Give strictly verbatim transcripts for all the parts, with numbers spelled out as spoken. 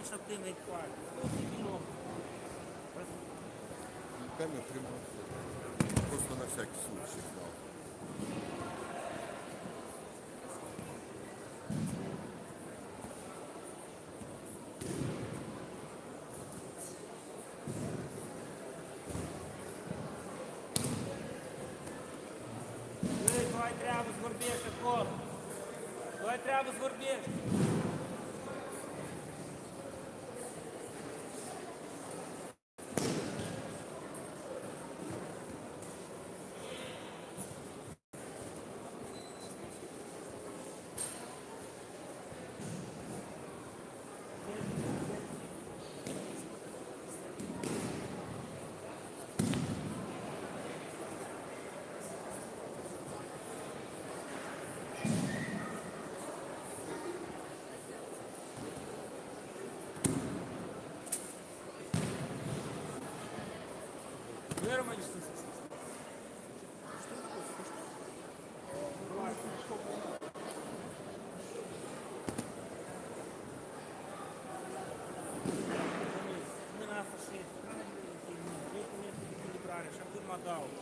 așa primei coare. Камеру прямо. Просто на всякий случай знал. Tu ai treabă, îți vorbești acolo. Tu ai treabă, îți vorbești. Nu rămâne sus. Mâna asta și echilibrare și apoi mă adaug.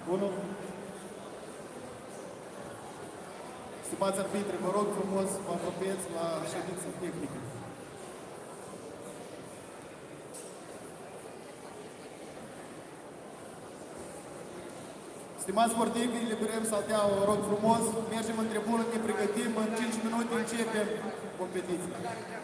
unu. Stimați arbitri, vă rog frumos, vă apropieți la ședință tehnică. Stimați sportivi, eliberăm salteaua, vă rog frumos, mergem în tribună, ne pregătim, în cinci minute începem competiția.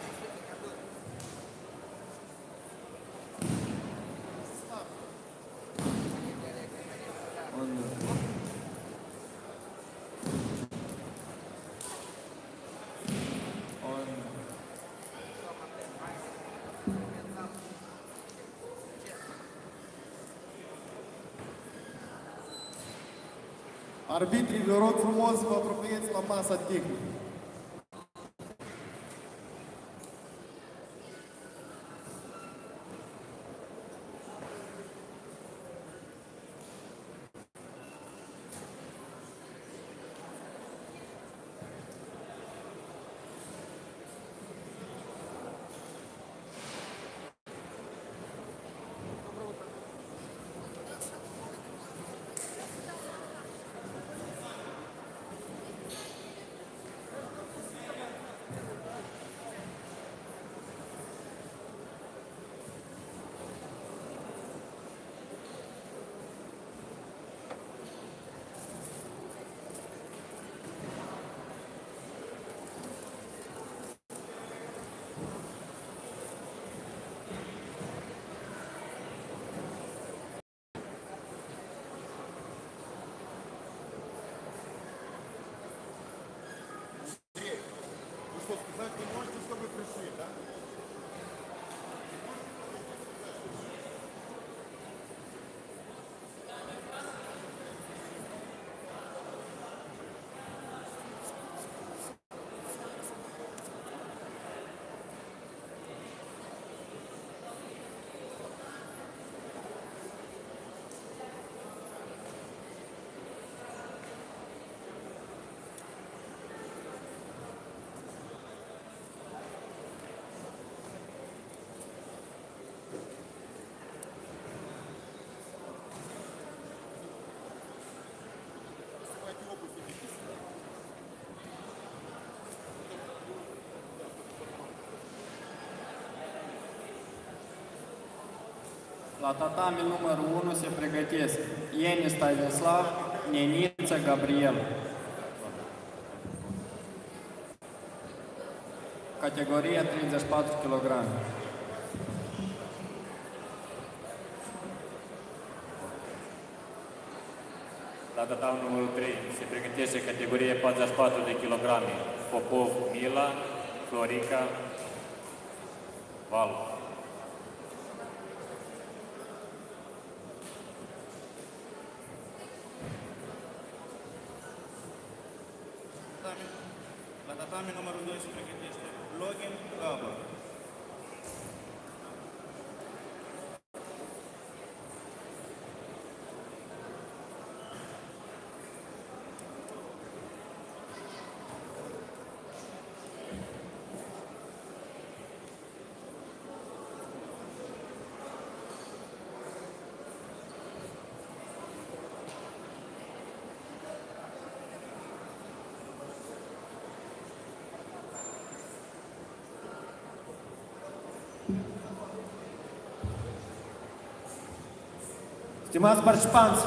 Arbitrii, vă rog frumos, vă apropieți la masa tehnică. Что сказать не можете, чтобы пришли, да? La tatami numărul unu se pregătesc Ieni Stanislav, Neniță Gabriel. Categoria treizeci și patru kilograme. La tatami numărul trei se pregătește categoria patruzeci și patru de kilograme. Popov Mila, Florica Val. La tatami numărul doi se pregătește Login Gaba. Stimați participanți,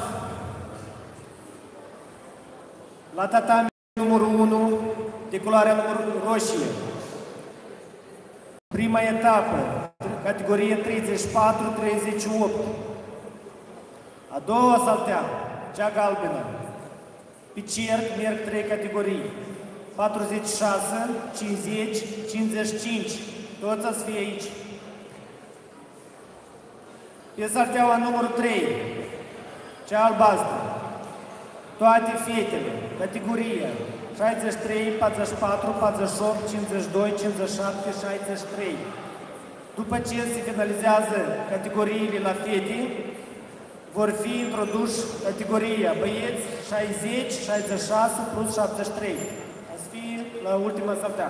la tatami numărul unu, de culoarea numărul roșie, prima etapă, categorie treizeci și patru treizeci și opt. A doua saltea, cea galbenă. Pe cerc merg trei categorii, patruzeci și șase, cincizeci, cincizeci și cinci. Toți să fie aici. Pe salteaua numărul trei, cea albastră, toate fetele, categoria șaizeci și trei, patruzeci și patru, patruzeci și opt, cincizeci și doi, cincizeci și șapte, șaizeci și trei. După ce se finalizează categoriile la fete, vor fi introduși categoria băieți șaizeci, șaizeci și șase plus șaptezeci și trei. O să fie la ultima saltea.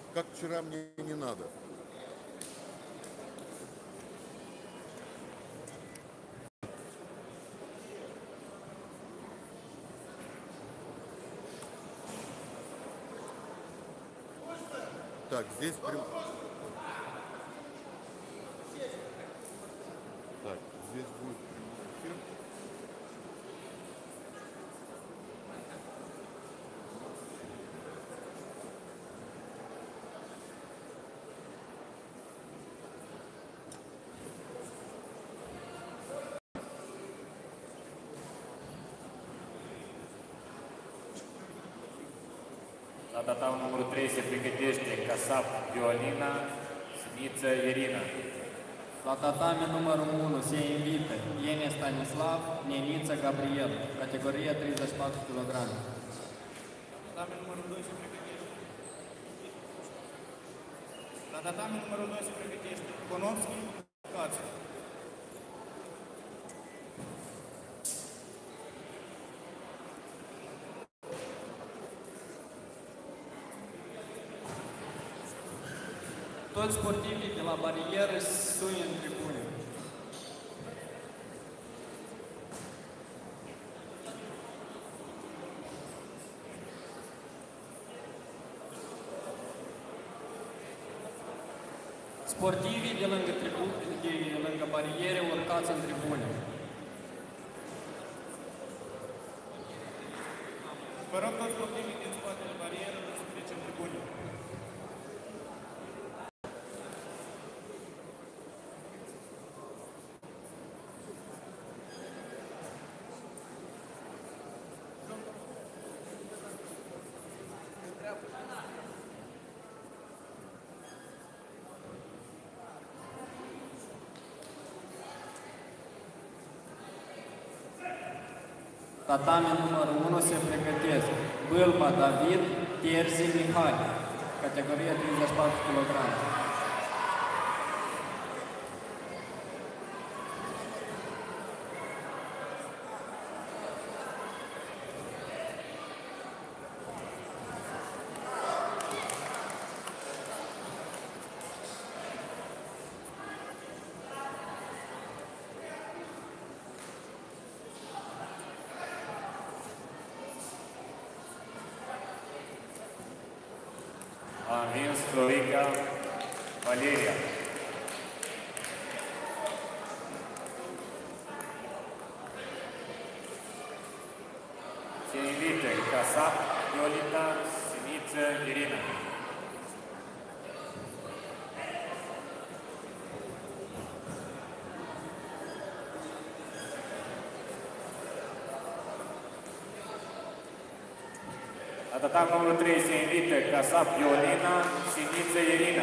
Как вчера мне не надо. Так, здесь прям... Так, здесь будет прямой эфир. La tatame numărul trei se pregătește Casap Violina, Simiță Irina. La tatame numărul unu se invită Iene Stanislav, Neniță Gabriel, categoria treizeci și patru kilograme. La tatame numărul doi se pregătește. La tatame numărul doi se pregătește Konovski, Cață. Toți sportivii de la barieră sunt în tribune. Sportivii de lângă, tribu- de lângă bariere urcați în tribune. Vă rog toți sportivii din spatele barieră să trece în tribune. Tatame numărul unu se pregătesc Bâlba David, Terzi Mihai, categoria treizeci și patru kilograme. A învins Florica Valeria. Se invită Casap Violina, Simiță Irina. La tatame numărul trei se invită Casap Violina, Simiță Irina.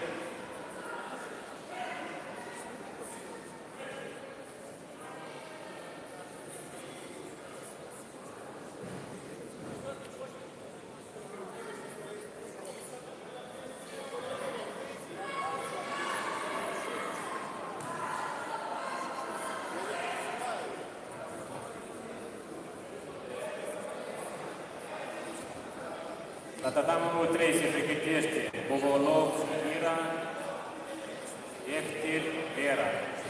La tatame numărul trei se pregătește Bobolov Ira, Eftir Vera.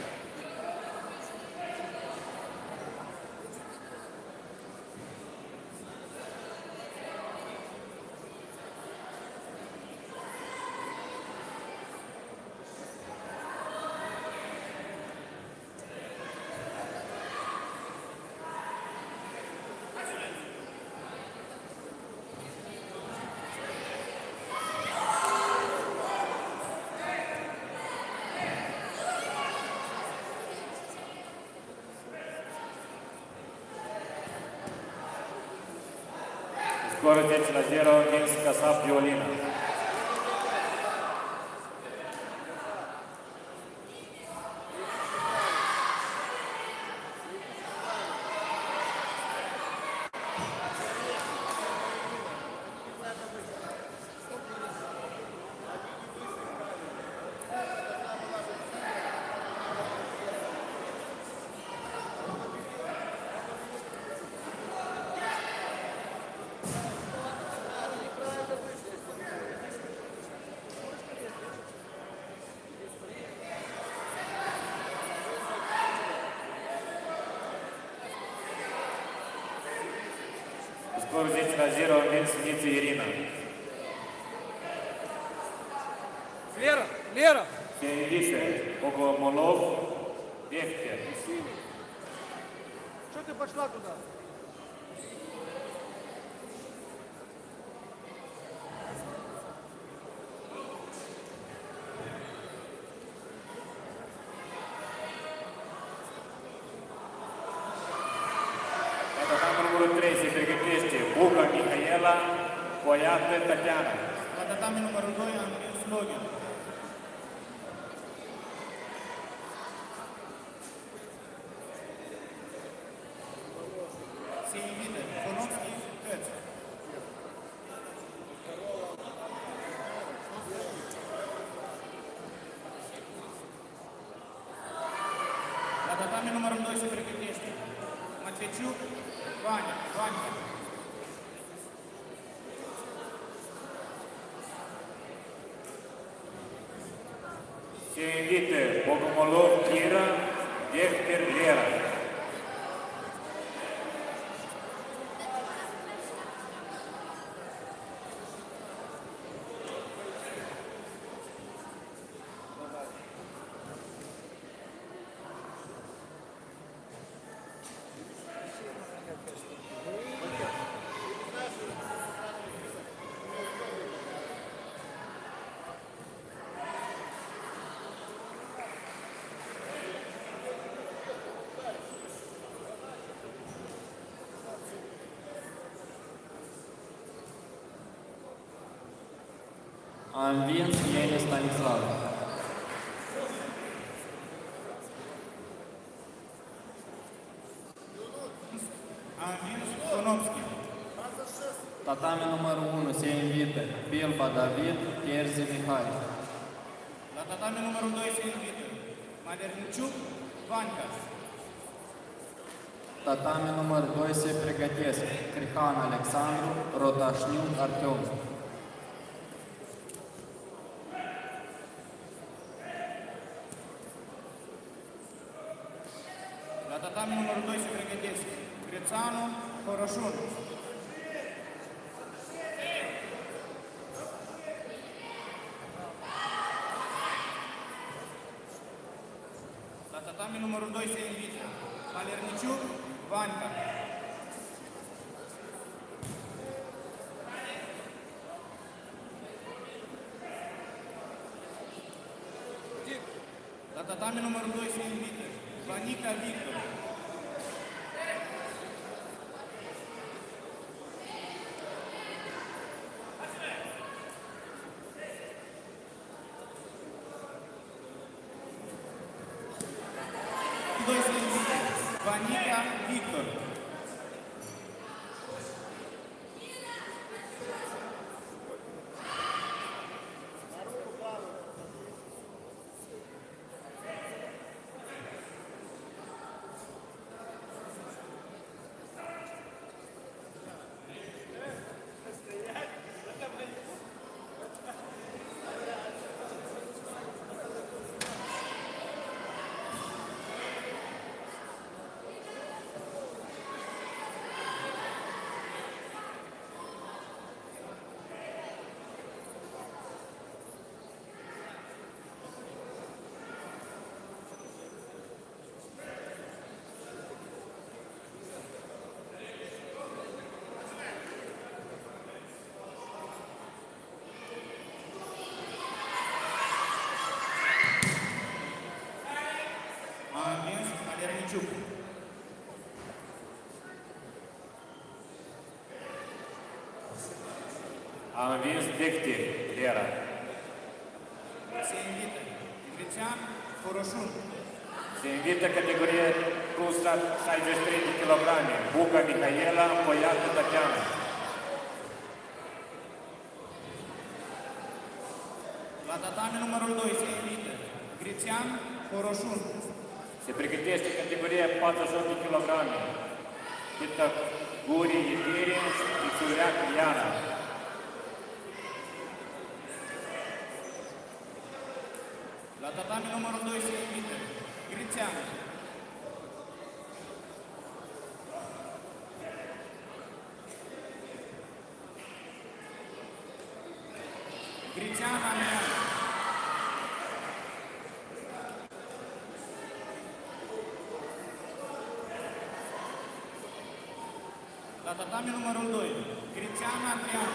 Scorul zece la zero, învins Casap Violina. Scor zece la zero, învins Niță Irina. Лера, Лера! Se invită Bogomolov, Vector. Что ты пошла туда? Pe tatame numărul trei se pregătește Buca Mihaela, Poiată Tatiana. La tatame numărul doi am învins Login. Se invită Konovski, Căț. La tatame numărul doi se pregătește Matveciuc, Vania, Vania. Se invită Bogomolov Kira, Vector Lera. A învins Iene Stanislav. A învins Konovski. Tatame numărul unu se invită Bilba David, Terzi Mihai. La tatame numărul doi se invită Maderniciuc, Vanca. Tatame numărul doi se pregătesc Crihan Alexandru, Rotașniu Arteom. La tatame numărul doi se pregătesc Grețanu, Horoșun. La tatame numărul doi se invită Malerniciuc, Vanca. La tatame numărul doi se invită Vanica Victor. Doi se invită Vanica Victor. A învins Malerniciuc. A învins Vector Lera. Se invită Grecean, Horoșun. Se invită categoria plus șaizeci și trei de kilograme Buca Mihaela, Poiată Tatiana. La tatame numărul doi se invită Grecean, Horoșun. Se pregătește categoria patruzeci și opt de kilograme Chita Guri Iubirie și Țureac Iana. La tatame numărul doi se invită Grecean. Grician Adrian. La tatami numărul doi, Grician Adrian.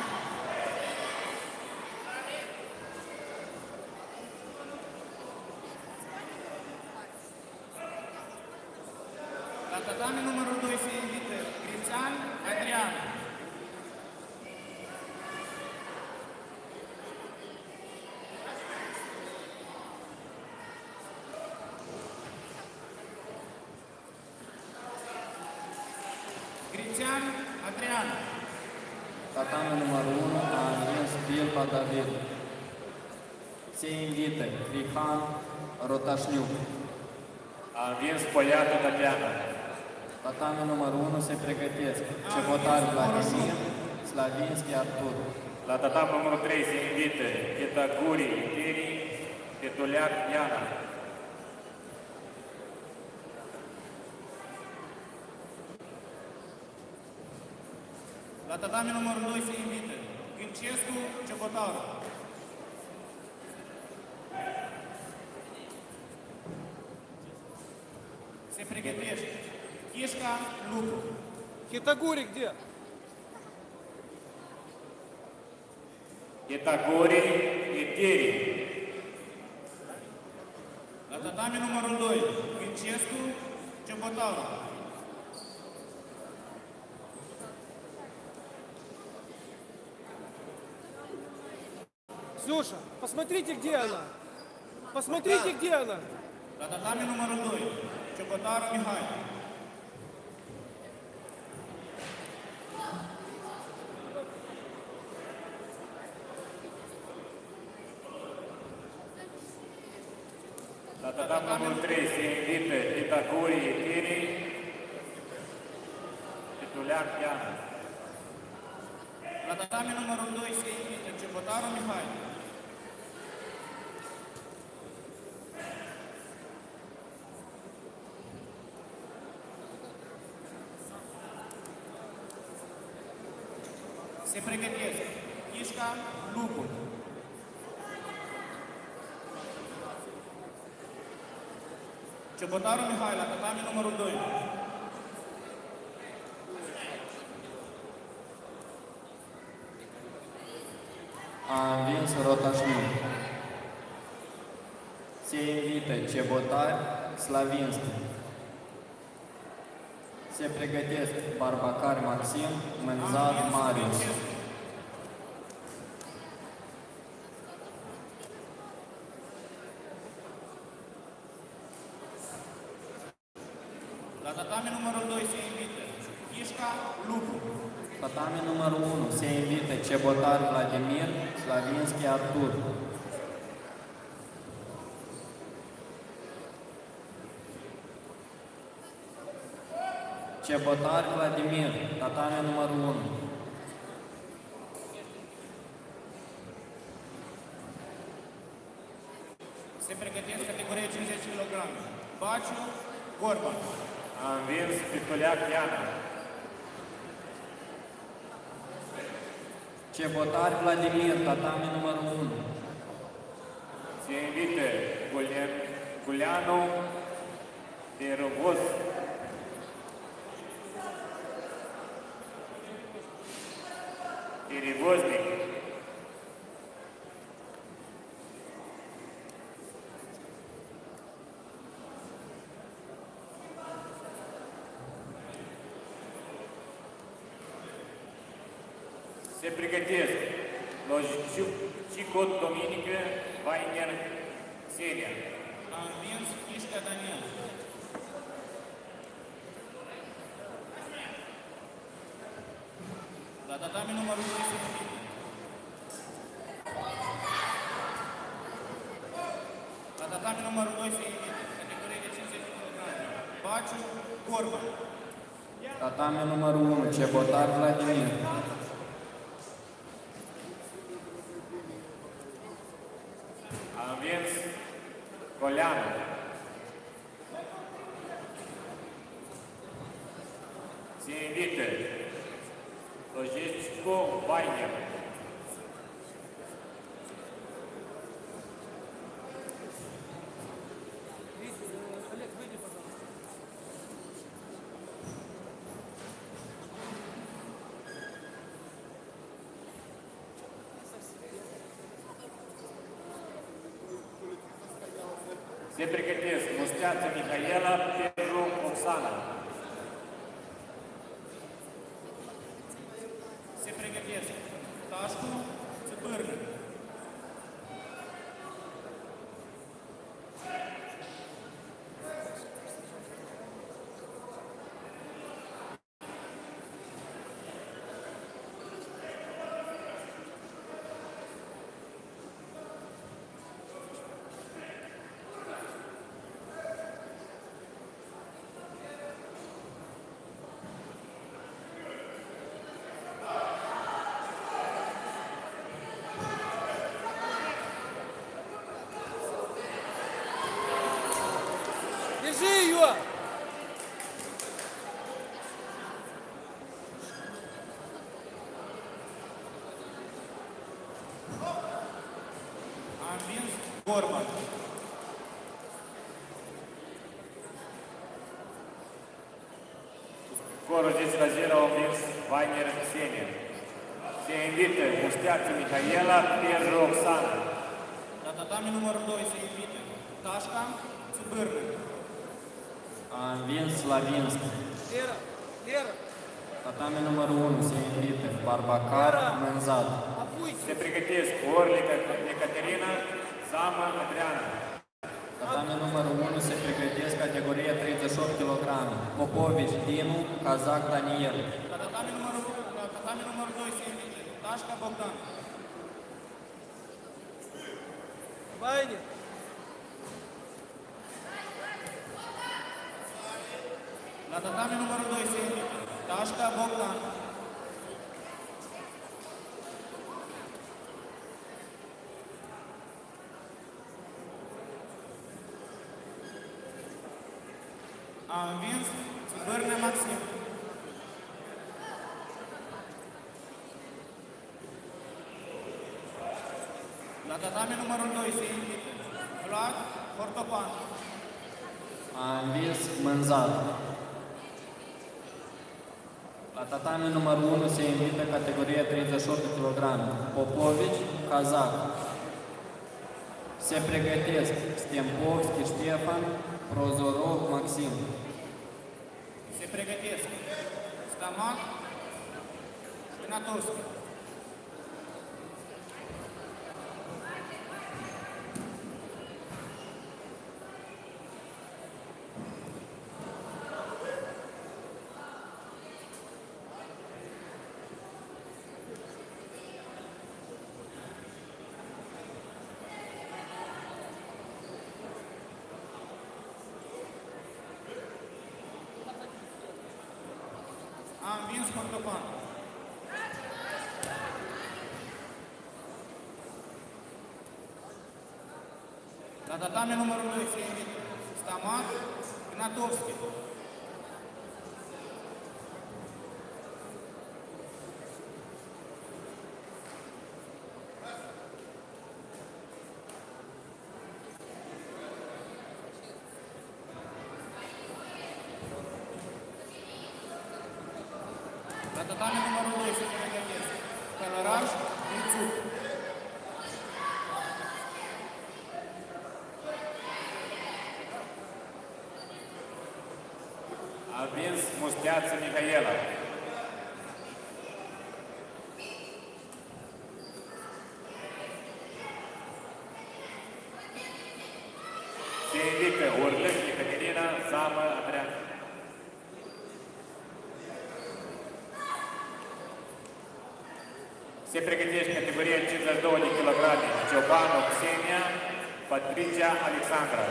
La tatami numărul doi se invită Grician Adrian. Grician Adrian. Tatami numărul unu a învins Bilba David. Se invită Crihan Rotașniuc. A învins Poliată Tatiana. Tatami numărul unu se pregătesc Cebotar Vladimir, Slavinski Artur. La tatami numărul trei se invită Chitaguri Itiri, Petuleac Diana. La tatami numărul doi se invită Gâncescu Cebotaru. Se pregătește Chișca Lupu. Хитагури где? Chitaguri Itiri. La tatami numărul doi Gâncescu Cebotaru. Ксюша, посмотрите, где она. Посмотрите, где она. La tatami numărul doi Cebotaru Mihai. La tatami numărul trei se invită Chitaguri Itiri, Petuleac Diana. La tatami numărul doi se invită Cebotaru Mihai. Se pregătesc Chișca Lupu. Cebotaru Mihai la tatami numărul doi. A învins Rotașniuc. Se invită Cebotar Slavinski. Se pregătesc Barbacar Maxim, Mânzar Marius. La tatami numărul doi se invită Chișca Lupu. Tatami numărul unu se invită Cebotar Vladimir, Slavinski Artur. Cebotar Vladimir, tatami numărul unu. Se pregătesc categoria cincizeci de kilograme. Baciu Gorban. A învins Petuleac Diana. Cebotar Vladimir, tatami numărul unu. Se invită Gulen- Guleanu Terovoz. Terivoznic. Se pregătesc Lojicico Dominică Vainer Seria. A învins Chișca Daniel. La tatami numărul doi se invită La tatami numărul doi se invită categoria de cincizeci de kilograme. Baciu Gorban. Tatami numărul unu, Cebotar Vladimir. A învins Goleanu. Se invită Lojicico Vainer. Se pregătesc Musteață Mihaela, Petru Oxana. Se pregătesc Tașcu Țăpârnă. Держи ее! A învins Gorman. Scorul zece la zero au învins Vainer Xenia. Se invită Musteață Mihaela, Petru Oxana. La tatami numărul doi se invită Tașca Țăpârnă. A învins Slavinsk. Лера, Лера, Tatami numărul unu se invită Barbacar Mânzat. опуйся. Se pregătesc Orlica Ecaterina, Zamă Adriana. Tatami numărul unu se pregătesc categoria treizeci și opt kilograme. Popovici Dinu, Kazak Daniel. La tatami numărul, la tatami numărul doi se invită Tașca Bogdan. Ваня, La tatami numărul doi se invită Tașca Bogdan. A învins Țăpârnă Maxim. La tatami numărul doi se invită Vlad Hortopan. A învins Mânzat. La tatami numărul unu se invită categoria treizeci și opt kilograme. Popovici, Kazak. Se pregătesc Stempovski Ștefan, Prozorov Maxim. Se pregătesc Stamac Pinatovski. A învins Hortopan. La tatami numărul doi se invită Stamac Pinatovski. La tatami numărul doi se pregătesc Călăraș Ițuc. A învins Musteață Mihaela. Se invită Orlic Ecaterina, Zamă Adriana. Se pregătește categoria cincizeci și doi de kilograme. Ciobanu Xenia, Patricia Alexandra.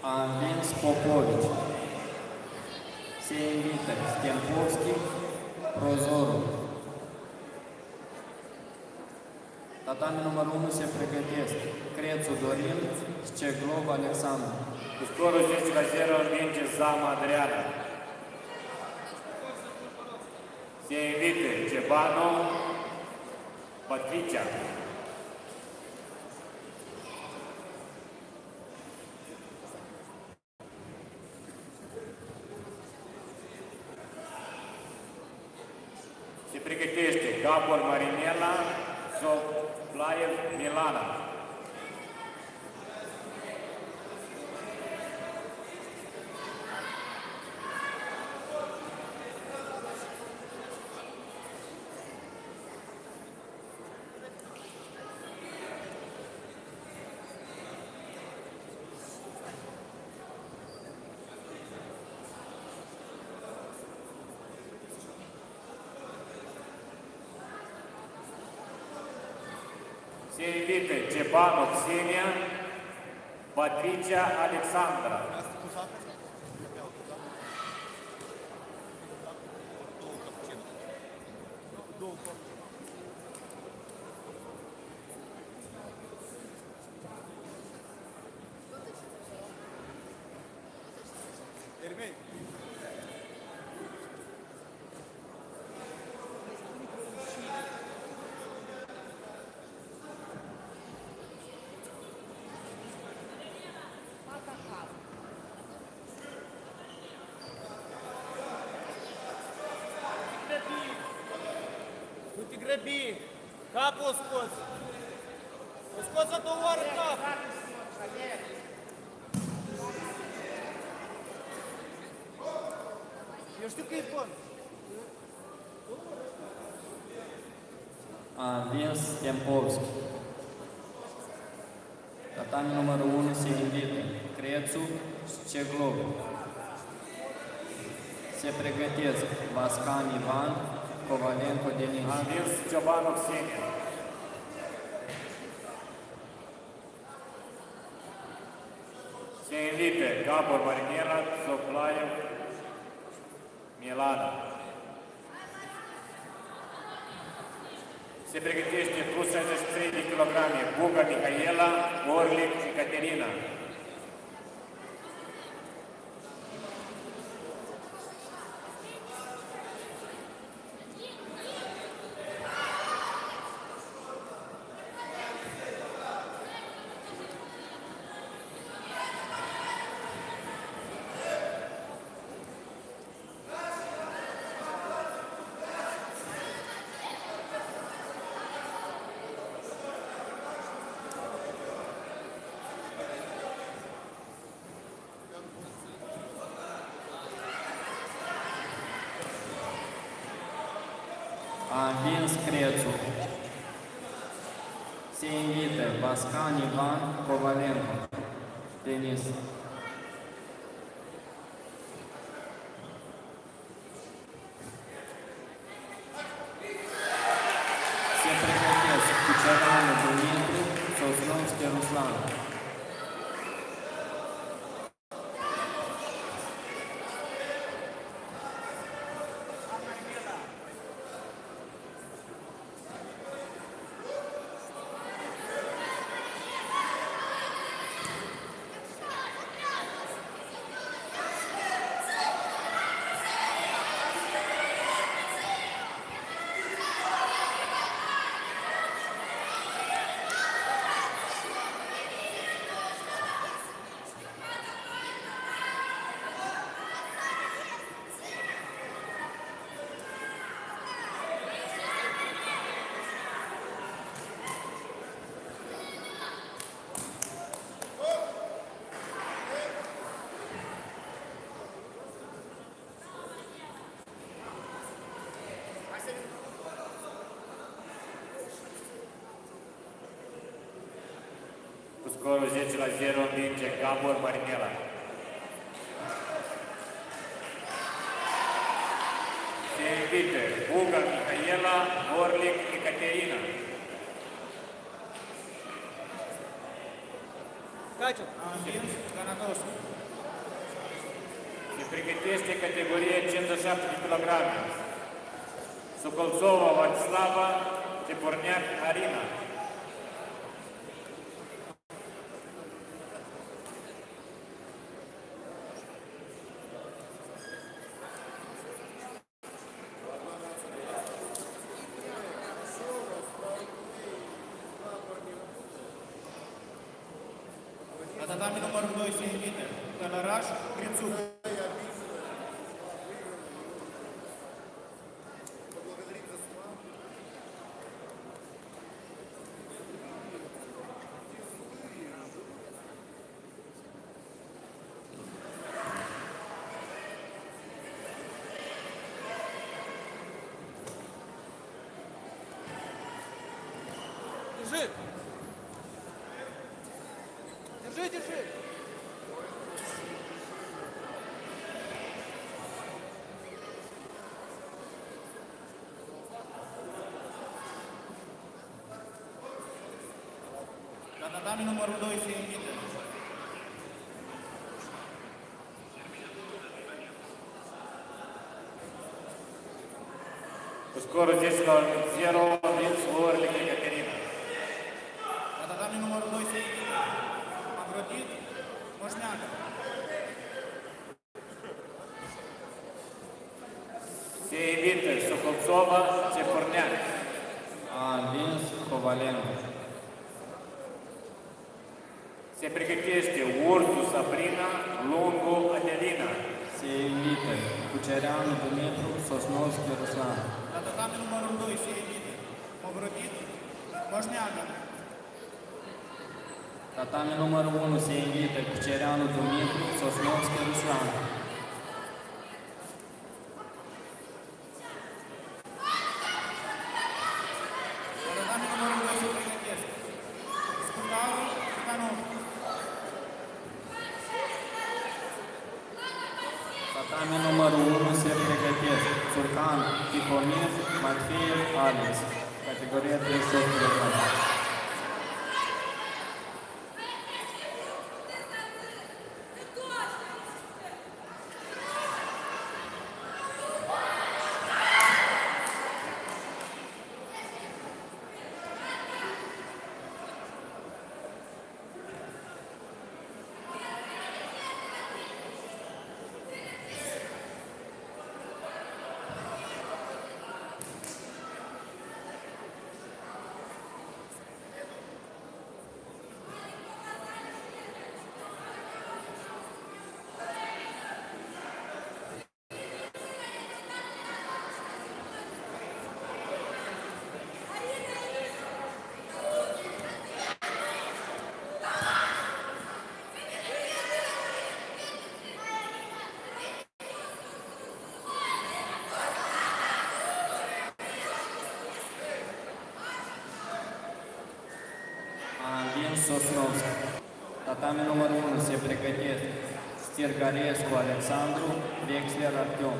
a învins Popovici. Se invită Stempovski, Prozoru. Tatami numărul unu se pregătesc Crețu Dorin, Sceglov Alexandru. Cu scorul zece la zero învinge Zama Adriana. Se invită Cebanu, Patricia. Se pregătește Gabor Marinela, Soplaev Milana. Se invită Cebanu Xenia, Patricia Alexandra. Nu te grăbi! Capul o scoți! O scoți a doua oară cap! Eu știu că e bun! A învins Stempovski. Tatami numărul unu se invită Crețu, Sceglov. Se pregătesc Vascan Ivan, Kovalenko Denis. A învins Cebanu Xenia. Se invită Gabor Marinela, Soplaev Milana. Se pregătește plus șaizeci și trei de kilograme Buga Mihaela, Orlic Ecaterina. A învins Crețu. Se invită Vascan Ivan, Kovalenko Denis. Se pregătesc Cuceranu Dumitru, Sosnovski Ruslan. Cu scorul zece la zero învinge Gabor Marinela. Se invită Buga Mihaela, Orlic Ecaterina. Cacel. A învins Ganatoscu. Se pregătește categoria cincizeci și șapte de kilograme. Sokoltsova Vladislava, Teporniac Arina. La tatami numărul doi se invită Călăraș Crițuc. Держи. Держи, держи. La tatami numărul doi se invită Cu scorul zece la zero, vins Orlic Ecaterina. La tatami numărul doi se invită Mavrodit Moșneacă. Se invită Sokoltsova Teporniac. A învins Kovalenko. Se pregătește Ursu Sabrina, Lungu Adelina. Se invită Cucereanu Dumitru, Sosnovski Ruslan. La tatami numărul doi se invită Mavrodit Moșneacă. Tatami numărul unu se invită Cucereanu Dumitru, Sosnovski Ruslan. La tatami numărul doi se pregătesc Scutaru Canov. Tatami numărul unu se pregătesc Țurcan Tihomir, Matfeev Alex. Categoria treizeci și opt kilograme. Sosnovski. Tatami numărul unu se pregătesc Stirgarescu Alexandru, Vexler Artyom.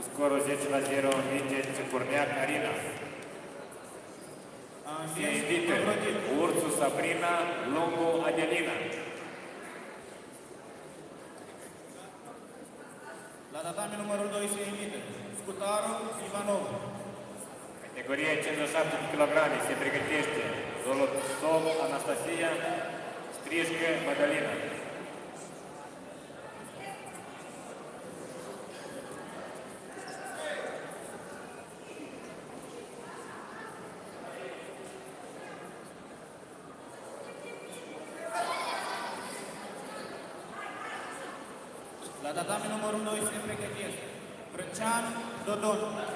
Cu scorul zece la zero învinge Țicurneac Arina. A Se învins invită Mavrodit. Ursu Sabrina, Lungu Adelina. La tatami numărul doi se invită Scutaru Ivanov. Categoria cincizeci și șapte de kilograme se pregătește Zolotsov Anastasia, Strișcă Madalina. La tatami numărul doi se pregătesc Brâncean Dodon.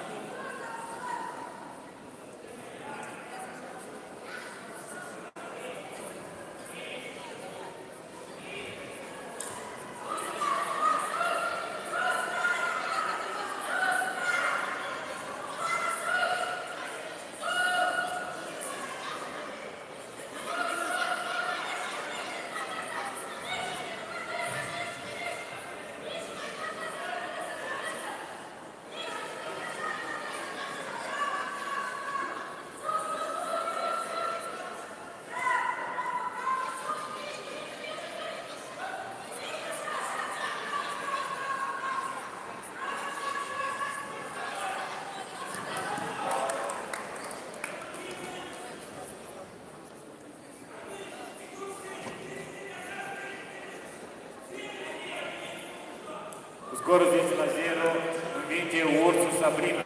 Scorul zece la zero învinge Ursu Sabrina.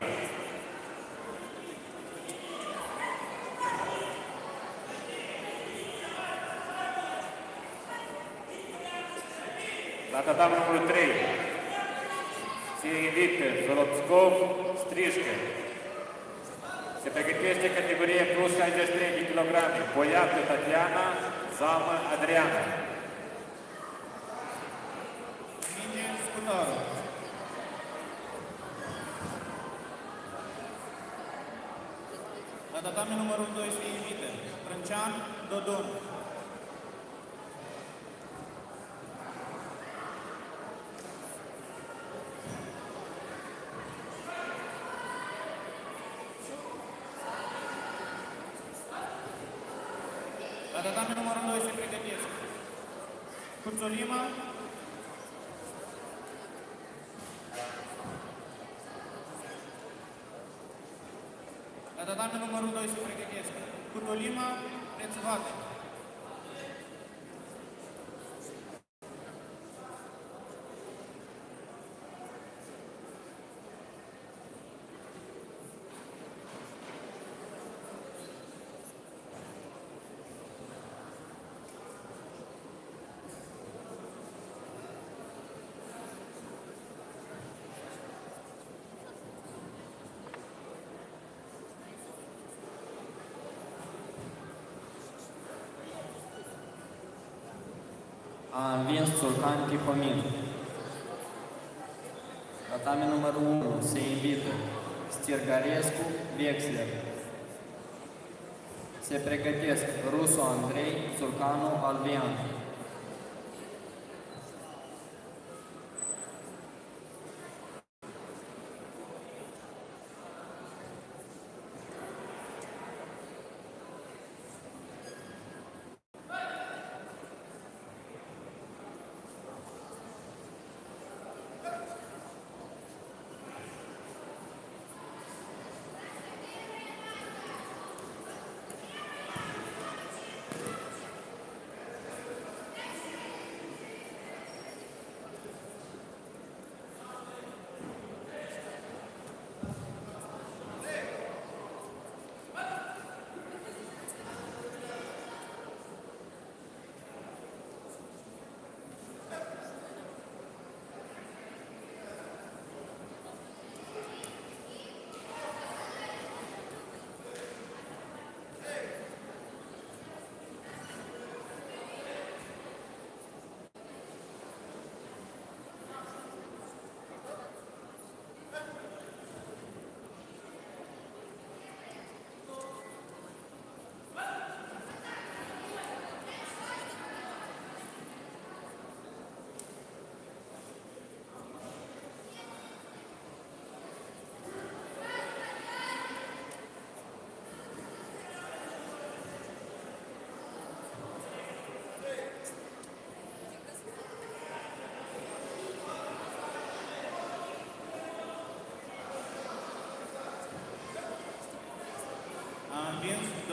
La tatami numărul trei se invită Zolotskov Strișcă. Se pregătește categoria plus șaizeci și trei de kilograme. Boiată Tatiana, Zamă Adriana. Învinge Scutaru. La tatami numărul doi se invită Brâncean Dodon. La tatami numărul doi se pregătesc Cuțolima La tatami numărul doi se pregătesc Cutolima Prețuvate. A învins Țurcan Tihomir. Tatami numărul unu se invită Stirgarescu Vexler. Se pregătesc Rusu Andrei, Țurcanu Albian.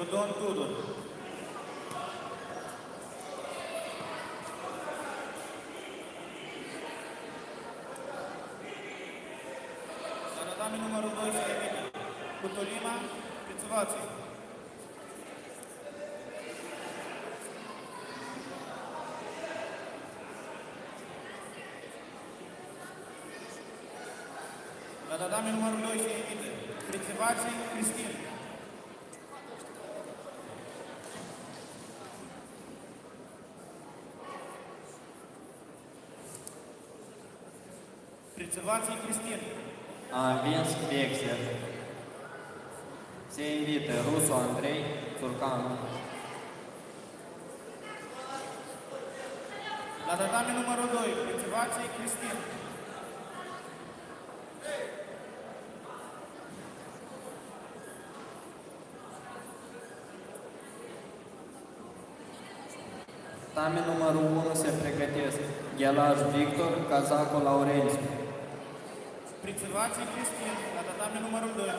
Dodon Tudor. La tatami numărul doi se invită Cutulima Prițuvații. La tatami numărul doi se invită Prițuvații Cristin. Prițuvații Cristin. A învins Vexer. Se invită Rusu Andrei Țurcanu. La tatami numărul doi, Prițuvații Cristin. Tatami numărul unu se pregătesc Ghelaj Victor, Cazacu Laurențiu. Prițuvații Cristin, la tatami numărul doi.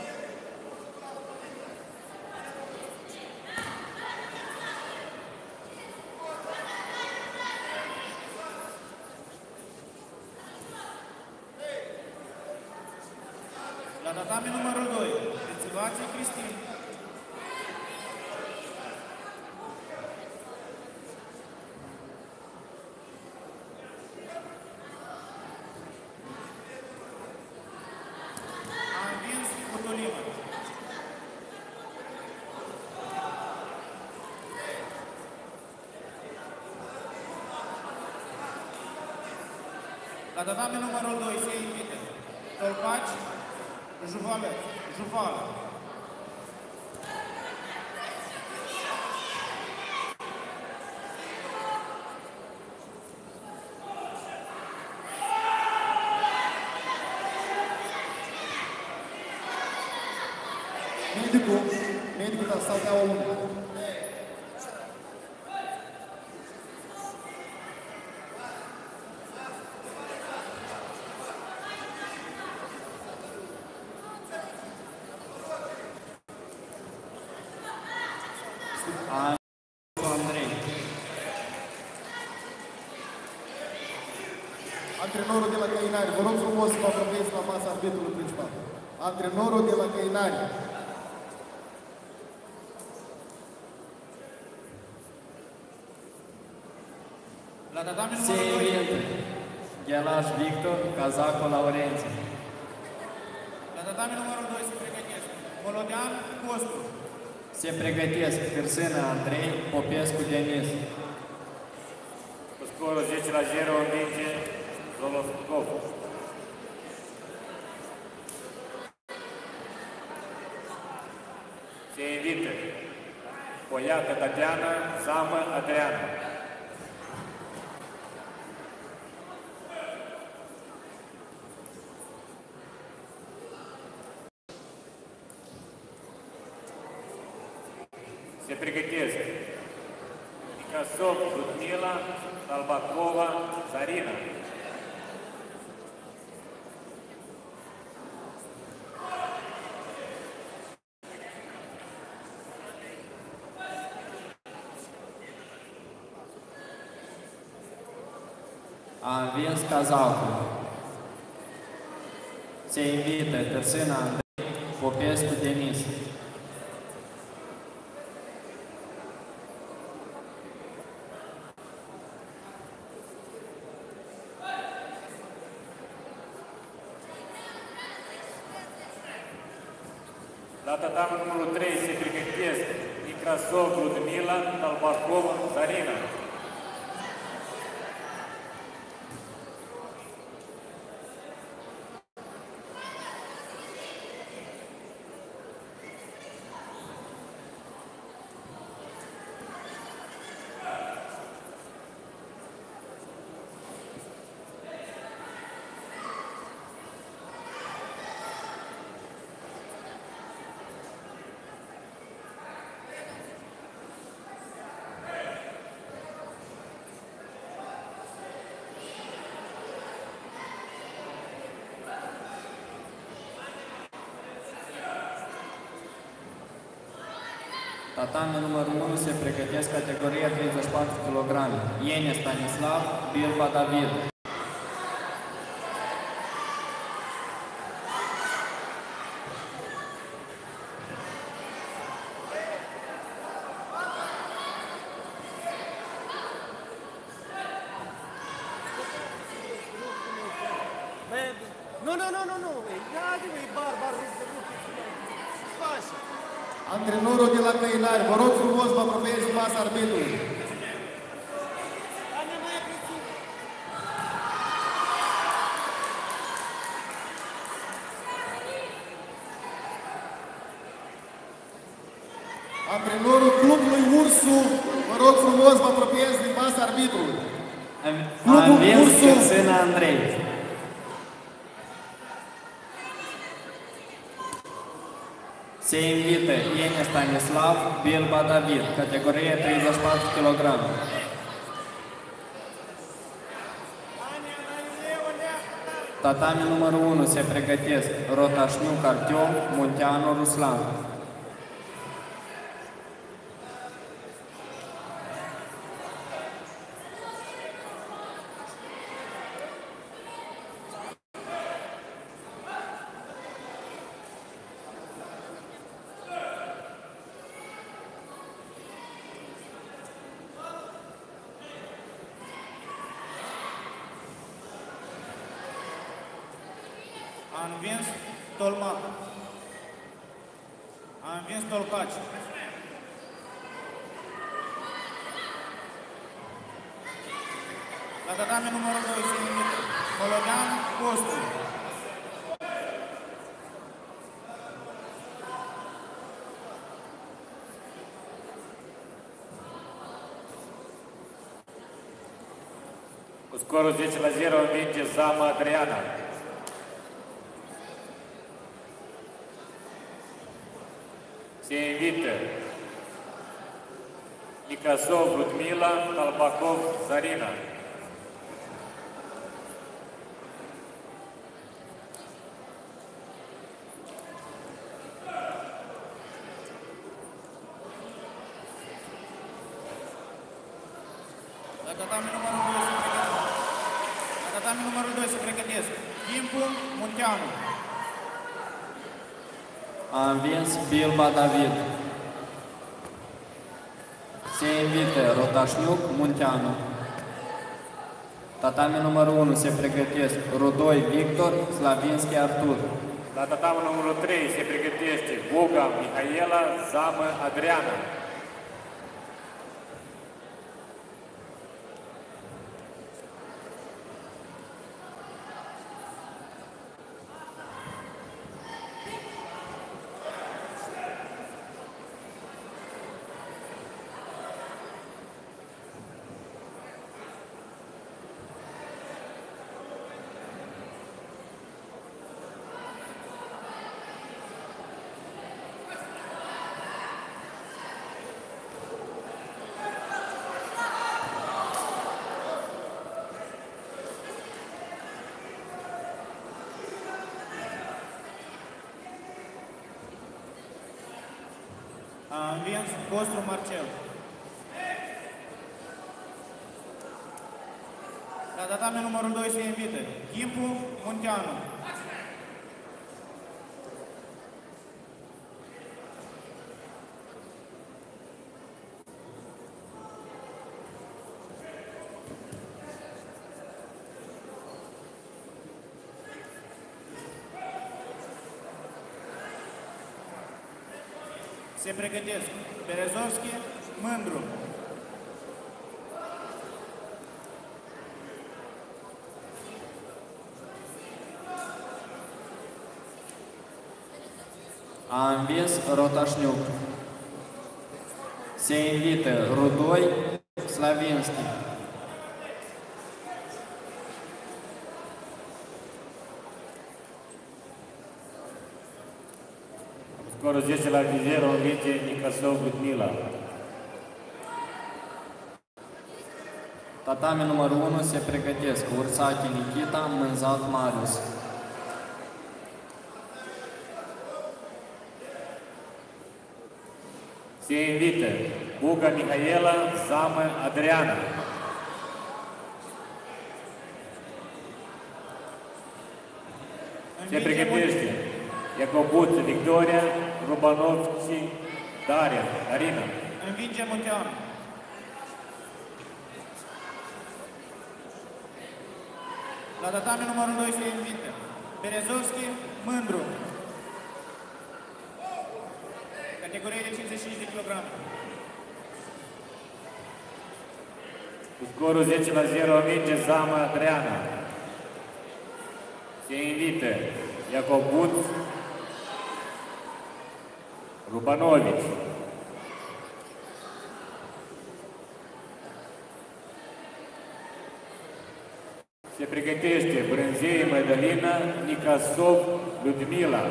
La tatami numărul doi, Prițuvații Cristin. A învins Cutulima. La tatami numărul doi se invită Tolpaci Juvală, Juvală. Medicul, medicul da Salteaua unu. A Rusu Andrei. Antrenorul de la Căinari, vă rog frumos să vă apropiați la masa arbitrului principal. Antrenorul de la Căinari. La tatami Se numărul doi. invită Ghelaj Victor, Cazacu Laurențiu. La tatami numărul doi se pregătesc Volodean Costu. Se pregătesc Cârsână Andrei, Popescu Denis. Cu scorul zece la zero învinge Zoloskov. Se invită Poiată Tatiana, Zamă Adriana. Se pregătesc Nicasov, Ludmila, Talbakova, Zarina. A învins Cazacu. Se invită Cârsână Andrei, Popescu Denis. La tatami numărul trei se pregătesc Nicasov, Ludmila, Talbakova, Zarina. Tatami numărul unu se pregătesc categoria treizeci și patru kilograme. Iene Stanislav, Bilba David. Nu, nu, nu, nu, nu. Ia-de-i barbar, de rupi. Faci. Antrenorul de la Căinari, vă rog frumos, vă apropiați de masa arbitrului. Antrenorul clubului Ursu, vă rog frumos, vă apropiați de masa arbitrului. A învins Cârsâna Andrei. Se invită Iene Stanislav, Bilba David, categorie treizeci și patru kilograme. Tatami numărul unu se pregătesc Rotașniuc Artiom, Munteanu Ruslan. A învins Tolmac. A învins Tolcaci. La tatame numărul doi se invită Molodean Costu. Cu scorul zece la zero învinge Zama Adriana. Se invită Nicasov Ludmila, Talbakov Zarina. La tatame numărul doi se pregătesc. La tatame numărul doi se pregătesc Timpu Munteanu. A învins Bilba David. Se invită Rotașniuc Munteanu. Tatami numărul unu se pregătesc Rudoi Victor, Slavinski Artur. La tatamul numărul trei se pregătește Boga Mihaela, Zamă Adriana. A învins Costru Marcel. La tatame numărul doi se invită Timpu Munteanu. Se pregătesc Berezovski, Mândru. A învins Rotașniuc. Se invită Rudoi Slavinski. Scorul zece la zero învinge Nicasov Ludmila. Tatami numărul unu se pregătesc Ursache Nikita, Mânzat Marius. Se Se invită Buga Mihaela, Zamă Adriana. Se pregătește Iacobuț Victoria, Rubanovci Daria, Arina. Învinge Munteanu. La tatame numărul doi se invită Berezovski, Mândru. Categorie de cincizeci și cinci de kilograme. Cu scorul zece la zero învinge Zamă Adriana. Se invită Iacobuț Rubanovici. Se pregătește Brânzei Mădălina, Nicasov Ludmila.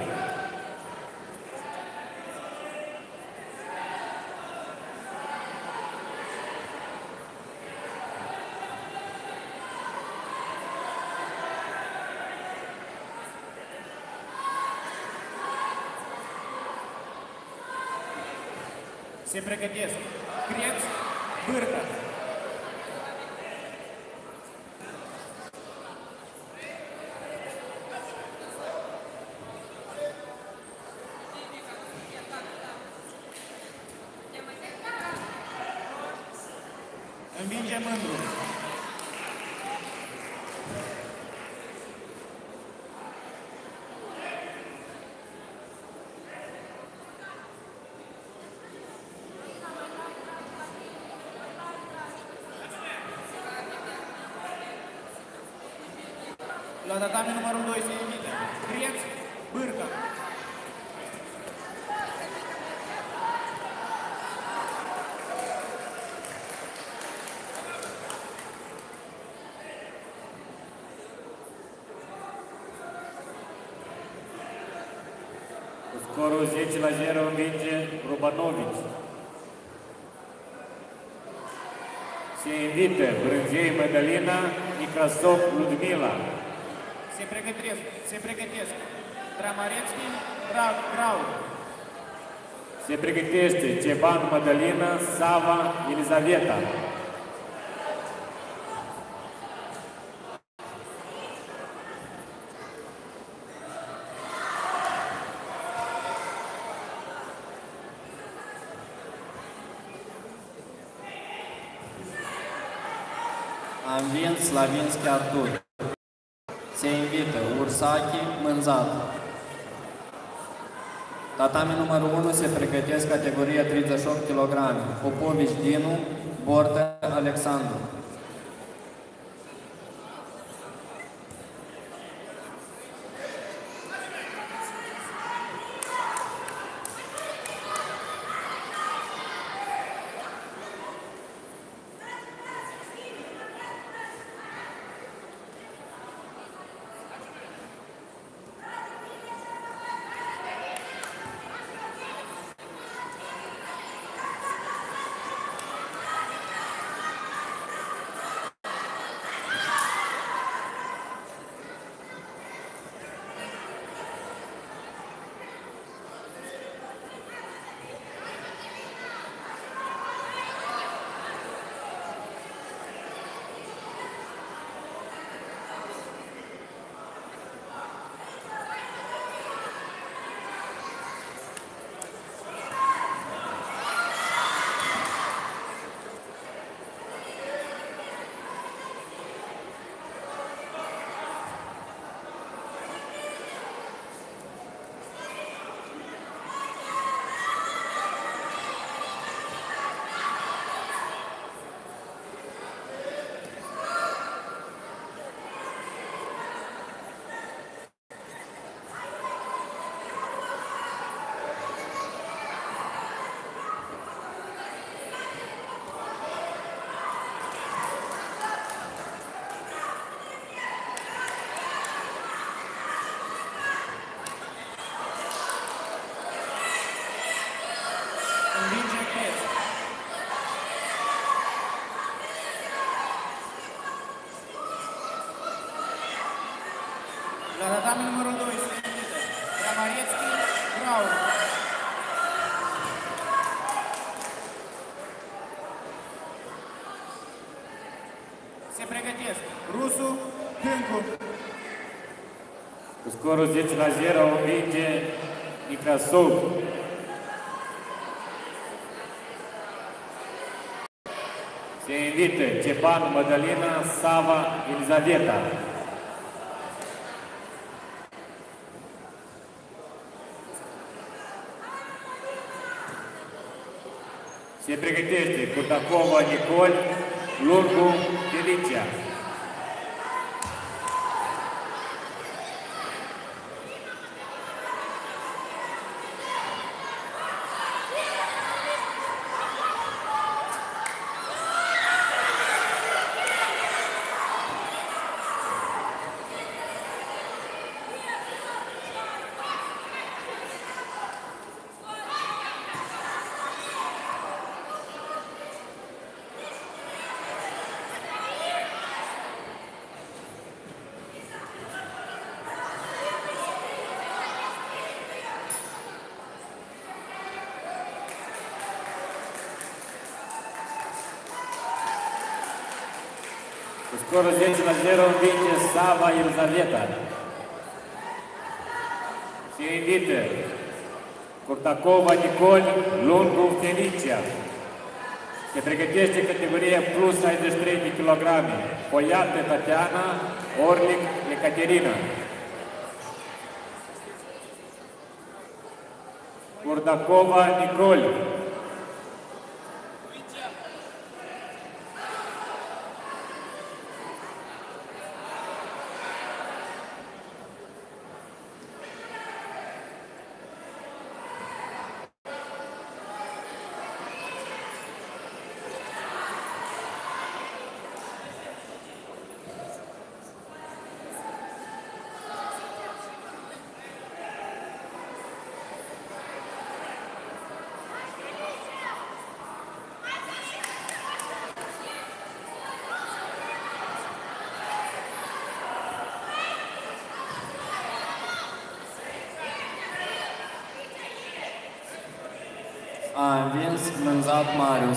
Se pregătesc Creț, Bârca. Învinge Mândru. La tatame numărul doi se invită Creț, Bârca. Cu scorul zece la zero învinge Rubanovici. Se invită Brânzei Mădălina, Nicasov Ludmila. Se pregătesc, se pregătesc Dramarețchi, Grau, Grau. Se pregătește Ceban Mădălina, Sava Elizaveta. A învins Slavinski Artur. Se invită Ursachi, Mânzat. Tatame numărul unu se pregătesc categoria treizeci și opt kilograme. Popovici Dinu, Bortă Alexandru. La tatame numărul doi se invită Dramarețchi, Grau. pregătesc. Rusu, Hâncu. Cu scorul zece la zero învinge Nicasov. Se invită Ceban, Mădălina, Sava, Elizaveta. Se pregătește Kurdakova, Nicol, Lungu, Felicia. Cu scorul zece la zero învinge Sava Elizaveta. Se invită Kurdakova, Nicol, Lungu, Felicia. Se pregătește categoria plus șaizeci și trei de kilograme. Poiată Tatiana, Orlic Ecaterina. Kurdakova, Nicol. A învins Mânzat Marius.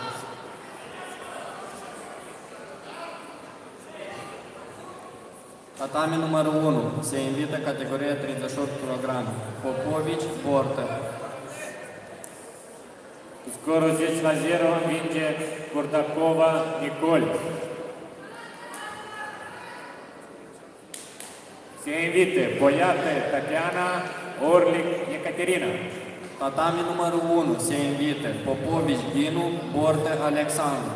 Tatami numărul unu. Se invită categoria treizeci și opt kilograme. Popovici, Bortă. Cu scorul zece la zero învinge Kurdakova, Nicol. Se invită Poiată Tatiana, Orlic Ecaterina. Tatami numărul unu. Se invită Popovici Dinu, Bortă Alexandru.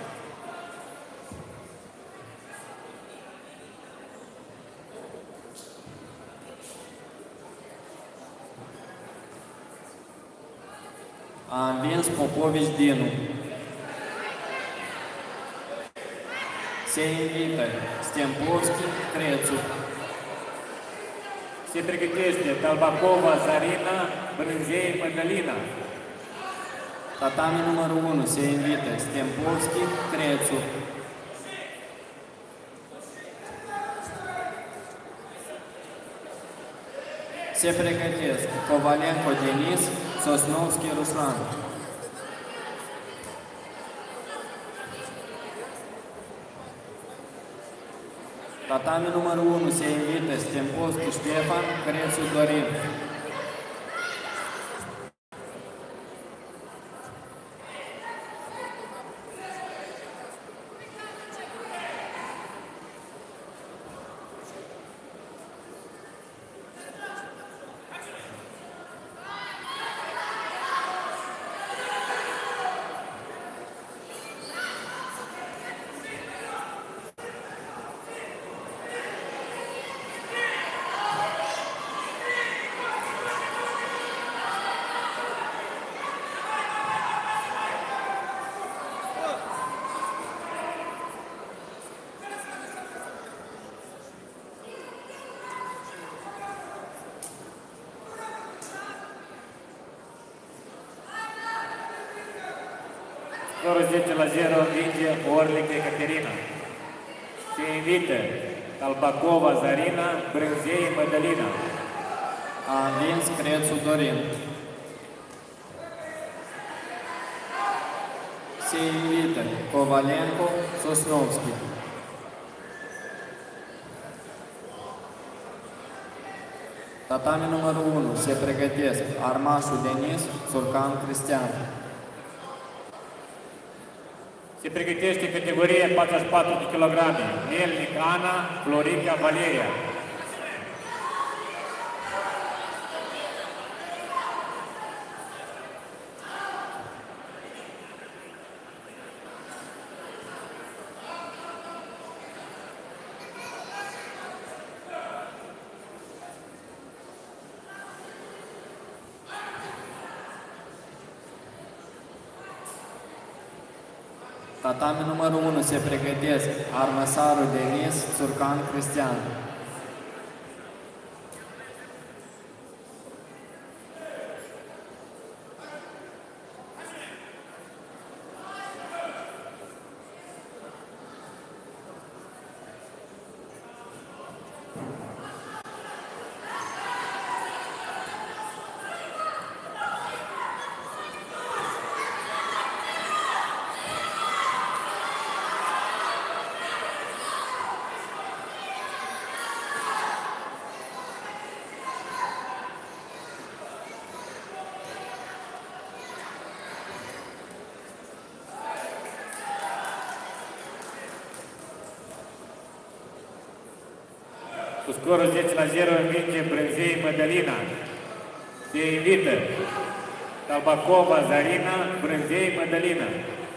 A învins Popovici Dinu. Se invită Stempovski, Crețu. Se pregătește Talbakova, Zarina, Brânzei, Mădălina. Tatami numărul unu. Se invită Stempovski, Crețu. Se pregătesc Kovalenko Denis, Sosnovski Ruslan. Tatami numărul unu. Se invită Stempovski Ștefan, Crețu Dorin. Scorul zece la zero învinge Orlic Ecaterina. Se invită Talbakova, Zarina, Brânzei, Mădălina. A învins Crețu Dorin. Se invită Kovalenko, Sosnovski. tatami numărul unu se pregătesc Armașul Denis, Țurcan Cristian. Se pregătește categoria patruzeci și patru de kilograme, Melnic Ana, Florica Valeria. Tatami numărul unu se pregătesc Armăsarul Denis, Țurcan Cristian. Cu scorul zece la zero învinge Brânzei Mădălina. Se invită Talbacova Zarina, Brânzei Mădălina.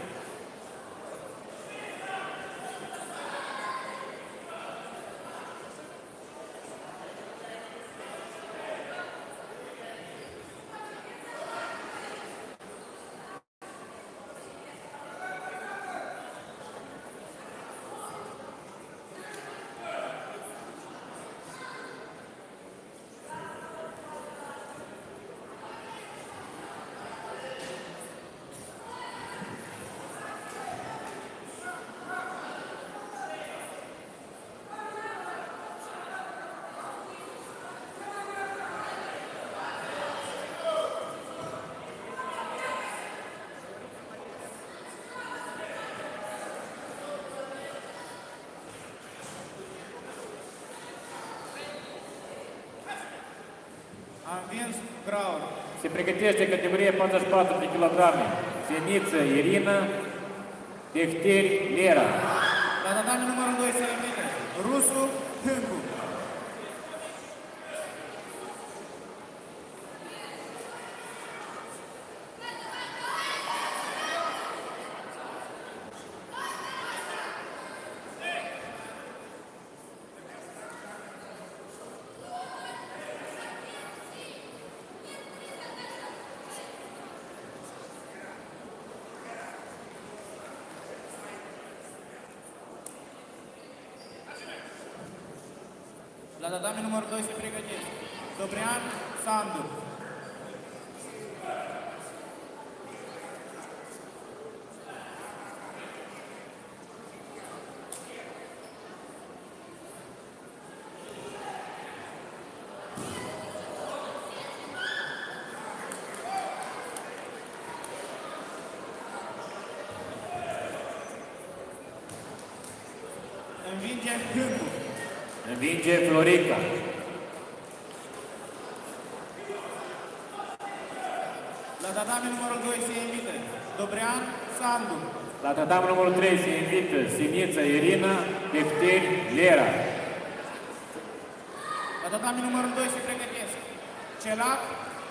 A învins Graur. Se pregătește categoria patruzeci și patru de kilograme, Seniță Irina, Tehteri Lera. La tatami numărul doi se invită Rusu Hâncu. La tatami numărul doi se pregătesc Dobrian Sandu. Învinge Hâncu. Învinge Florica. La tatami numărul doi se invită Dobrian Sandu. La tatami numărul trei se invită Seniță Irina, Tehteri Lera. La tatami numărul doi se pregătesc Celac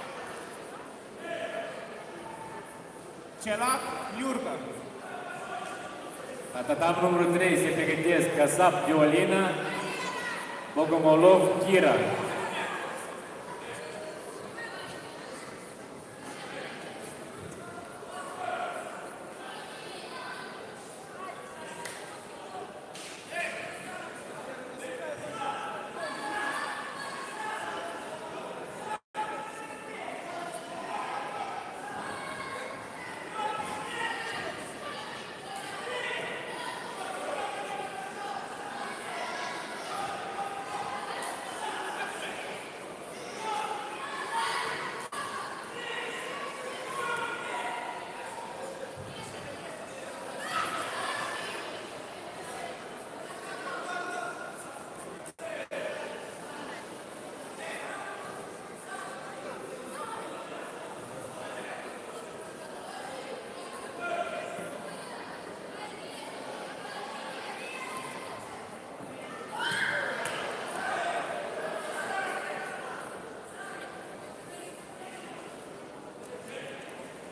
Celac Iurca. La tatami numărul trei se pregătesc Casap Violina, Bogomolov Kira.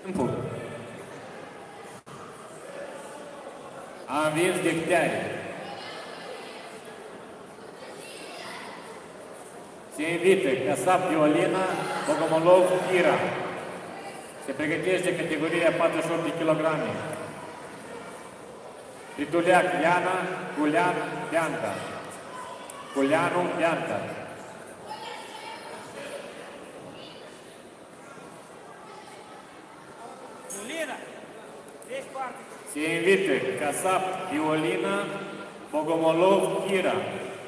În punct. A învins Dicteari. Se invită Casap Violina, Bogomolov Ira. Se pregătește categoria patruzeci și opt de kilograme. Prituleac Iana, Culean Bianca. Culeanu Bianca. Violina, ești parte. Se invită Casap Violina, Bogomolov Ira.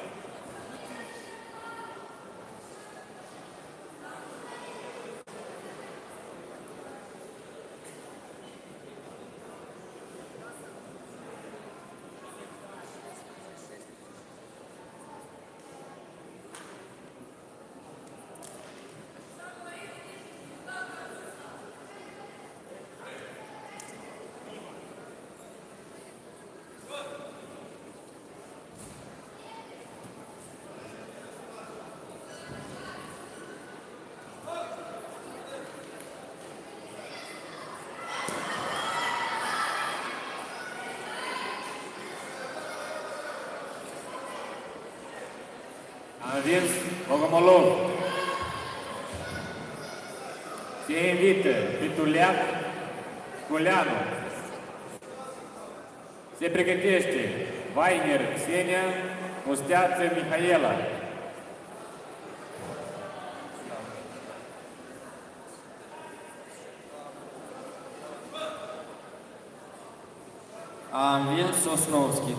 A învins Bogomolov. Se invită Prituleac Culeanu. Se pregătește Vainer Xenia, Musteață Mihaela. A învins Sosnovski.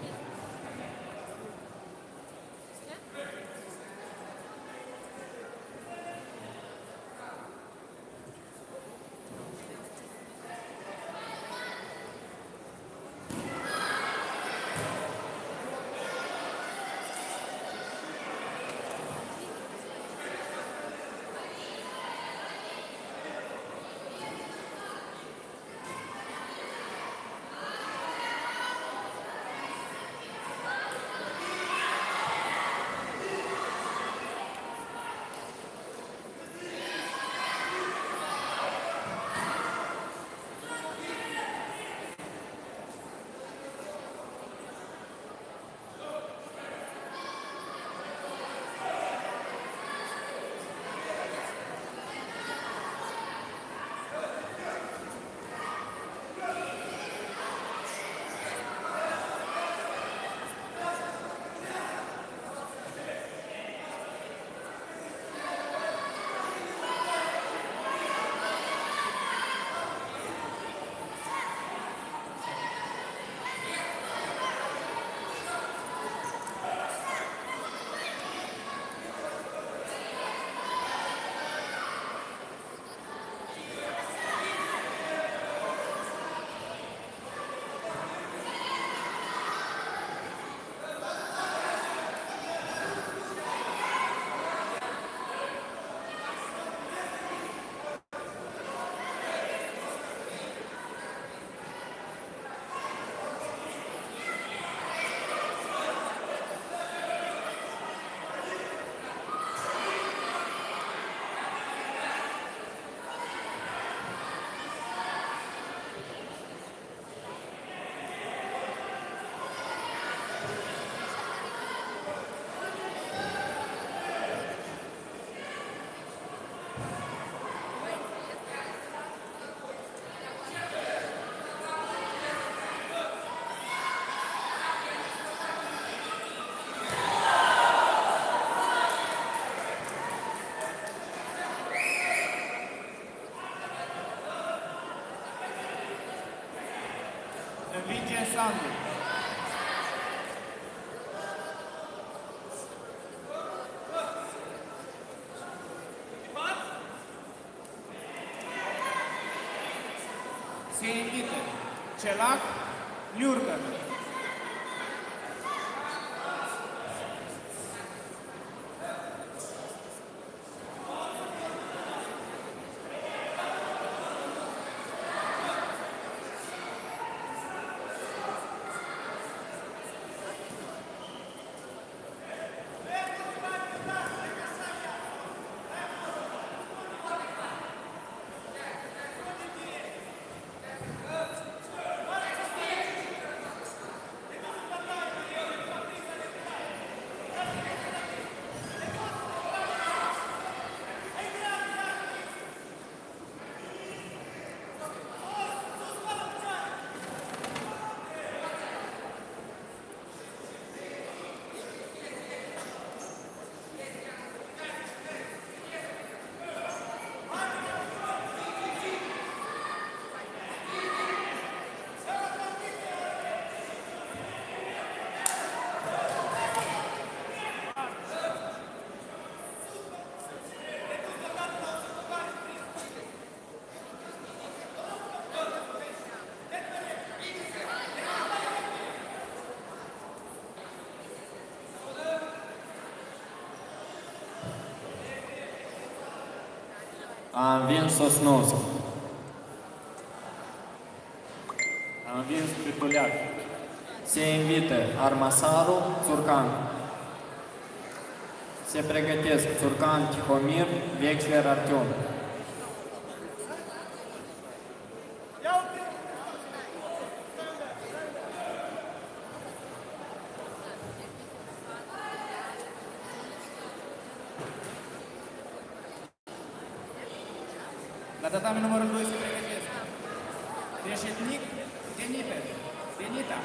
Învinge Sandu. Se invită Celac Liurcă. A învins Sosnovski. A învins Pituleac. Se invită Armasaru, Țurcan. Se pregătesc Țurcan Tihomir, Vexler Artiom. La tatami numărul doi se pregătesc. Reșetnic, Denita. Denita.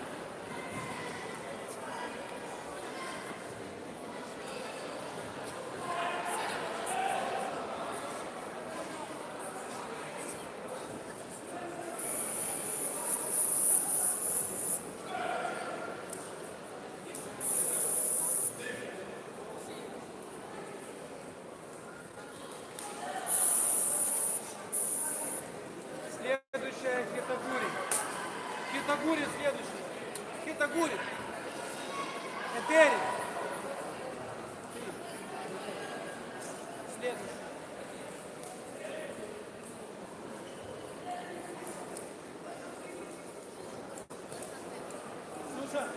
Следующая Хитагури. Хитагури следующий. Хитагури. Этери. Следующий. Слушай.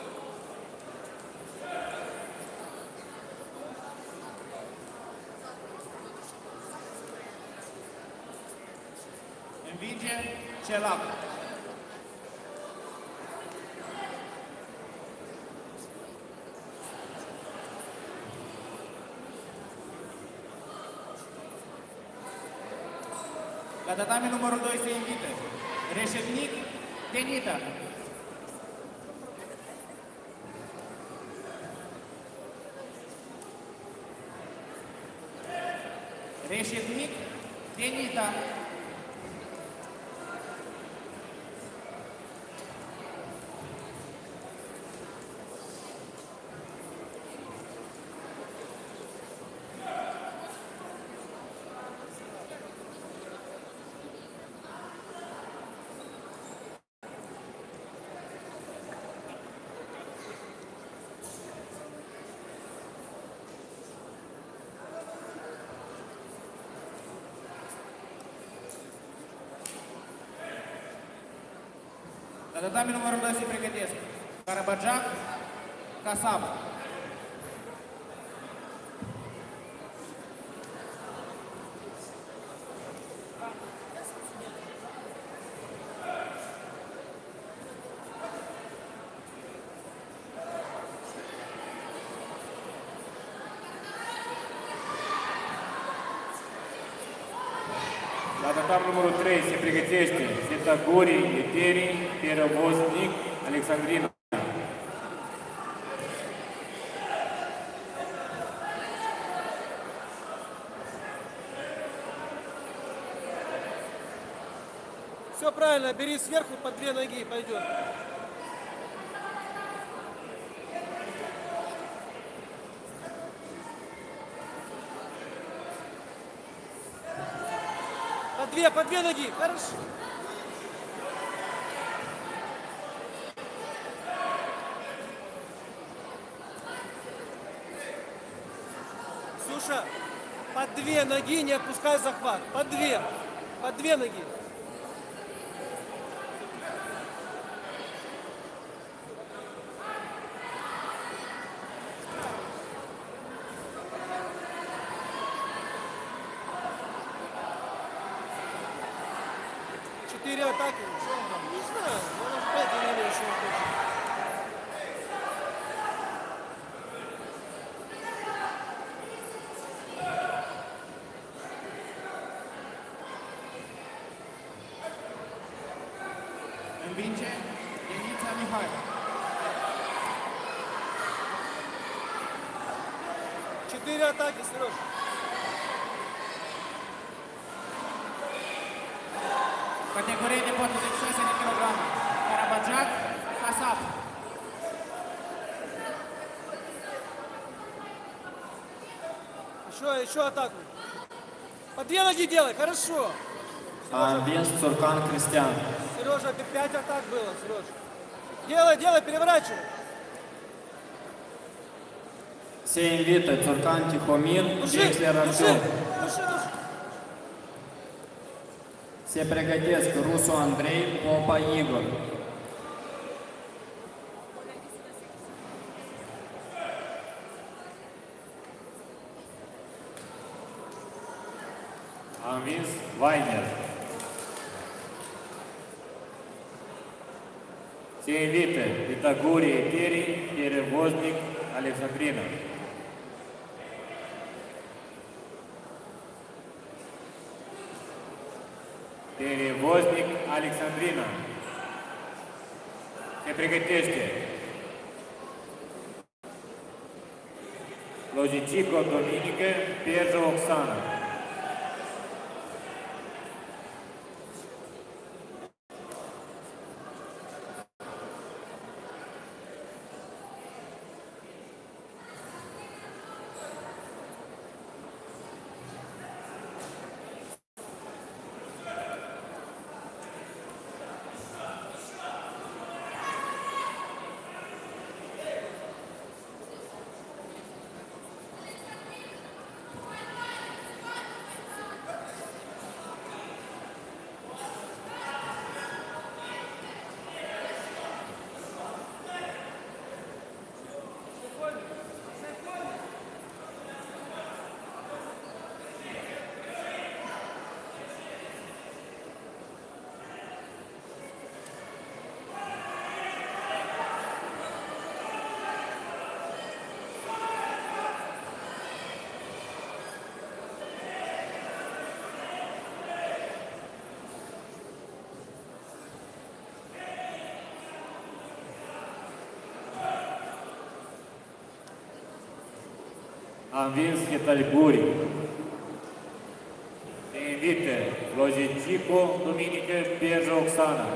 Învinge Celac. La tatami numărul doi se invită Reșetnic, Denita. Reșetnic, Denita. La tatami numărul doi se pregătesc Karabadjak, Kasab. La tatami numărul trei se pregătește Setaguri, Eteri, Perovoznik, Alexandrina. Все правильно, бери сверху по две ноги и пойдет. По две, по две ноги, хорошо. Слушай, по две ноги, не отпускай захват. По две, по две ноги. Четыре атаки. Что он там? Не знаю. Он уже пять деревьев, что он хочет. Învinge Denița Mihai. Четыре атаки, Сереж. Categorie de patruzeci și șase de kilograme. Karabadjak, Kasab. Еще, еще атаку. По две ноги делай, хорошо. A învins Țurcan Cristian. Сережа, пять атак было, Сереж. Делай, делай, переворачивай. Se invită Țurcan Tihomir, Души, Vexler души, Artiom. души, души. Se pregătesc Rusu Andrei, Popa Igor. A învins Weiner. Se invită Pitaguri Eteri, Pierevoznic, Alexandrina. Pierevoznic, Alexandrina. Se pregătește Logicico Dominică, Pierză Oxana. A învins Chetaliburi. Se invită Logicico Dominică, Pierză Oxana.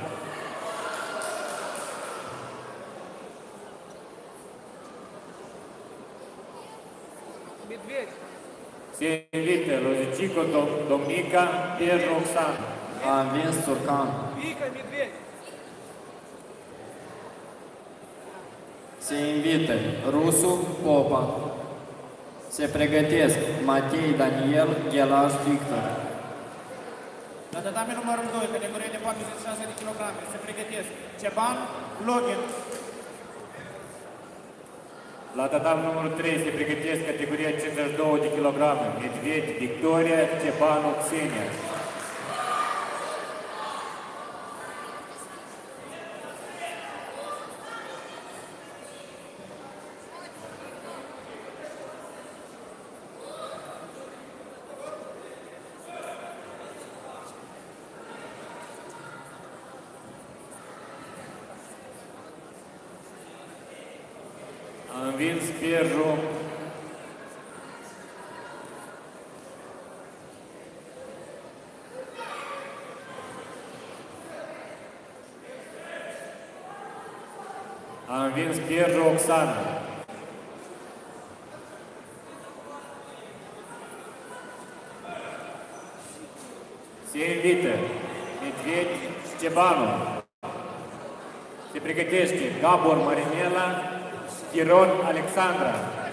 Медведь. Se invită Logicico Domnica, Pierză Oxana. A învins Țurcan. Вика, медведь. Se invită Rusu Popa. Se pregătesc Matei Daniel, Ghelaș Victor. La tatame numărul doi, categorie de patruzeci și șase de kilograme, se pregătesc Ceban, Login. La tatam numărul trei se pregătesc categoria cincizeci și doi de kilograme, Medvedi Victoria, Cebanu Xenia. A învins Pierru. A învins Pierru Oxana. Se invită Medvedi Cebanu. Se pregătește Gabor Marinela, Chiron Alexandra.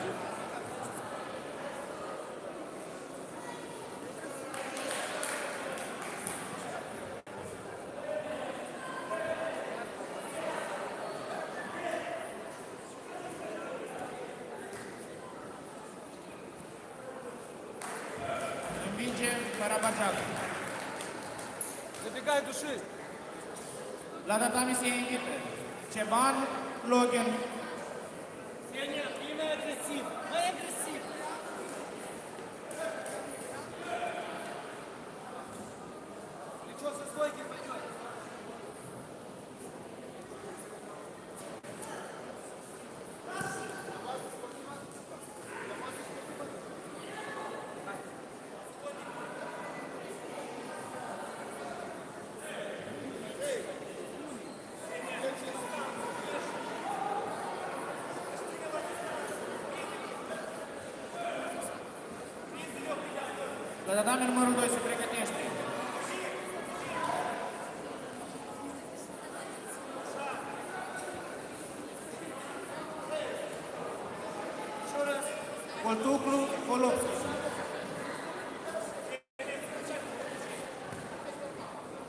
Învinge Carabaceac. Забегай души. La tatame se invită Ceban, Login. Нет, не на агрессив. На агрессив. Плечо со стойки пойдет. La tatame numărul doi se pregătește Coltuclu, Volopski.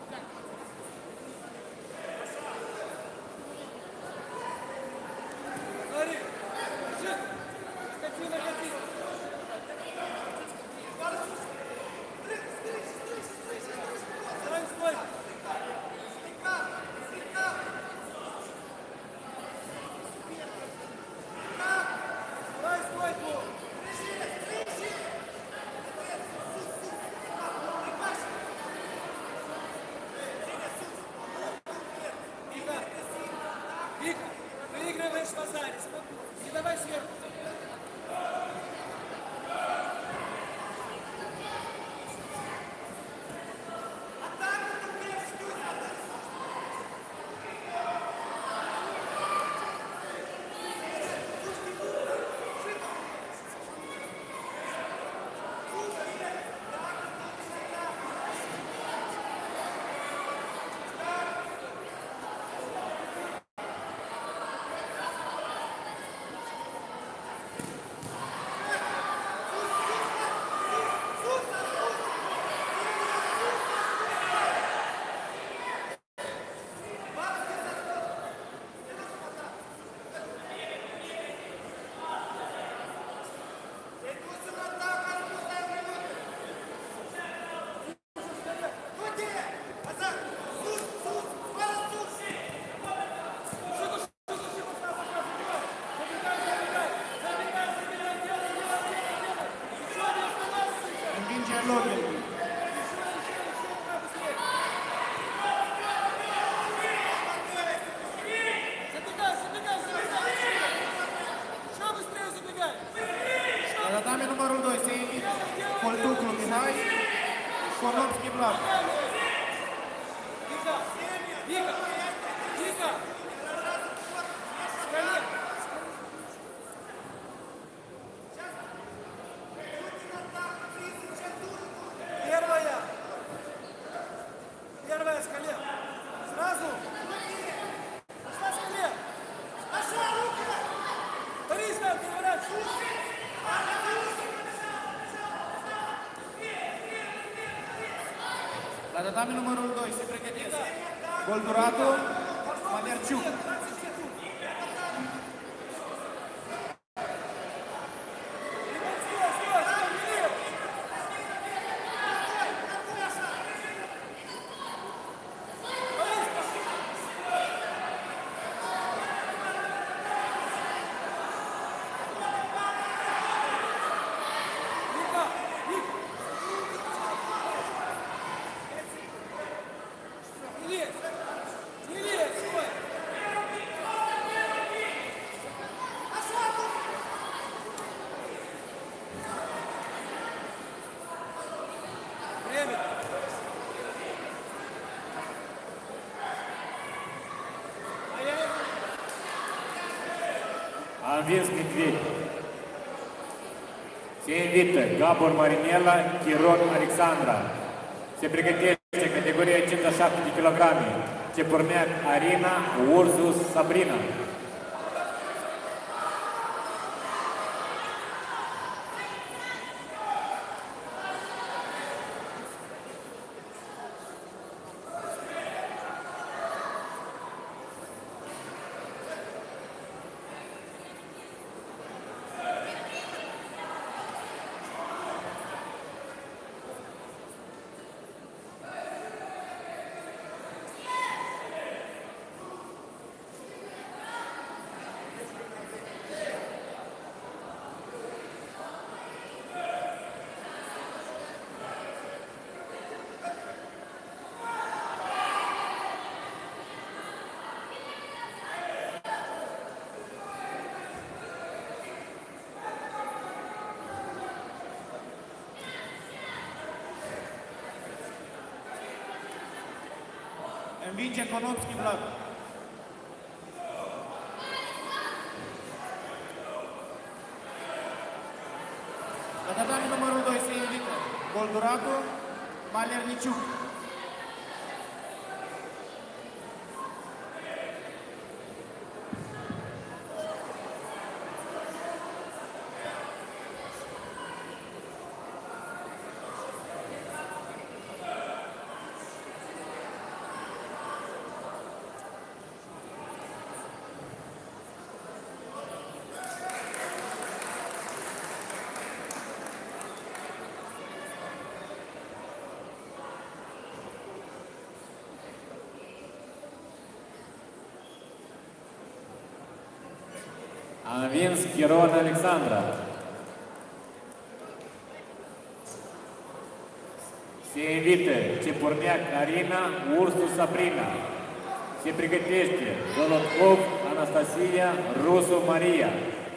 Login. La tatame numărul doi se invită Coltuclu Mihai și Conomski Vlad. Первая. Первая скале. Сразу. Пошла скале. Пошла руки. Борис, как ты врач? La tatame numărul doi se pregătesc Golduratu, Manerciuc. A învins Medved. Se invită Gabor Marinela, Chiron Alexandra. Se pregătește categoria cincizeci și șapte de kilograme. Cepurneac Arina, Ursus Sabrina. Învinge Conomski Vlad. La tatame numărul doi se invită Golduratu, Malerniciuc. A învins Chiron Alexandra. Se invită Cepurneac Arina, Ursus Sabrina. Se pregătește Dolotkov Anastasia, Rusu Maria.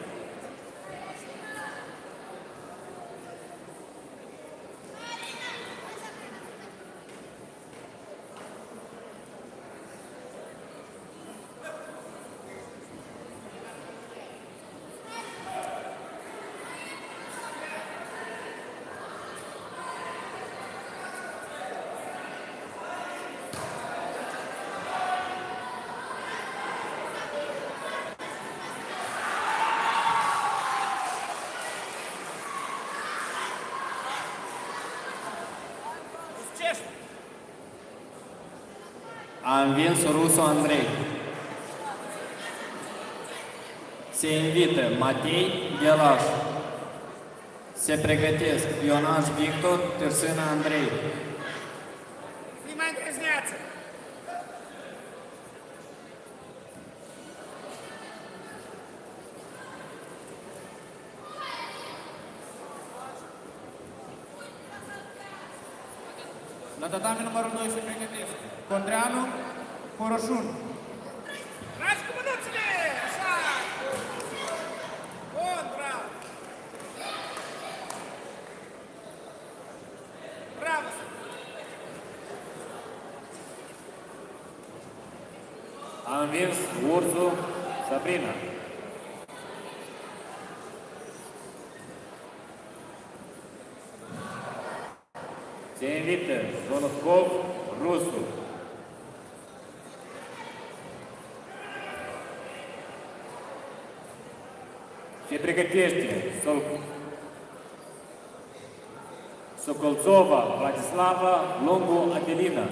A învins Rusu Andrei. Se invită Matei Ghelaș. Se pregătesc Ionaș Victor, Târsână Andrei. Снимай грязняться. La tatami numărul doi se pregătesc Condreanu, Poroșun. Tragi cu mânuțile! Așa! Bun, bravo! Bravo! A învins Ursu Sabrina. Se invită Solotkov Rusu. Se pregătește Sol... Sokoltsova Vladislava, Lungu Adelina.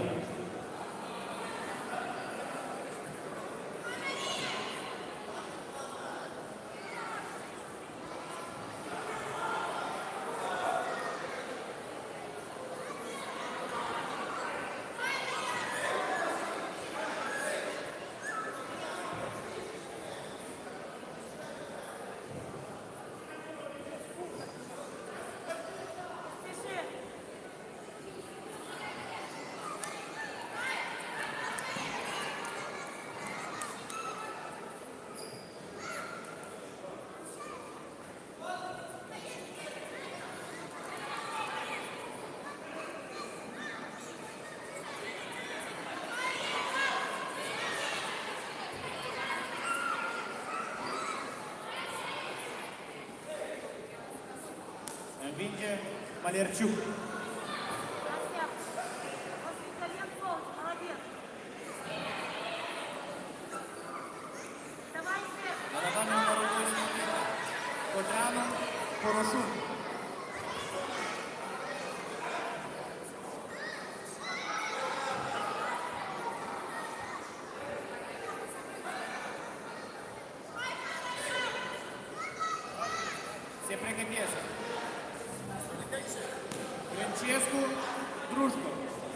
Învinge Malerciuc. La tatami numărul doi se invită Condreanu, Poroșun. Se pregătesc Grăncescu, Drușco.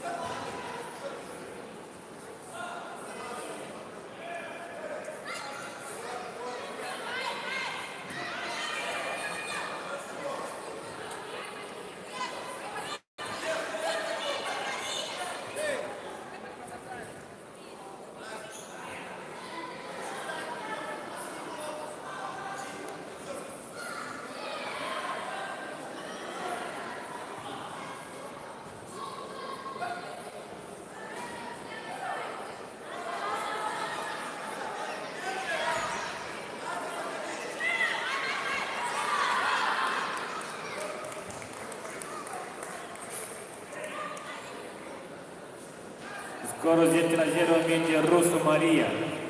Scorul zece la zero învinge Rusu Maria.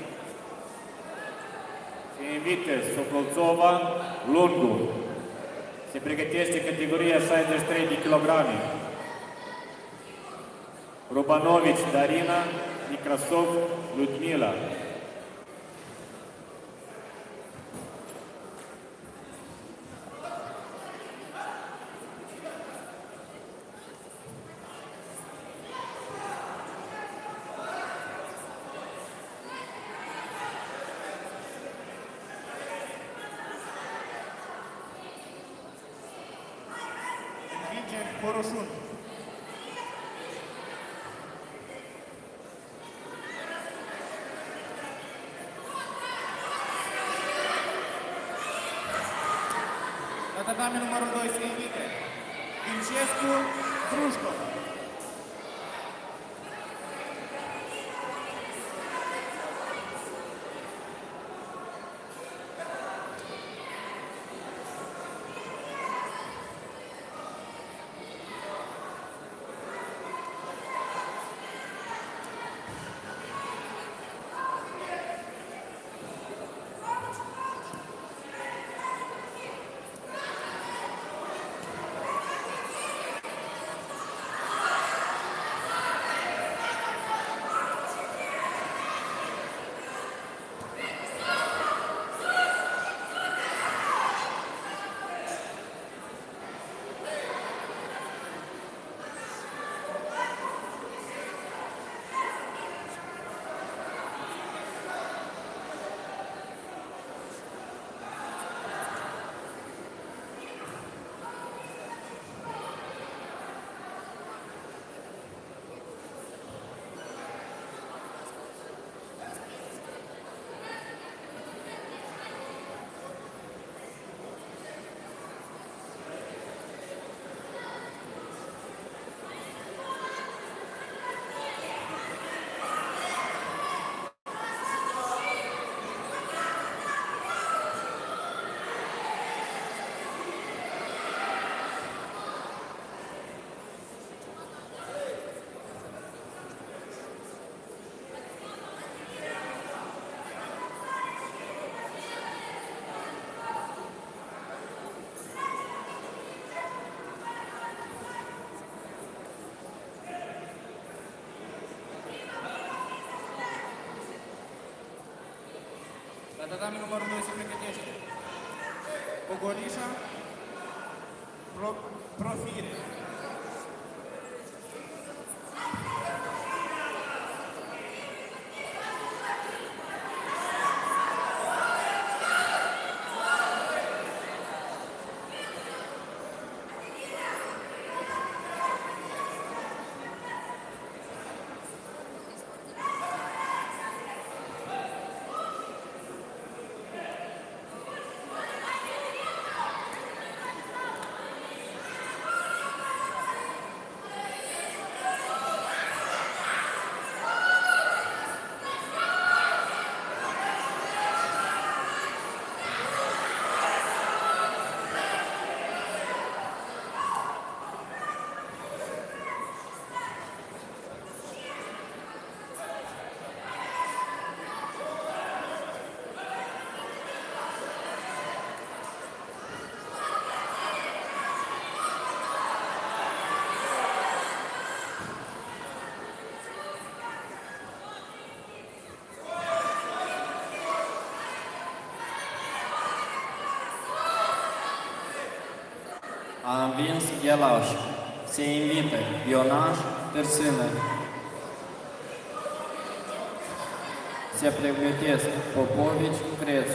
Se invită Sokoltsova Lungu. Se pregătește categoria șaizeci și trei de kilograme. Rubanovici Darina, Nekrasov Ludmila. Poroșun. La tatami numărul doi se invită Grăncescu, Drușco. tatami numărul doi se pregătește Pogorișa, Pro, Profire. A învins Ghelaș. Se invită Ionaș Târsână. Se pregătesc Popovici Crețu.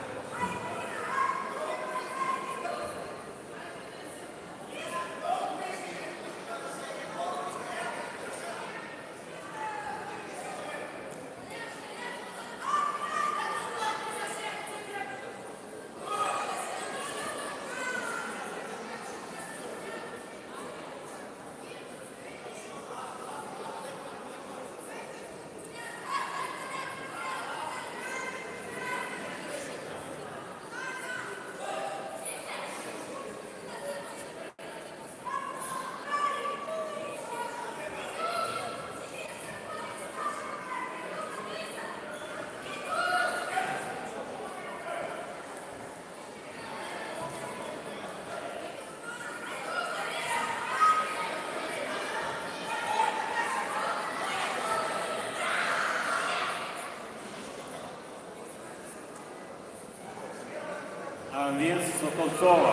A învins Sokoltsova.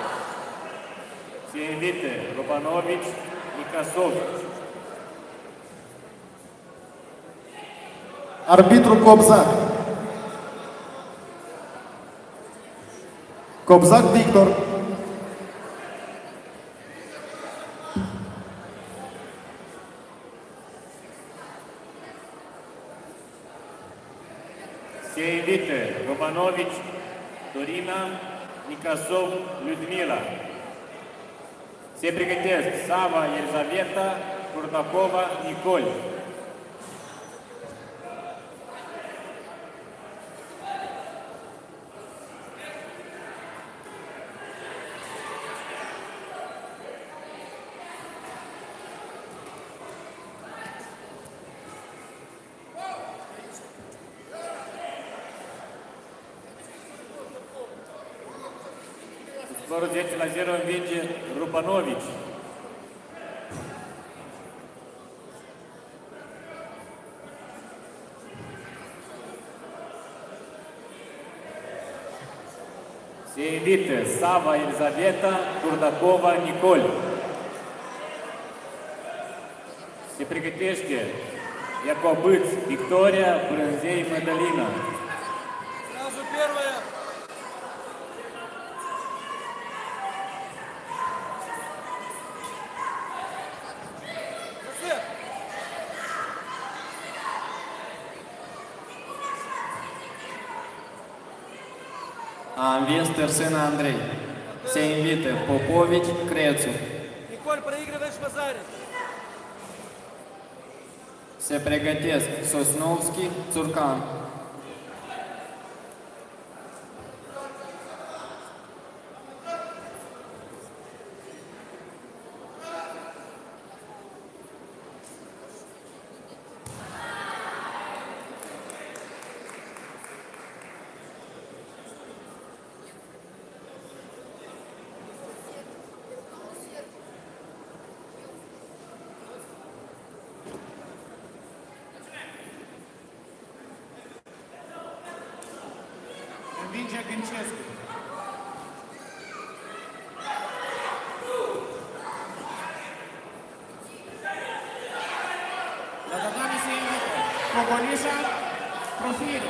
Se invită Lobanovici Nicasov. Arbitru Cobzac. Cobzac Victor. Se invită Lobanovici Dorina, Nicasov Людмила. Se pregătesc Sava Elizaveta, Kurdakova Nicol. Scorul zece la zero învinge Rupanovici. Se invită Sava Elizaveta, Kurdakova Nicol. Se pregătește Iacobâț Victoria, Brânzei Mădălina. Сразу первая. A învins Târsână Andrei. Se invită Popovici Crețu. Николь, проигрываешь в азаре. Se pregătesc Sosnovski Țurcan. Golișa, Profil.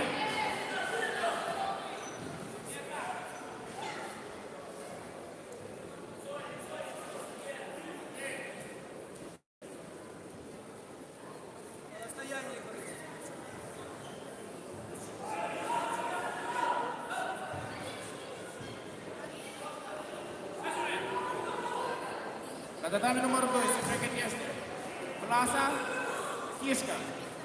La tatami numărul doi se pregătește Vlasa, Chișca.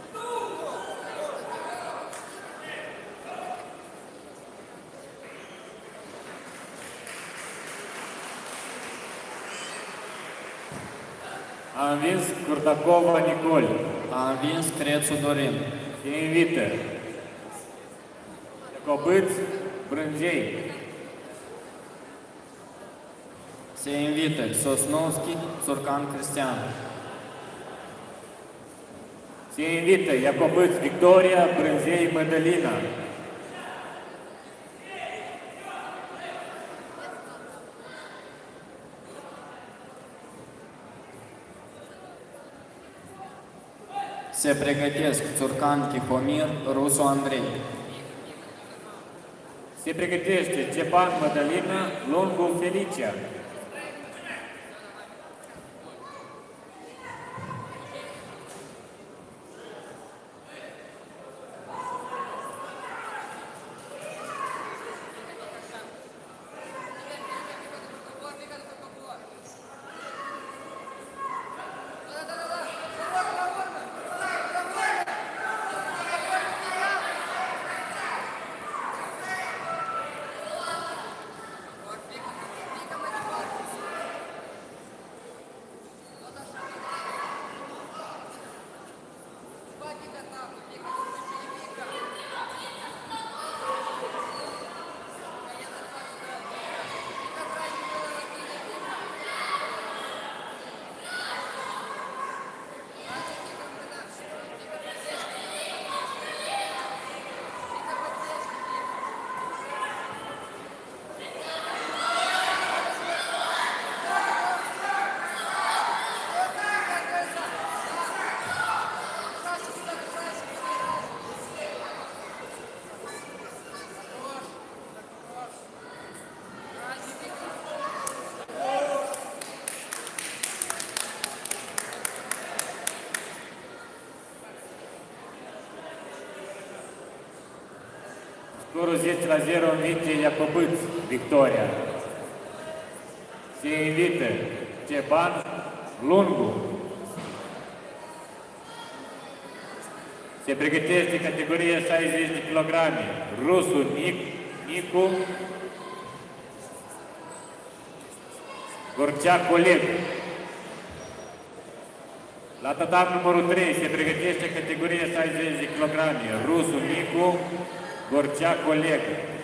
A învins Curtacova Nicol. A învins Crețu Dorin. Se invită Cobâț Brânzei. Se invită Sosnovski Țurcan Cristian. Se invită Iacobâț Victoria Brânzei Mădălina. Se pregătesc Țurcan Tihomir, Rusu Andrei. Se pregătește Cepan Mădălina, Lungu Felicia. Scorul zece la zero învinge Iacobâț Victoria. Se invită Ceban Lungu. Se pregătește categoria șaizeci de kilograme. Rusu Nic, Nicu Gorceac Oleg. La tatami numărul trei se pregătește categoria șaizeci de kilograme. Rusu Nicu Gorceac Oleg.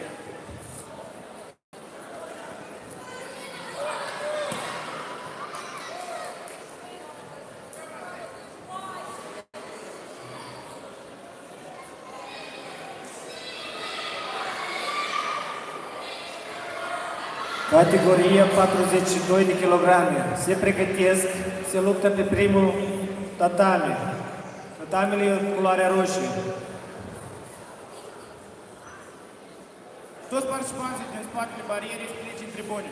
Categoria patruzeci și doi de kilograme. Se pregătesc, se luptă pe primul tatami. Tatamile în culoarea roșie. Toți participanții din spatele barierei să plece în tribune.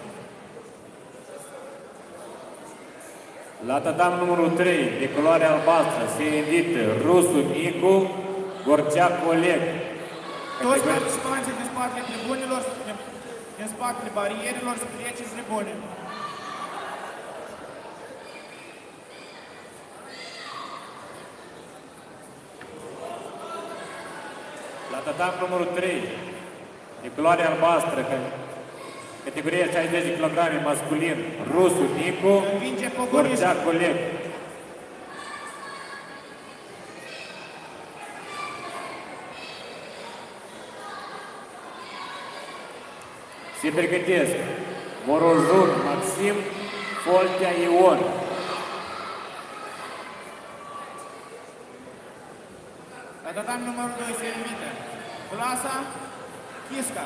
La tatam numărul trei, de culoare albastră, se invită Rusu Nicu Gorceac Oleg. Toți participanții din spatele tribunilor, din, din spatele barierilor să plece în tribune. La tatam numărul trei, de culoare albastră, categoria șaizeci de kilograme masculin, Rusu Nicu Gorceac Oleg. Se pregătesc Morozun Maxim, Foltea Ion. La tatami numărul doi se invită Vlasa, Chisca.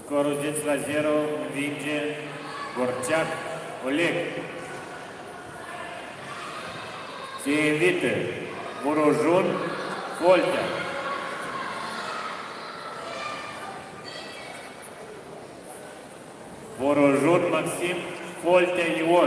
scorul zece la zero, învinge Gorceac Oleg. Se invită Borojun Foltea. Borojun Maxim, Foltea Ion.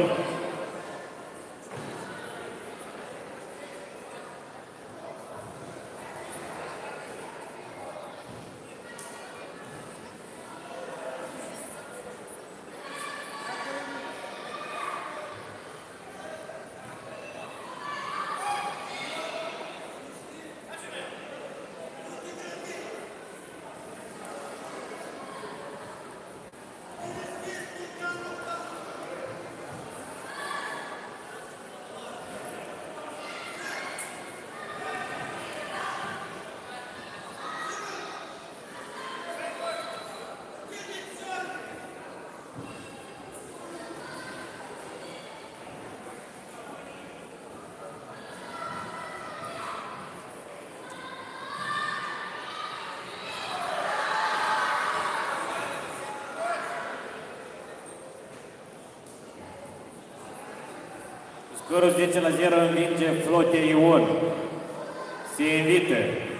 Scorul zece la zero, învinge Flotea Ion. Se invită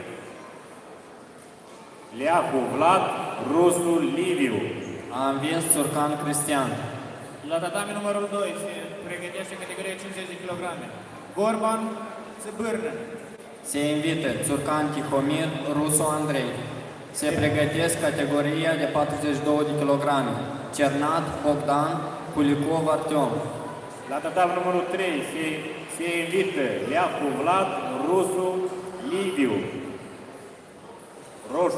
Leacu Vlad, Rusu Liviu. A învins Țurcan Cristian. La tatami numărul doi se pregătește categoria cincizeci de kilograme. Gorban Țăbârnă. Se invită Țurcan Tihomir, Rusu Andrei. Se pregătesc categoria de patruzeci și doi de kilograme. Cernat Bogdan, Kulikov Artyom. La tatav numărul trei se, se invită Leacu Vlad, Rusu Liviu. Roșu.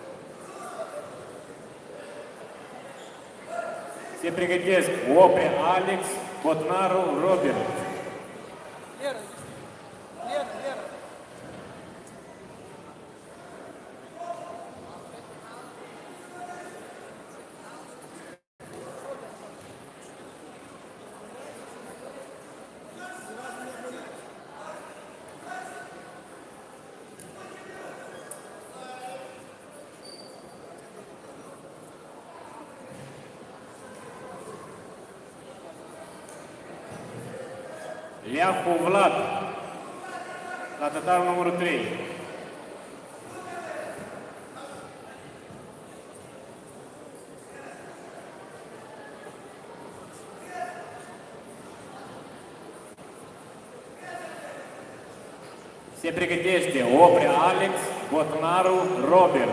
Se pregătesc Opre Alex, Botnaru Robert. Лера, Лера, Лера. Leacu Vlad, la tatav numărul trei. Se pregătește Opre Alex, Botnaru Robert.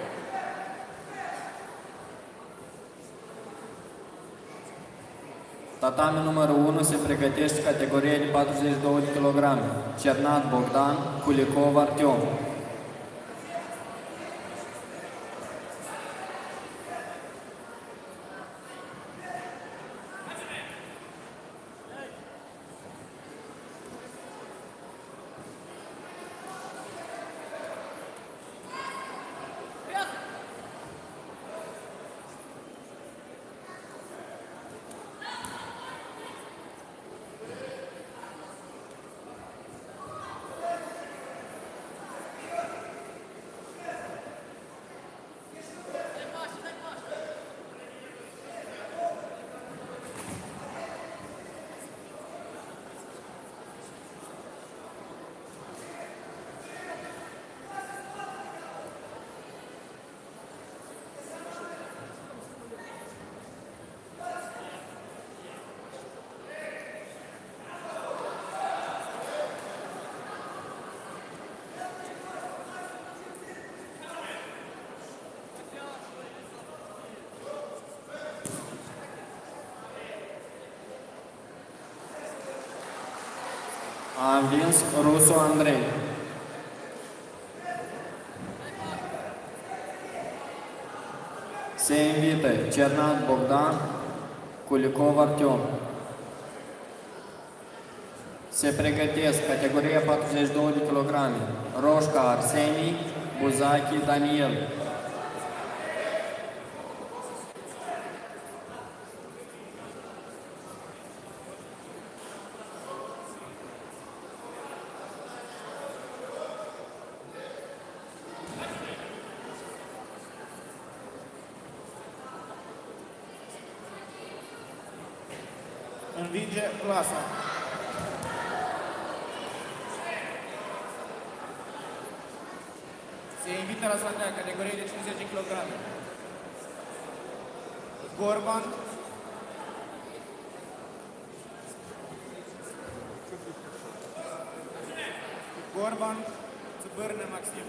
Tatami numărul unu se pregătește categoria de patruzeci și doi de kilograme. Cernat Bogdan, Kulikov Artyom. A învins Rusu Andrei. Se invită Cernat Bogdan, Kulikov Artyom. Se pregătesc categoria patruzeci și doi de kilograme. Roșca Arseni, Buzachi Daniel. învinge clasa. Se invită la saltea categorie de cincizeci de kilograme. Gorban, Gorban, Țăbârnă Maxim.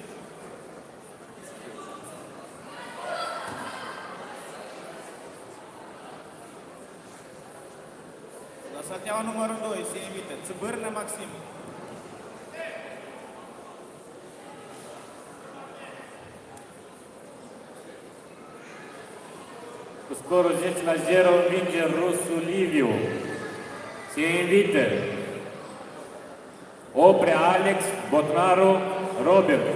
La salteaua numărul doi se invită Țăbârnă Maxim. Cu scorul zece la zero învinge rusul Liviu. Se invită Oprea Alex, Botnaru Robert.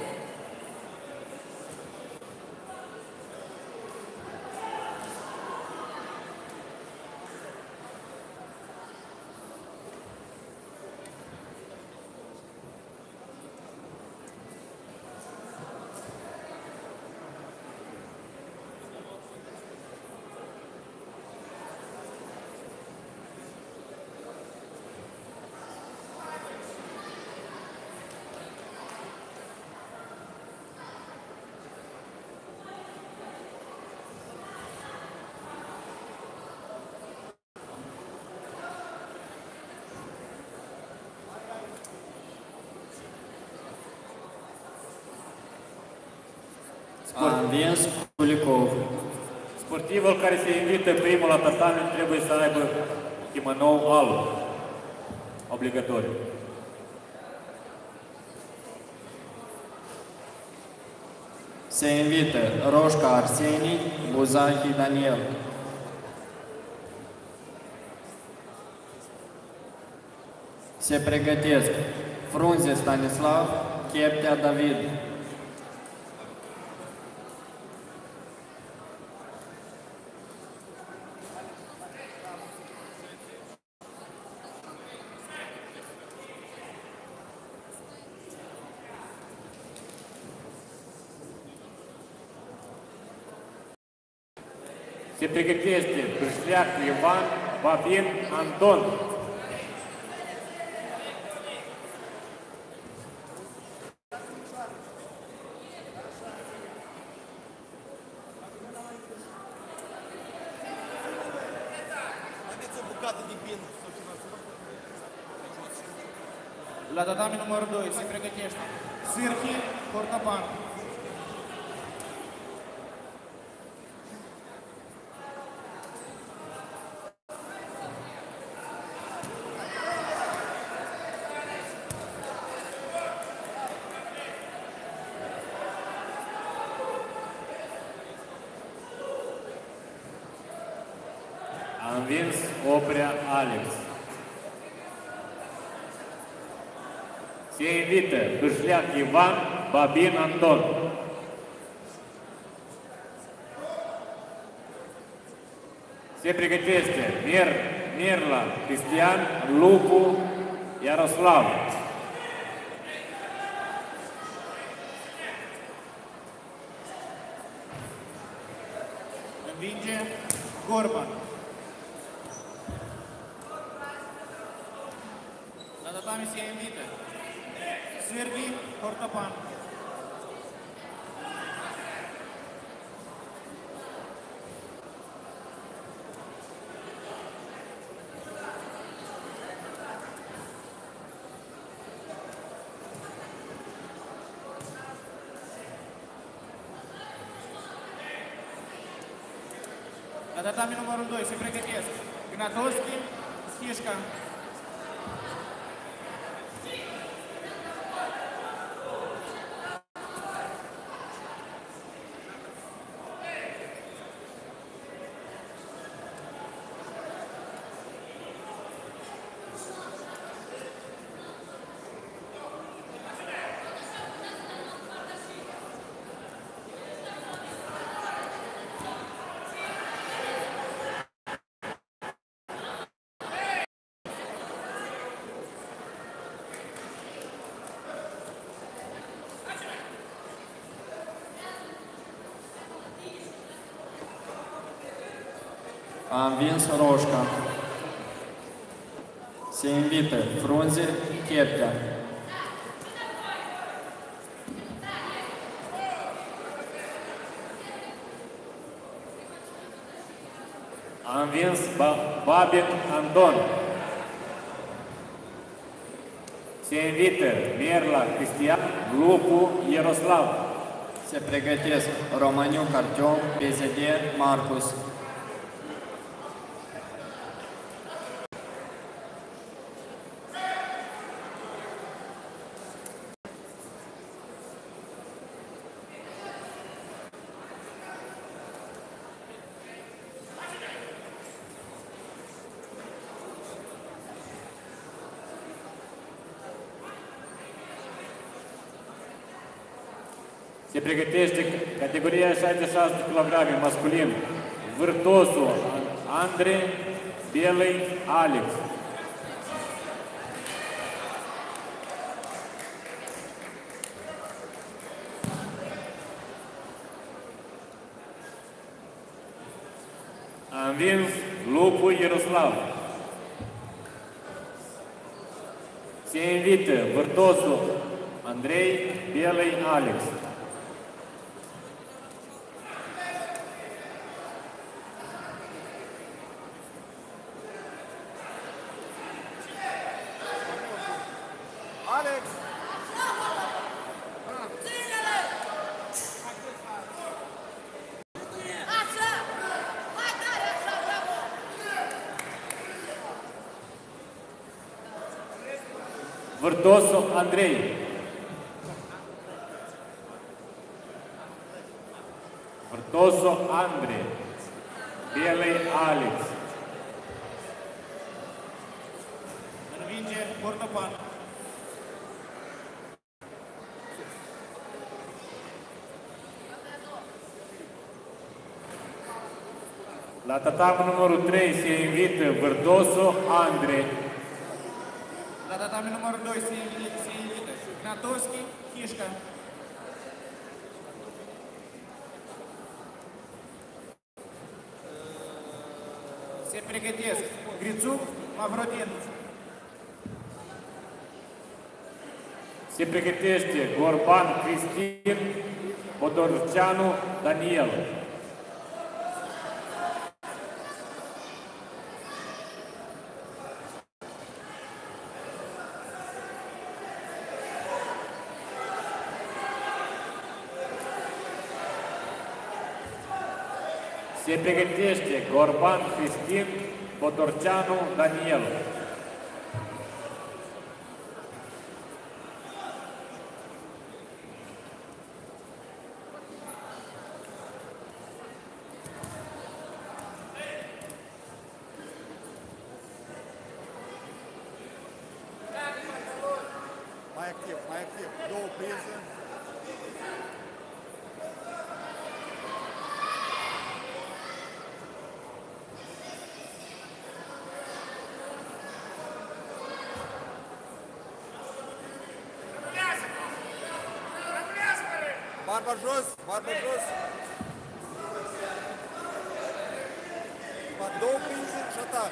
A învins Kulikov. Sportivul care se invită primul la tatame trebuie să aibă kimonou alb. Obligatoriu. Se invită Roșca Arseni, Buzachi Daniel. Se pregătesc Frunze Stanislav, Cheptea David. Se pregătește Câșleac Ivan, Babin Anton. Haideți o bucată de pin. La tatami numărul doi se pregătește Sârchi Portopan. A învins Oprea Alex. Se invită Câșleac Ivan, Babin Anton. Se pregătește Mir, Mirla Cristian, Lupu Iaroslav. Învinge Gorban. La tatami se invită Sârchi Portopan. La tatami numărul doi se pregătesc Gnatovski, Schișca. A învins Roșca. Se invită Frunze Chertea. A învins Babin Andon. Se invită Merla Cristian, Lupu Iaroslav. Se pregătesc Romaniuc Artiom, P Z D Marcus. Se pregătește categoria șaizeci și șase de kilograme masculin, Vârtosul Andre, Belei Alex. A învins Lupu Iaroslav. Se invită Vârtosul Andrei, Belei Alex. Vârtosul Andrei. Vârtosul Andrei. Belei Alex. Învinge Bortopan. La tatami numărul trei se invită Vârtosul Andrei. La tatami numărul doi se invită, se invită Gnatovski, Hișca. Se pregătesc Grițuc, Mavrodin. Se pregătește Gorban Cristin, Bodorceanu Daniel. Se pregătește Gorban Cristin, Bodorceanu Daniel. Mai activ, mai activ. Două prize. Barba jos, barba jos. Fac două prinse și atac.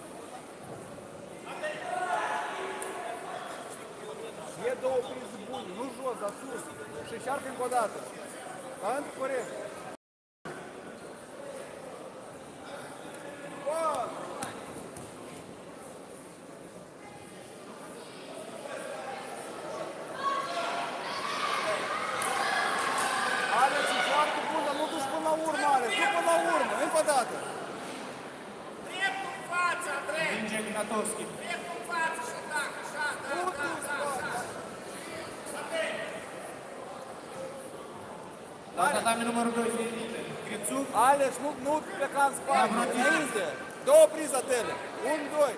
E două prinse bune. nu jos, dar sus. Și încearcă încă o dată. Hand, corect. Bun! Alex, e foarte bun, dar nu duci până la urmă, Alex. Du până la urmă, încă o dată. Dreptul în față, Andrei! Minge Gnatovski. Dreptul în față și atac, așa, da, da, da, așa. Andrei! La tatami numărul doi se invită Crițuc. Alex, nu, nu pleca în spate, înainte. Două priza tele. Un, doi.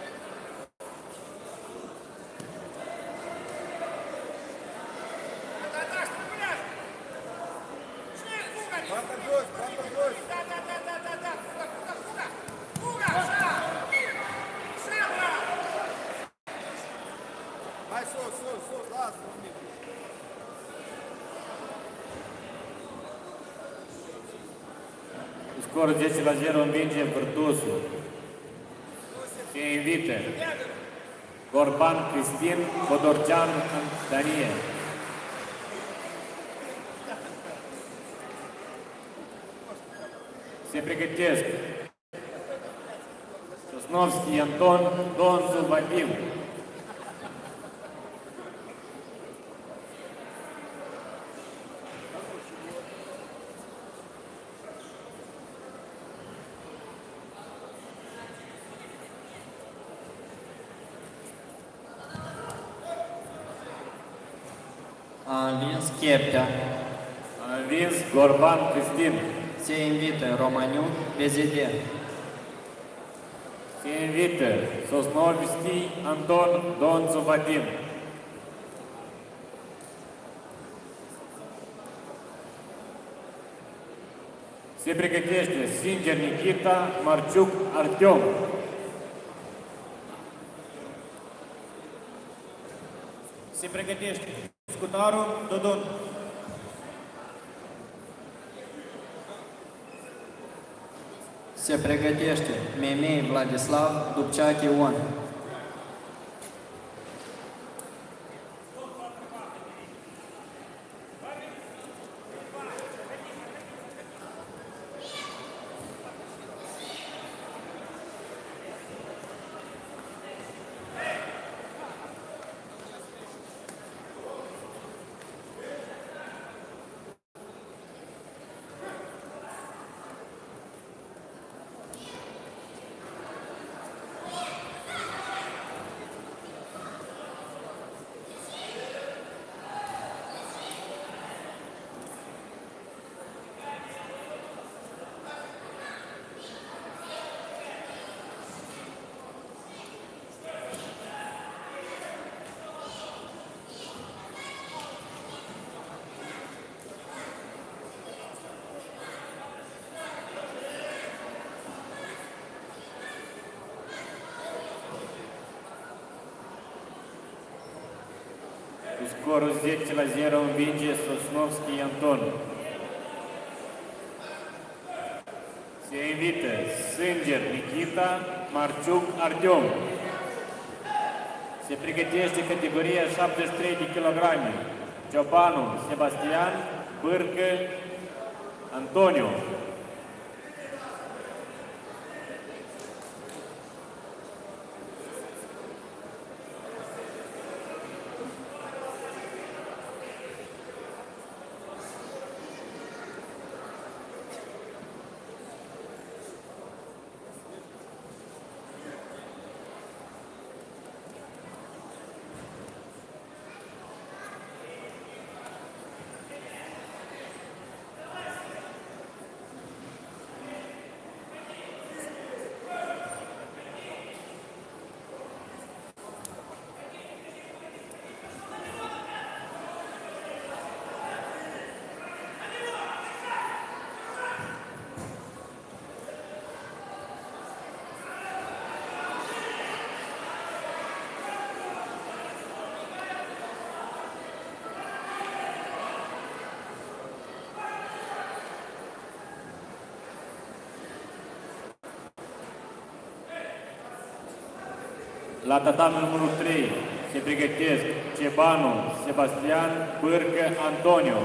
Da, da, stăpânează! Cine? Fuga, nici Bata jos, bata jos. Da, da, da, da, da, da, fuga, fuga, fuga! Fuga, așa! Așa, bravo! Hai sus, sus, sus, lasă. Cu scorul zece la zero învinge Vârtusul. Se invită Gorban Cristin, Bodorcean Danie. Se pregătesc Sosnovski Anton, Donzu Vadim. A învins Cheptea. A învins Gorban Cristin. Se invită Romaniuc, Bezide. Se invită Sosnovski Anton, Donzu Vadim. Se pregătește Singer Nikita, Marciuc Artyom. Se pregătește Scutaru Dodon. Se pregătește Memei Vladislav, Dubceac Ion. Cu scorul zece la zero învinge Sosnovski Anton. Se invită Singer Nikita, Marciuc Artyom. Se pregătește categoria șaptezeci și trei de kilograme. Ciobanu Sebastian, Bârcă Antonio. La tatame numărul trei se pregătesc Cebanu Sebastian, Bârcă Antonio.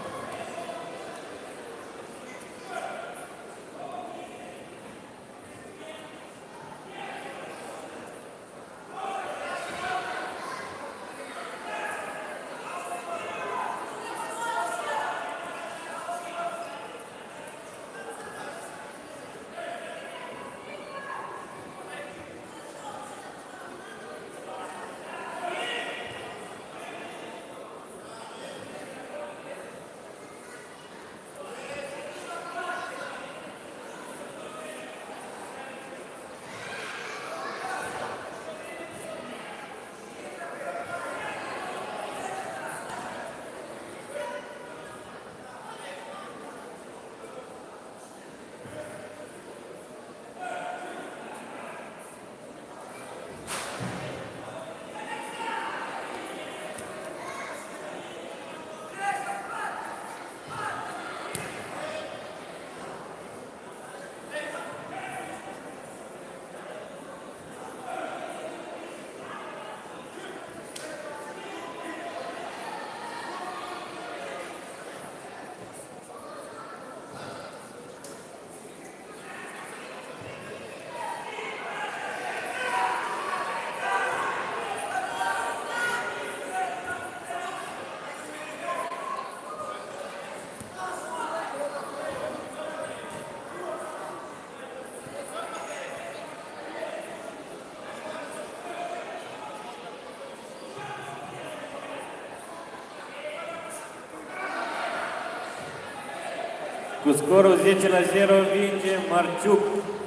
Cu scorul zece la zero învinge Marciuc.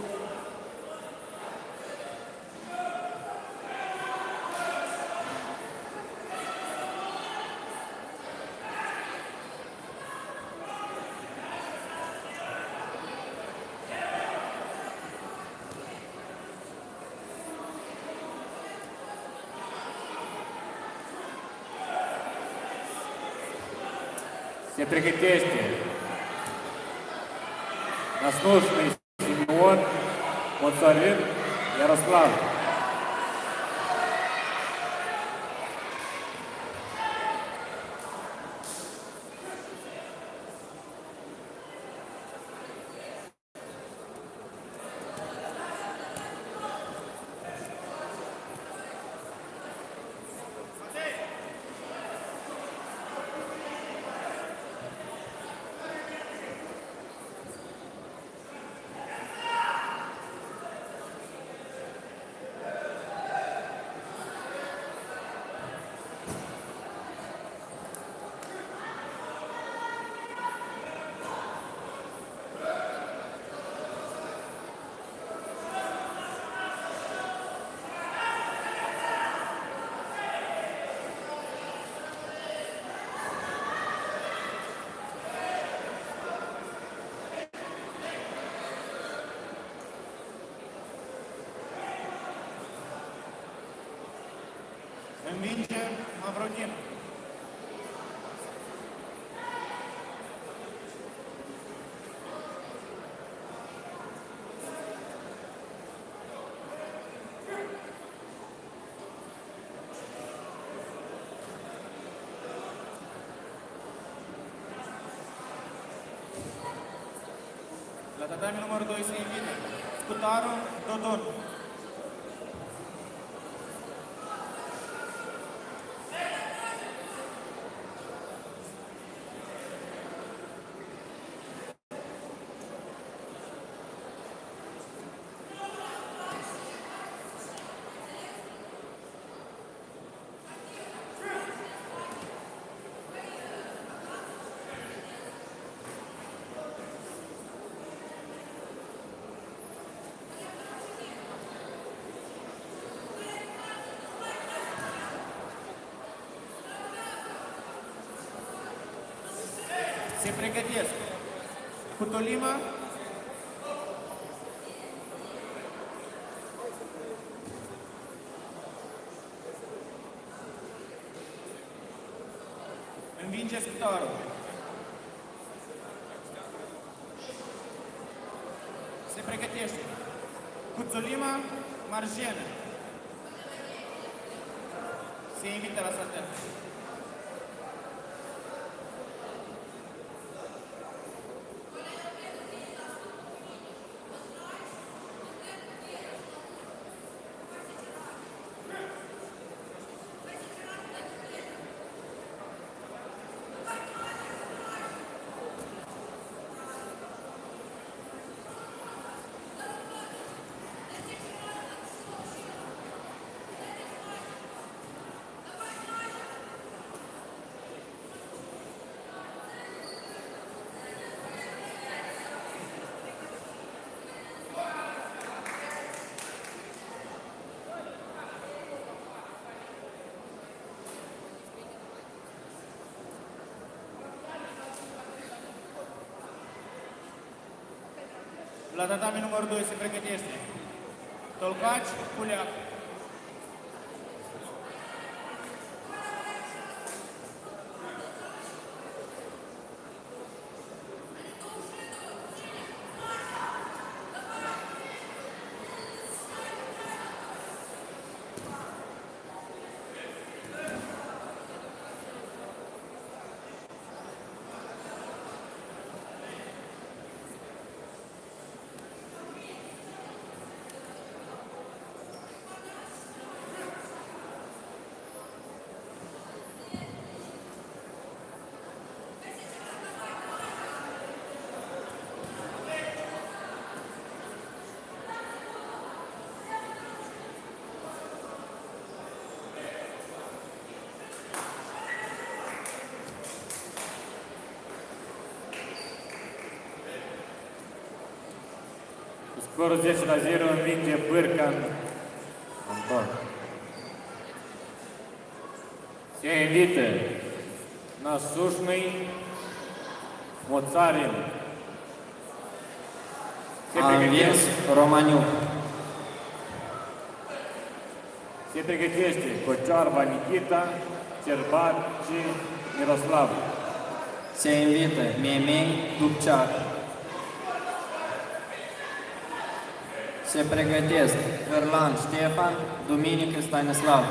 Se pregătește Насновский Симеон, Моцарин, Ярослав. Învinge Mavrodin. La tatami numărul doi se invită Scutaru Dodon. Se pregătesc Cutolima, învinge Scutaru. Se pregătește Cuțulima, Marjene. Se invită la saltea. La tatami numărul doi se pregătește Tolcaci, Culeac. Scorul zece la zero învinge Bârcan Anton. Se invită Nasușnui Moțarin. A învins Romaniuc. Se pregătește Cocioarba Nikita, Cerbaci Miroslav. Se invită Memei Dubceac. Se pregătesc Cârlan Ștefan, Duminică Stanislav.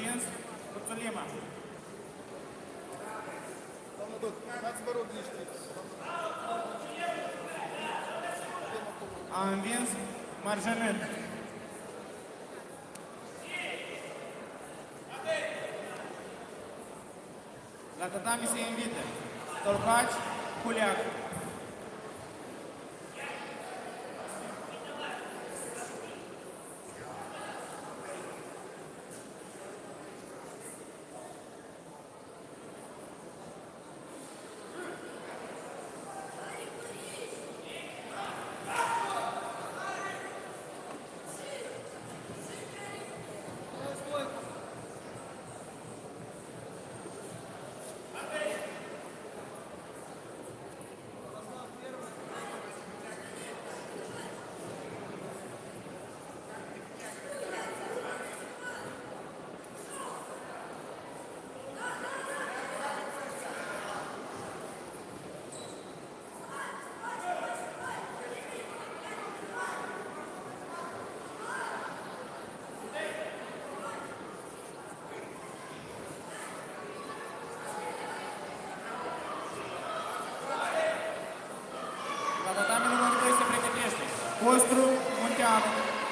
învins Cuțulima. Doamnă Doc, dați-vă rog liniștiți. A învins Marjanin. La tatami se invită Tolcaci, Culeac. La tatami numărul doi se pregătește Costru, Munteanu.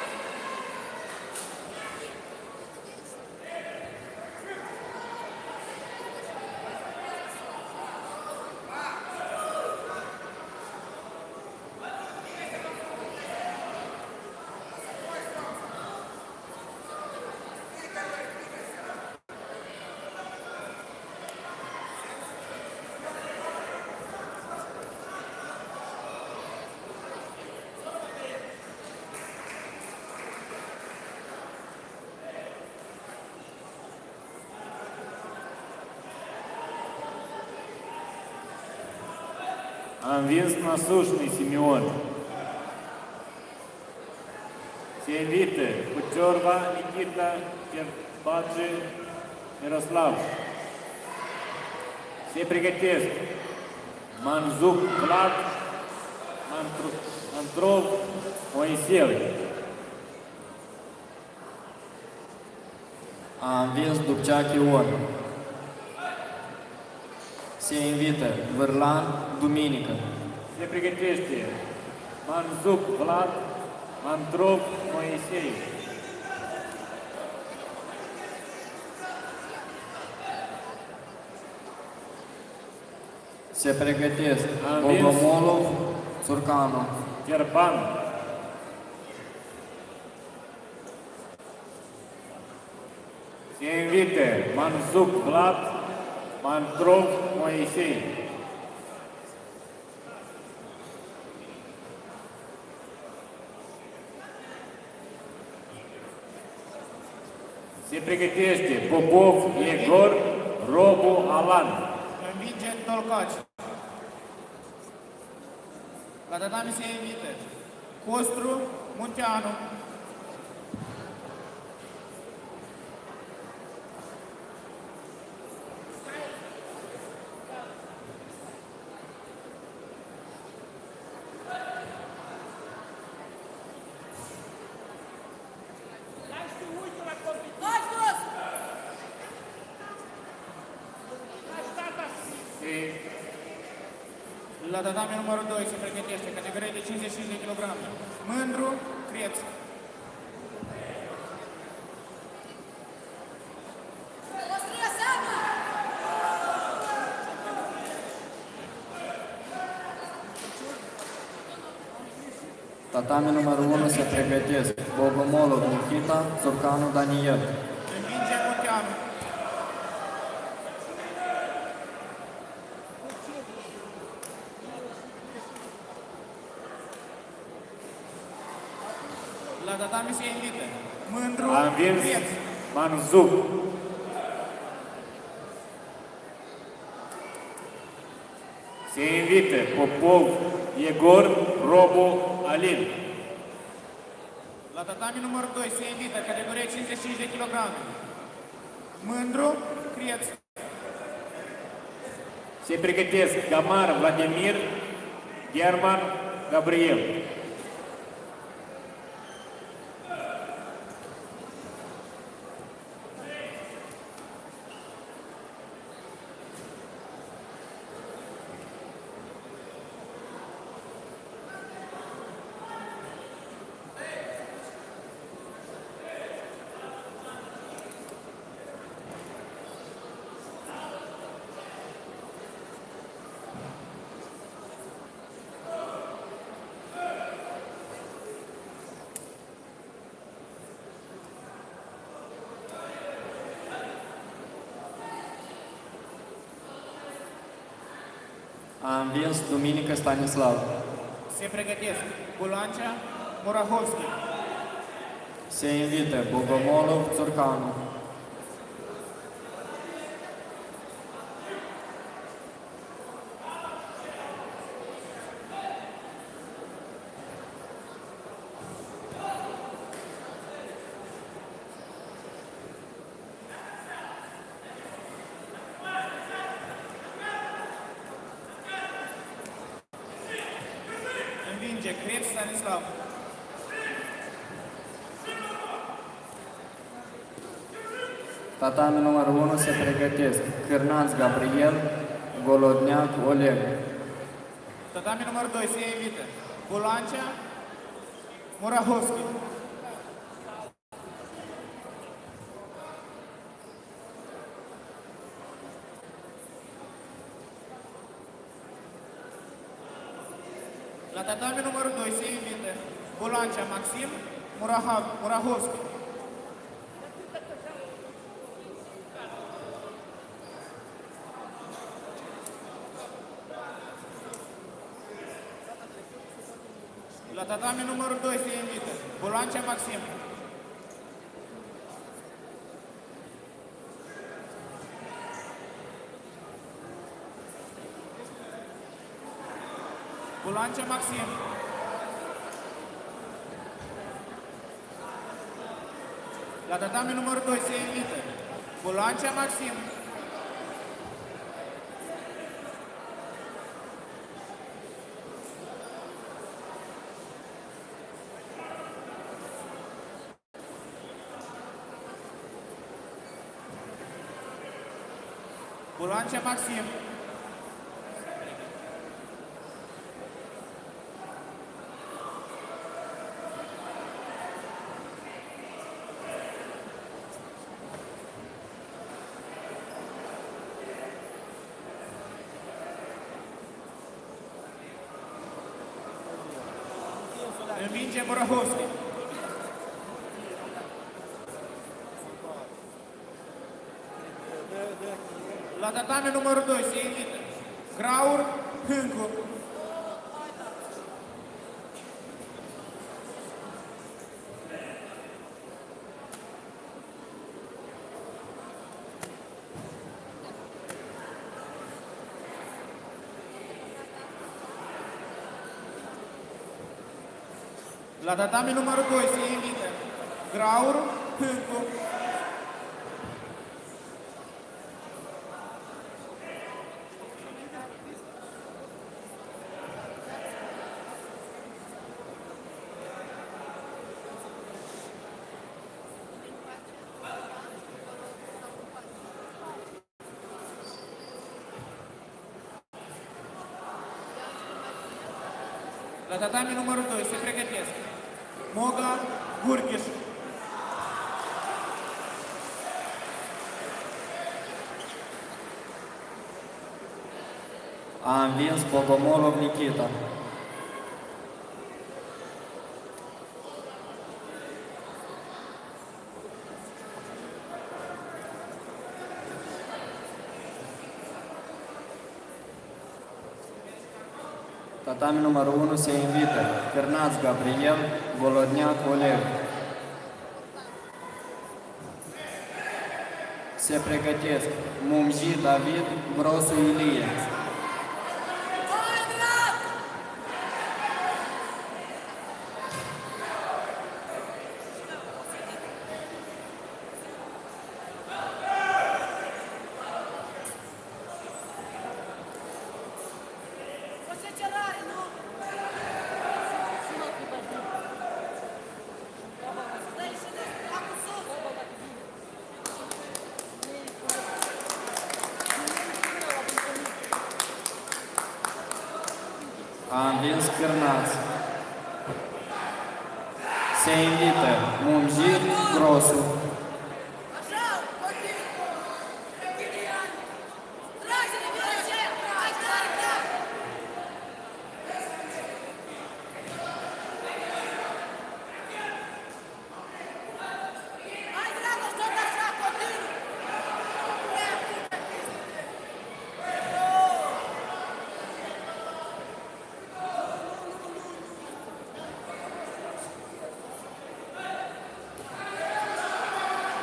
A învins Nasușni Simeon. Se invită Cuciorba, Nikita, Cerbaci, Miroslav. Se pregătesc Manzuc, Vlad, Mantrov, Moisev. A învins Dubceac Ion. Se invită Vârlan, Duminică. Se pregătește Manzuc, Vlad, Mantrov, Moisei. Se pregătesc Bogomolov, Țurcanu. Gerban. Se invită Manzuc, Vlad, Mantrov, Moisei. Se pregătește Popov, Egor, Robu, Alan. Învinge Tolcaci. La tatami se invită Costru, Munteanu. La tatami numărul doi se pregătește categoria de cincizeci și cinci de kilograme. Mândru, Creț. Tatami numărul unu se pregătesc Bogomolov, Nikita, Țurcanu, Daniel. Învinge Munteanu. La tatami se invită Mândru, A învins Creț. Manzuc. Se invită Popov, Egor, Robu, Alin. La tatami numărul doi se invită categoria cincizeci și cinci de kilograme. Mândru, Creț. Se pregătesc Gamar, Vladimir, German, Gabriel. A învins Duminică Stanislav. Se pregătesc Bulancea, Murahovski. Se invită Bogomolov, Țurcanu. Învinge Creț Stanislav. Tatami numărul unu se pregătesc Cârnaț Gabriel, Golodneac Oleg. Tatami numărul doi se invită Bulancea, Murahovski. La tatami numărul doi se invită Bulancea Maxim, Murahovski. La tatami numărul doi se invită Bulancea Maxim. Bulancea Maxim. La tatami numărul doi se invită Bulancea Maxim. Bulancea Maxim. Învinge Murahovski. La tatami numărul doi se invită Graur Hâncu. La tatami numărul doi se invită Graur Hâncu. La tatami numărul doi se pregătesc Moga Gurghiș. A învins Bogomolov Nikita. Tatami numărul unu se invită Cârnaț Gabriel, Golodneac Oleg. Se pregătesc Mumji David, Grosu Ilie. A învins Cârnaț. Se invită Mumji Grosu.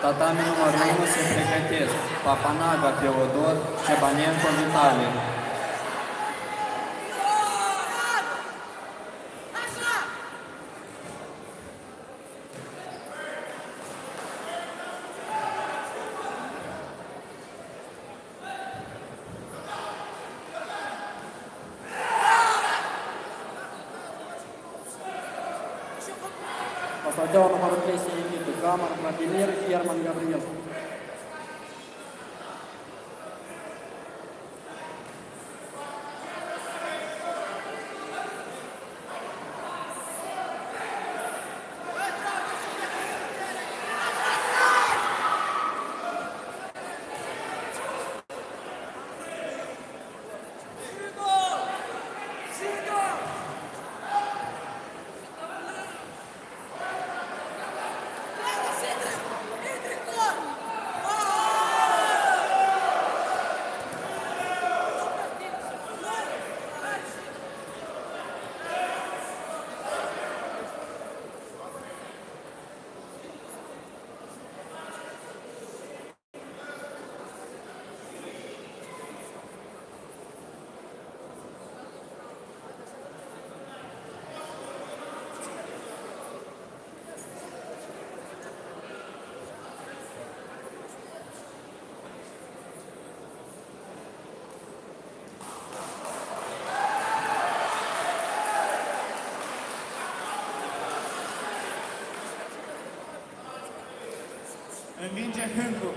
tatami numărul unu se pregătesc Papanaga Teodor, Cebanenco Vitalie. Passageau numărul trei se invită Gamar, Vladimir, Herman Gabriel. Învinge Hâncu.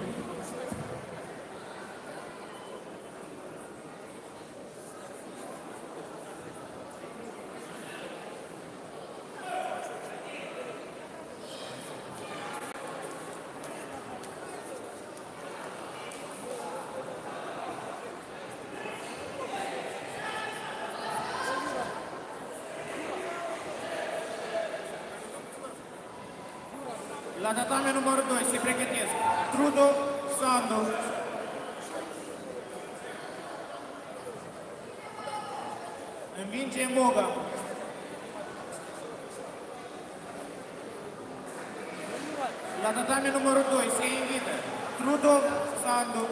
La tatame numărul doi se pregătesc Trudo, Sandu. Învinge Moga. La tatame numărul doi se invită Trudo, Sandu.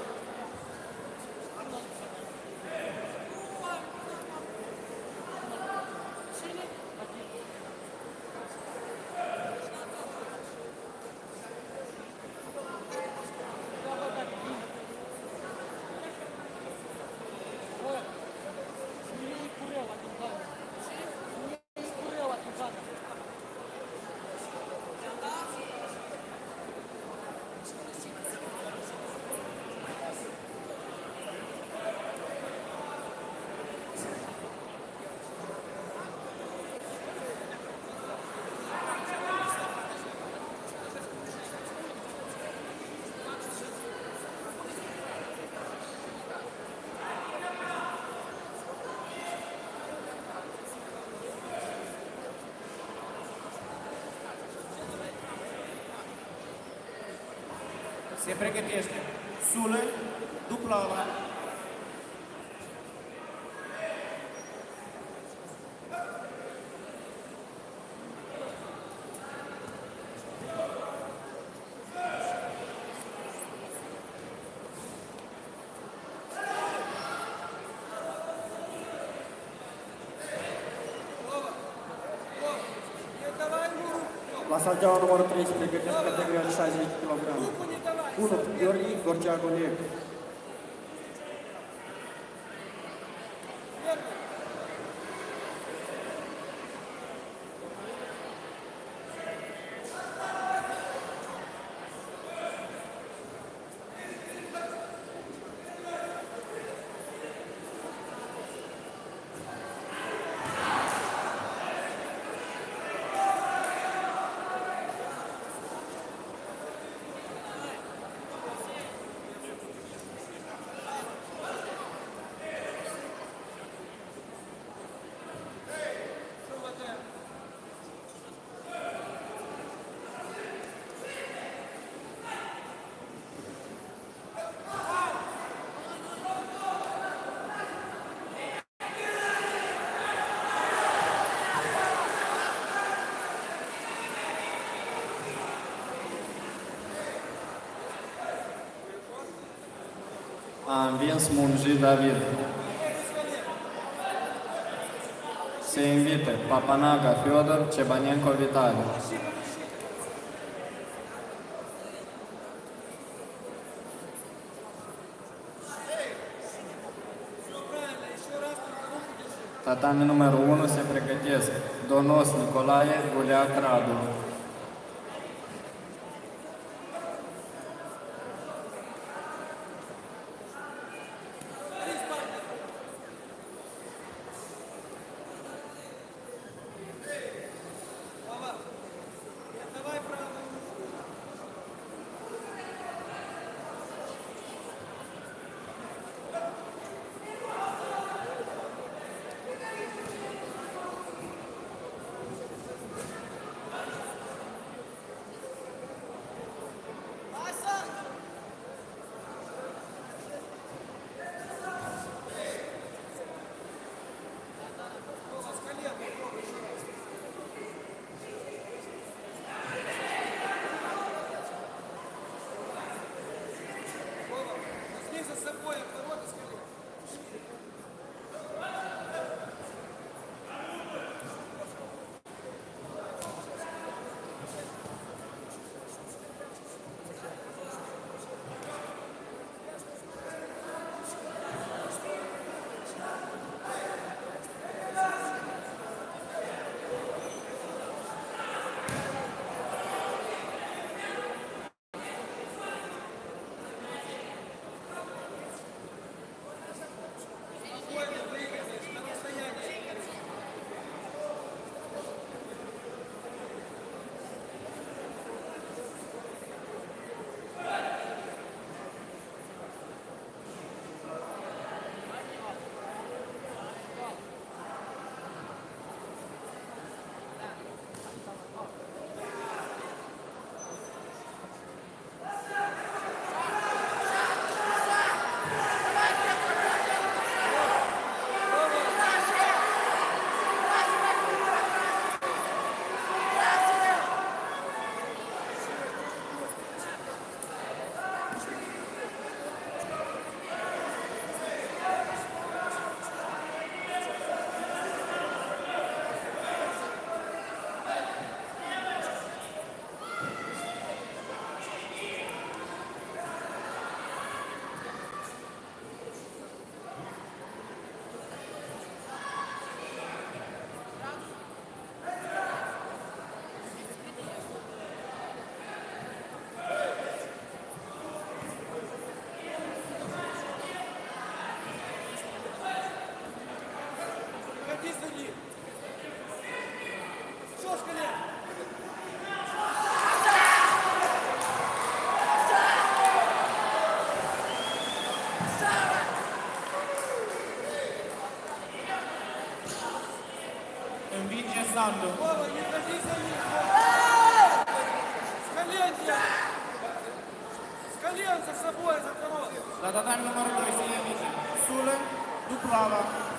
Se pregătește Sulă, Duplava. La Salteaua numărul trei se pregătesc categoria de șaizeci de kilograme. unu. Gheorghe Gorceagu Leg. a învins Munji David. Se invită Papanaga Fyodor, Cebanenko Vitali. Tatami numărul unu se pregătesc Donos Nicolae, Guleac Radu. Învinge Sandu. La tatami numărul doi se invită Sulă, Duclava.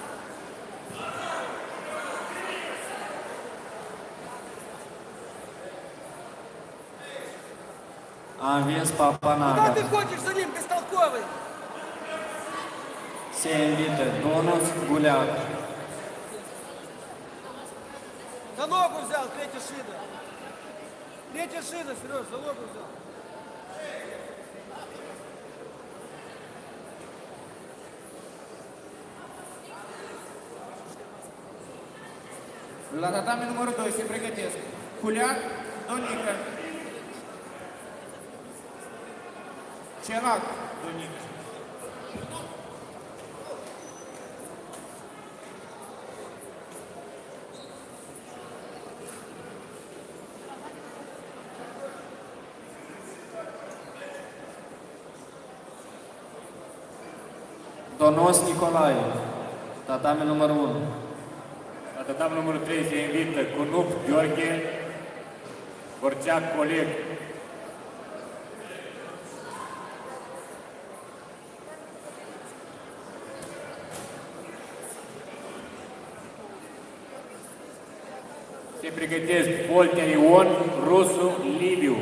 A învins Papanaga. Куда ты ходишь за ним, бестолковый? Se invită Donos Guleac. За ногу взял, третья шина. Третья шина, Сереж, за ногу взял. La tatami numărul doi se pregătesc Culeac, Donică. Celac, Donică. Donos Nicolae, tatami numărul unu. La tatami numărul trei se invită Cunup Gheorghe, Borceac Oleg. Se pregătesc Poltea Ion, Rusu Liviu.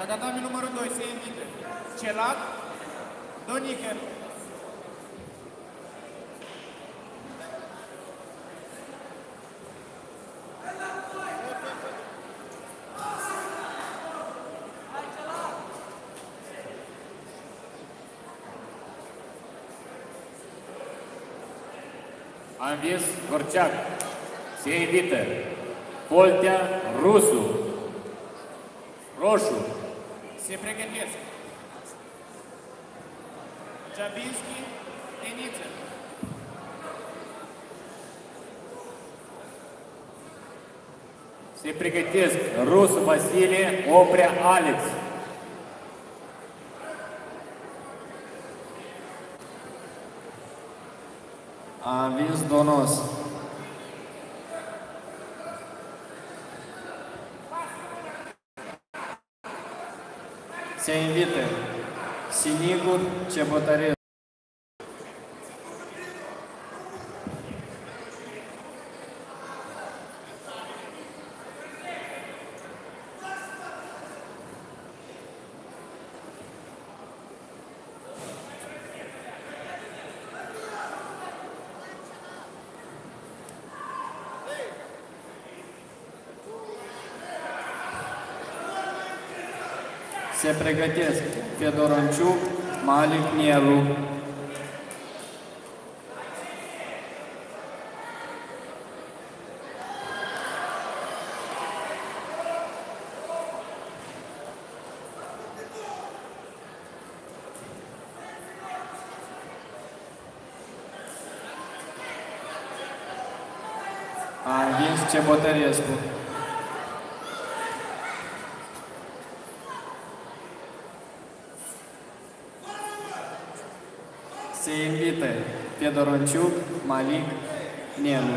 La tatami numărul doi se invită Celac, Donicher. A învins Gorceac. Se invită Poltea, Rusu, Roșu. Se pregătesc Jabinski, Deniță. Se pregătesc Rusu Vasile, Oprea Alex. A învins Donos. Se invită Sinigur Cebotărescu. Se pregătesc Fedoranciuc, Malic Nielu. A învins Cebotărescu. Se invită Fedoranciuc, Malic, Nelu.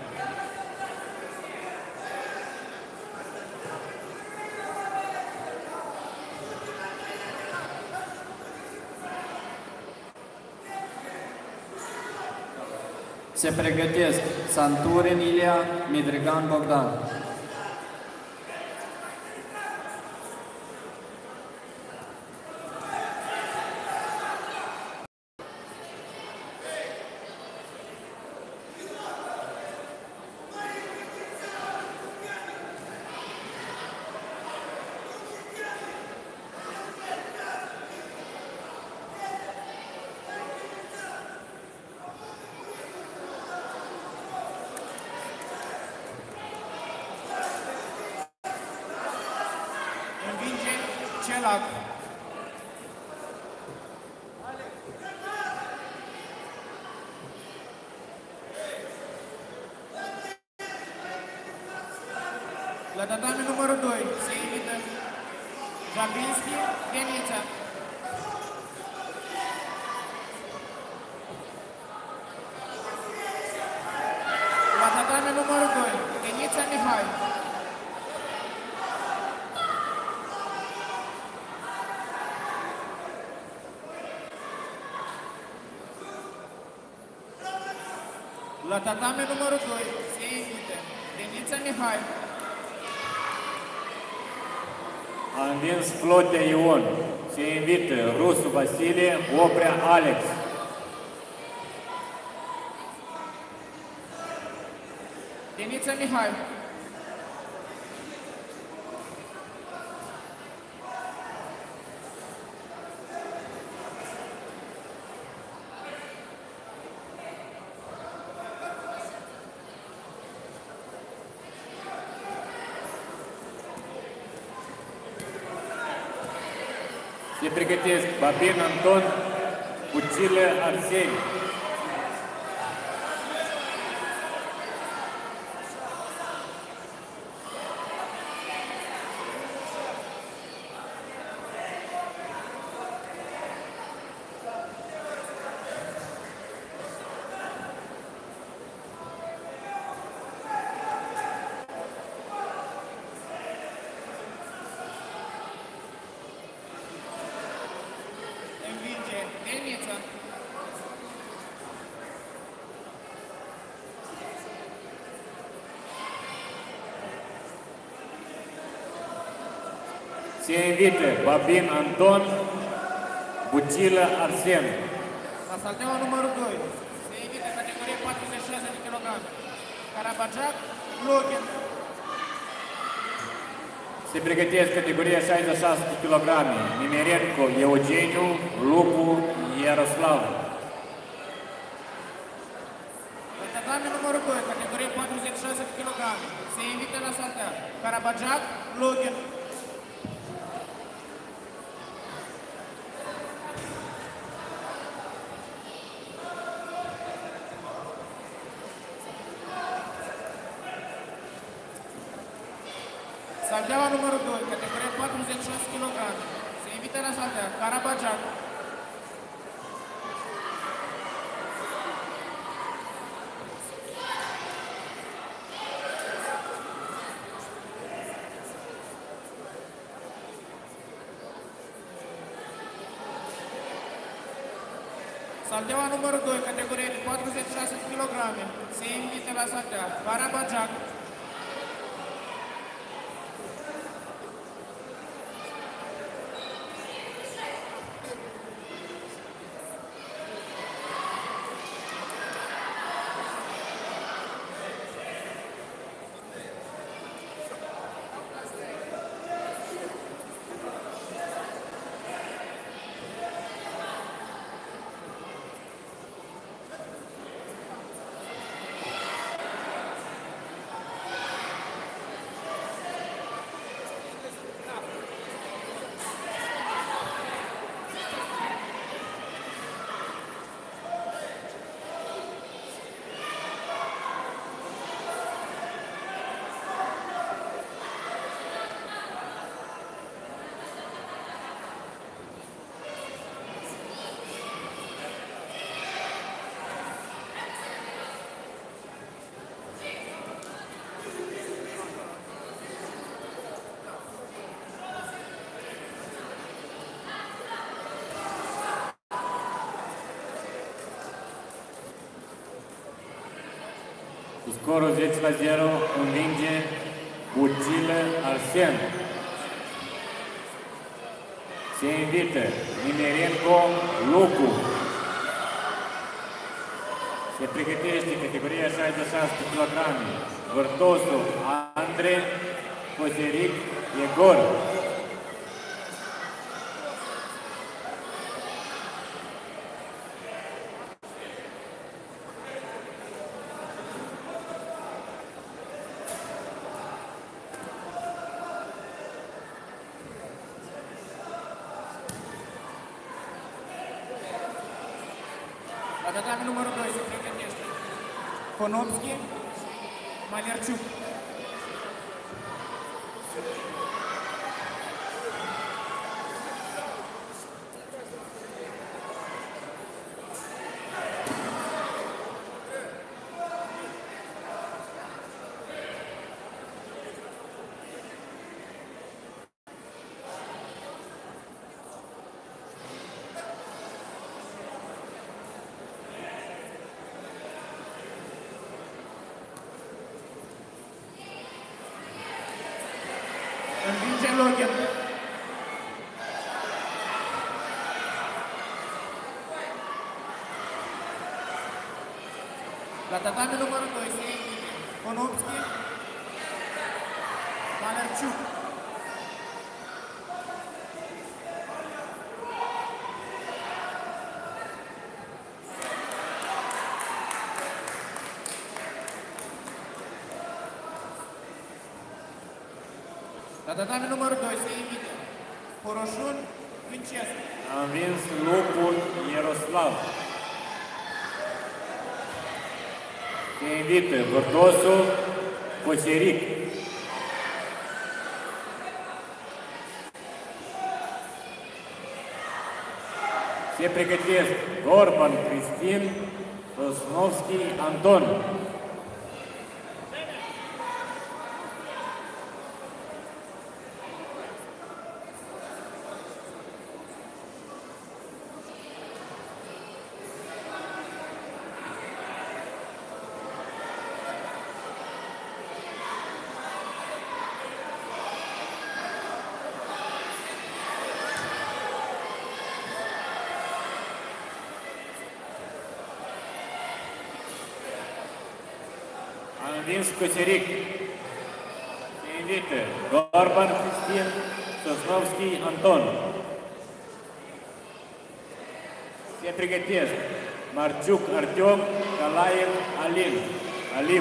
Se pregătesc Santurin Ilia, Midrigan Bogdan. Celac. La tatami numărul doi se invită Jabinski, Denița. La tatami numărul doi, Denița Mihai. La tatame numărul doi se invită Denița Mihai. A învins Flotea Ion. Se invită Rusu Vasile, Oprea Alex. Denița Mihai. Se pregătesc Babin Anton, Ucilă Arseni. Se invită Babin Anton, Bucilă Arsen. La salteaua numărul doi se invită categorie patruzeci și șase de kilograme. Carabajac, Login. Se pregătesc categoria șaizeci și șase de kilograme. Nimerenko Eugeniu, Lupu Iaroslav. La tatami numărul doi, categorie patruzeci și șase de kilograme. Se invită la saltea Carabajac, Login. Salteaua numărul doi, categorie patruzeci și șase kilograme. Se invită la saltea Carabajac. Salteaua numărul doi, categorie de patruzeci și șase kilograme. Se invită la saltea Carabajac. Cu scorul zece la zero învinge Bucilă Arsen. Se invită Nimerenko Lupu. Se pregătește categoria șaizeci și șase kilograme. Vârtosul Andre Cozeric Egor. La tatami numărul doi se pregătește Konopski, Malerciuc. Învinge Login. La tatami numărul doi se invită Konopski, Malerciuc. La tatami numărul doi se invită Horoșun Vincescu. A învins Lupu Iaroslav. Se invită Vârtosul Cozeric. Se pregătesc Gorban Cristin, Sosnovski Anton. învins Coseric. Se invită Gorban Cristin, Sosnovski Anton. Se pregătesc Marciuc Artiom, Galaev Alin. Alim.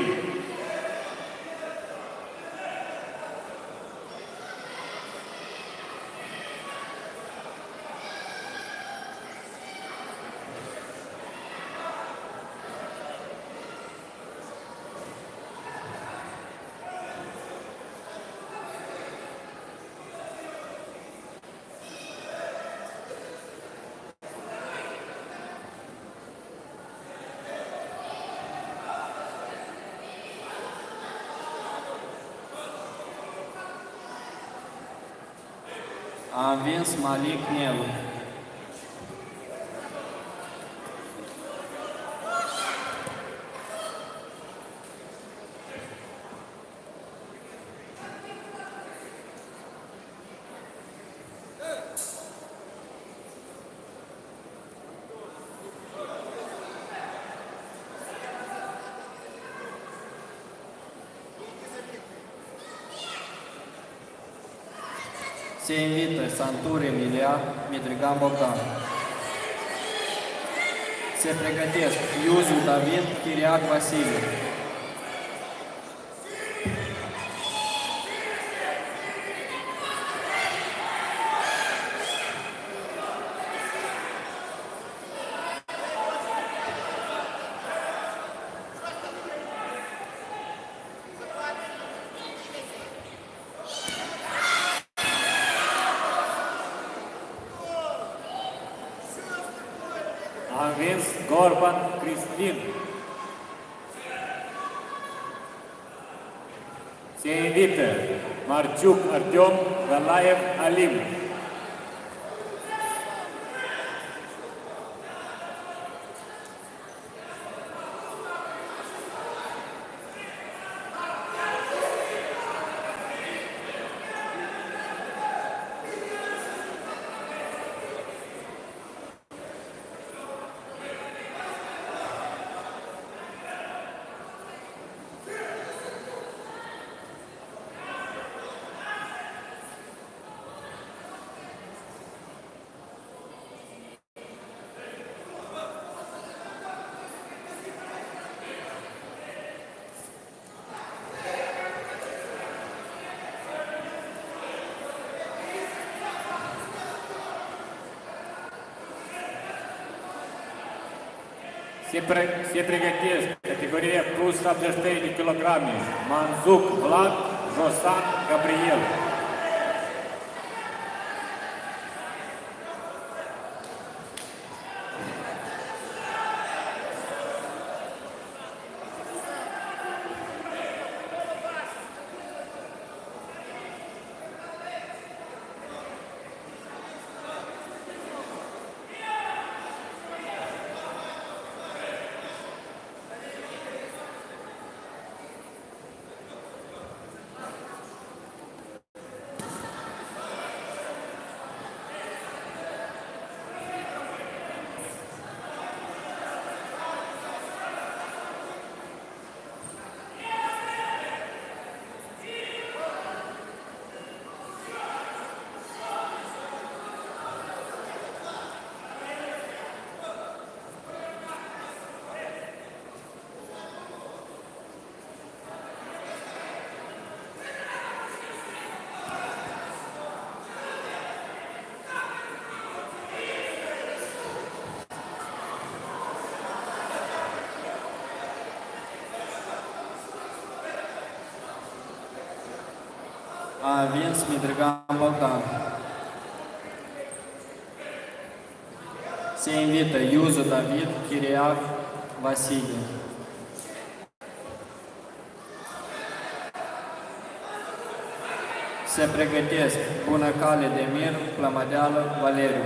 A învins Malik Nelu. Se invită Santur Emilia, Midrigan Bogdan. Se pregătesc Iuzu David, Chiriac Vasile. A învins Gorban Cristin. Se invită Marciuc Artiom, Galaev Alim. Se, pre se pregătesc categoria plus șaptezeci și trei de kilograme. Manzuc Vlad, Josan Gabriel. A învins Midrigan Bogdan. Se invită Iuzu David, Chiriac Vasile. Se pregătesc Bunăcale Demir, Plămădeală Valeriu.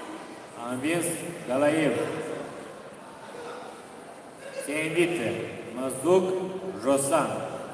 A învins Galaev. Se invită Măzuc Josan.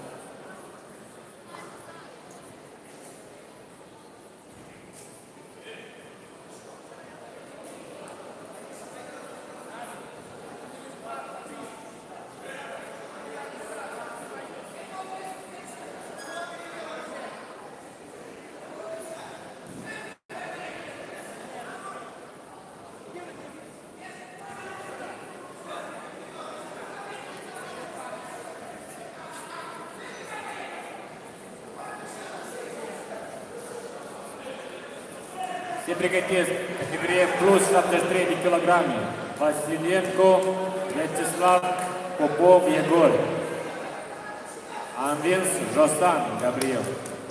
Se pregătesc categorie plus șaptezeci și trei de kilograme. Vasilenko, Vyacheslav, Popov, Egor. A învins Josan Gabriel.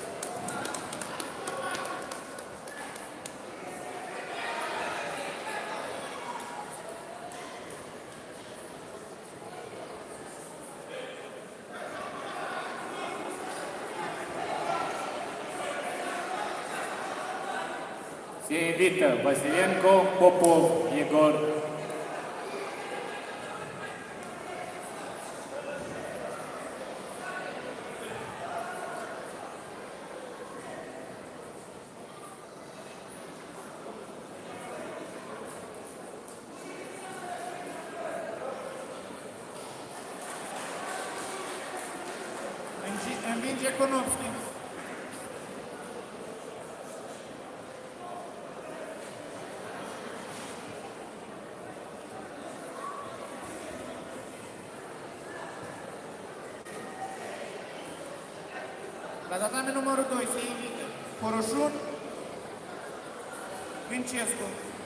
Se invită Vasilenko, Popov, Egor. Învinge Konovski. La tatame numărul doi se invită Horoșun, Vincescu.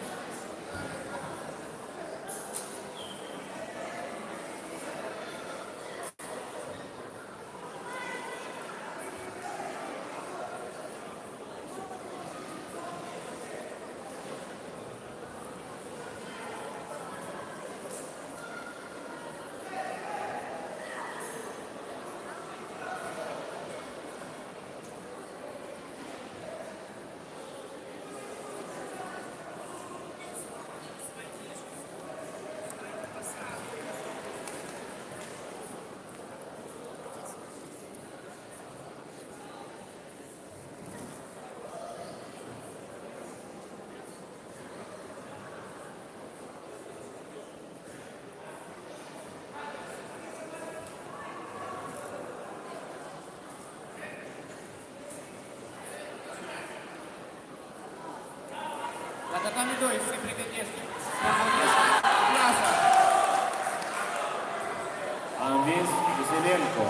La tatame doi se pregătesc Clasa. A învins Vasilenko.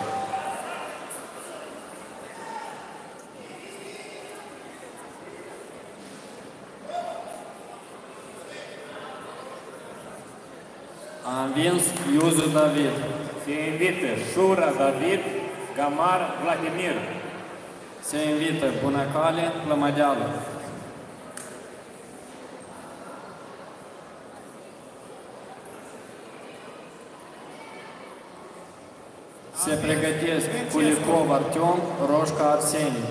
A învins Iuzu David. Se invită Șura David, Gamar Vladimir. Se invită Bunăcale, Plămădeală. Se pregătesc Kulikov Artyom, Roșca Arsenie.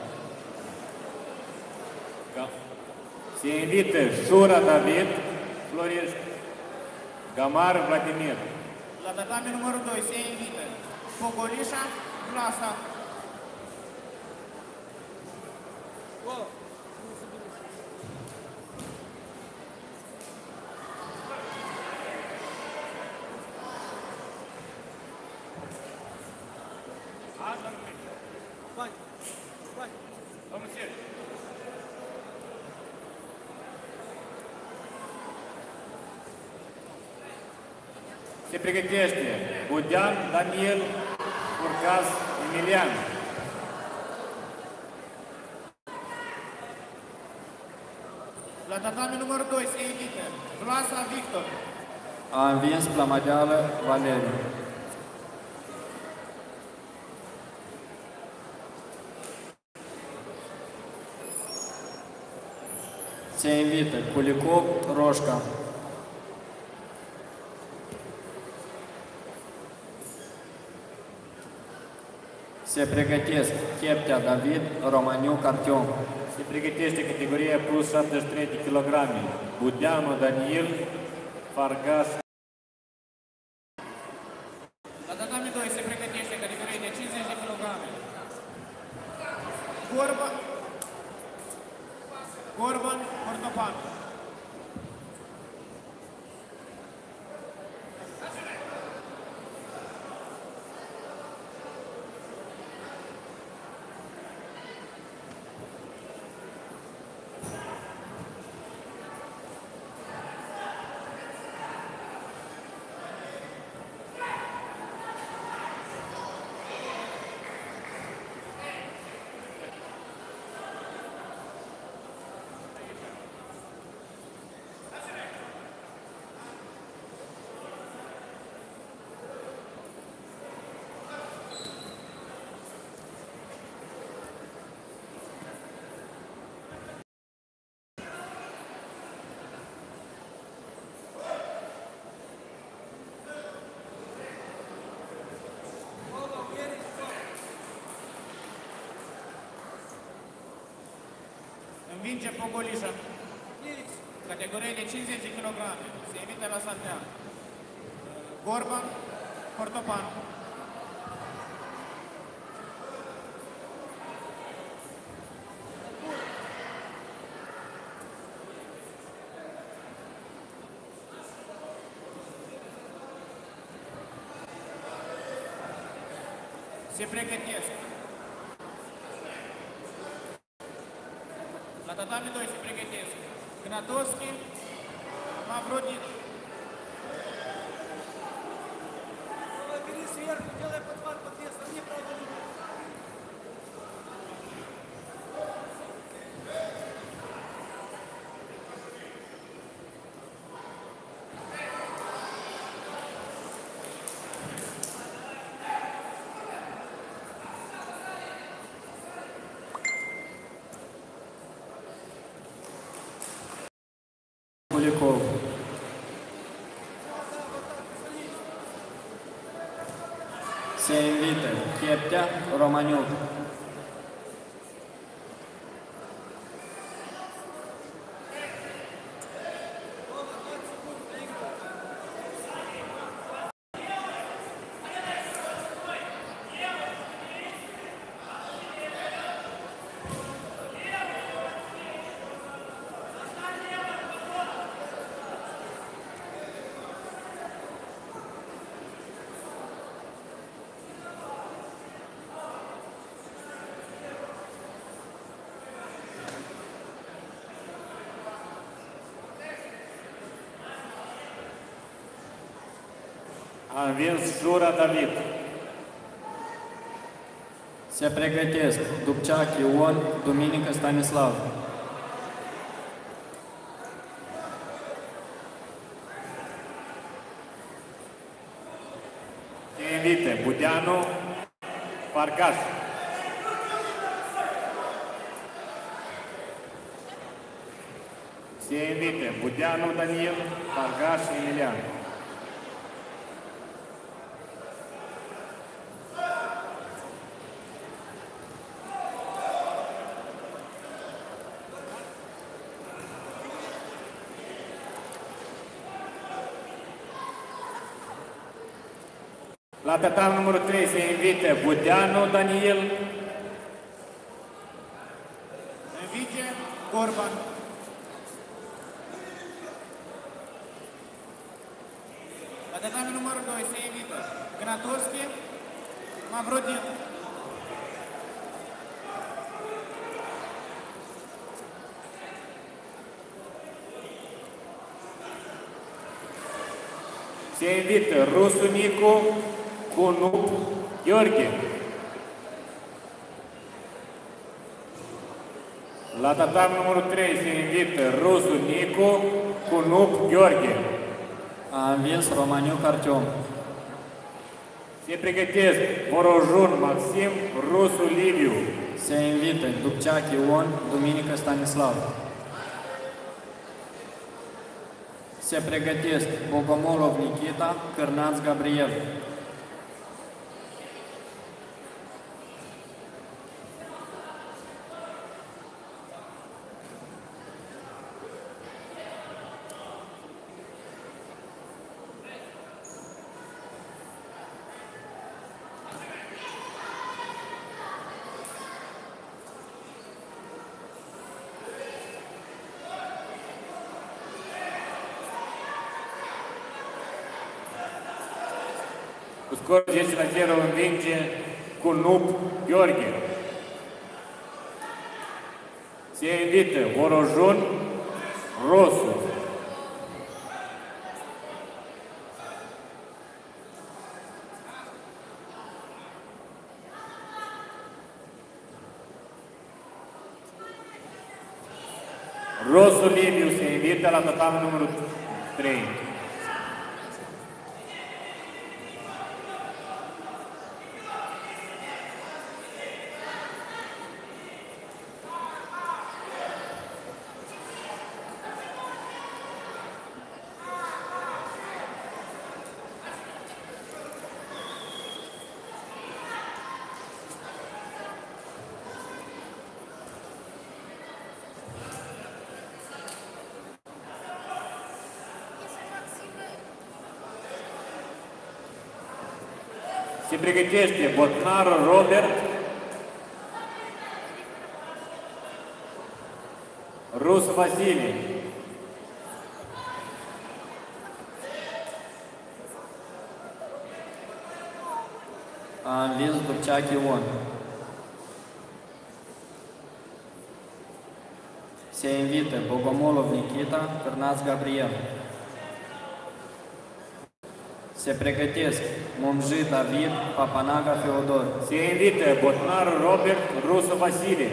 Se invită Șura David, Florești, Gamar Vladimir. La tatame numărul doi se invită Pogolișa, Clasa. Se pregătește Budean Daniel, Curcaz Emilian. La tatame numărul doi se invită Vlasa Victor. A învins Plămădeală, Valeriu. Se invită Kulikov, Roșca. Se pregătesc Cheptea David, Romaniuc Artyom. Se pregătește categoria plus șaptezeci și trei de kilograme. Budeanu Daniel, Fargas. La tatame învinge Pogolișa. Categorie de cincizeci de kilograme. Se invită la saltea Gorban Cortopan. Se pregătesc. La tatami doi se pregătesc. Gnatovski, Mavrodin. Бери сверху, делай подхват под вес, не правда. Kulikov. Se invită Cheptea Romaniuc. A învins Jura David. Se pregătesc Dubceac Ion, Duminică Stanislav. Se invite Budeanu Fargaș. Se invite Budeanu Daniel, Fargaș Emilian. La tatami numărul trei se invite Budeanu Daniel. Învinge Gorban. La tatami numărul doi se invită Gnatovski, Mavrodin. Se invită Rusu Nicu, Cunup Gheorghe. La tatami numărul trei se invită Rusu Nicu, Cunup Gheorghe. A învins Romaniuc Artiom. Se pregătesc Vorojun Maxim, Rusu Liviu. Se invită Dubceac Ion, Duminică Stanislav. Se pregătesc Bogomolov Nikita, Cârnaț Gabriel. Cu scor zece la zero învinge Cunup Gheorghe. Se invită Vorojun Rosu. Rosu Liviu se invită la tatami numărul trei. Se pregătește Botnaru Robert, Rus Vasile. A învins Dubceac Ion. Se invită Bogomolov Nikita, Cârnaț Gabriel. Se pregătesc Momji David, Papanaga Feodor. Se invită Botnaru Robert, Rusu Vasile.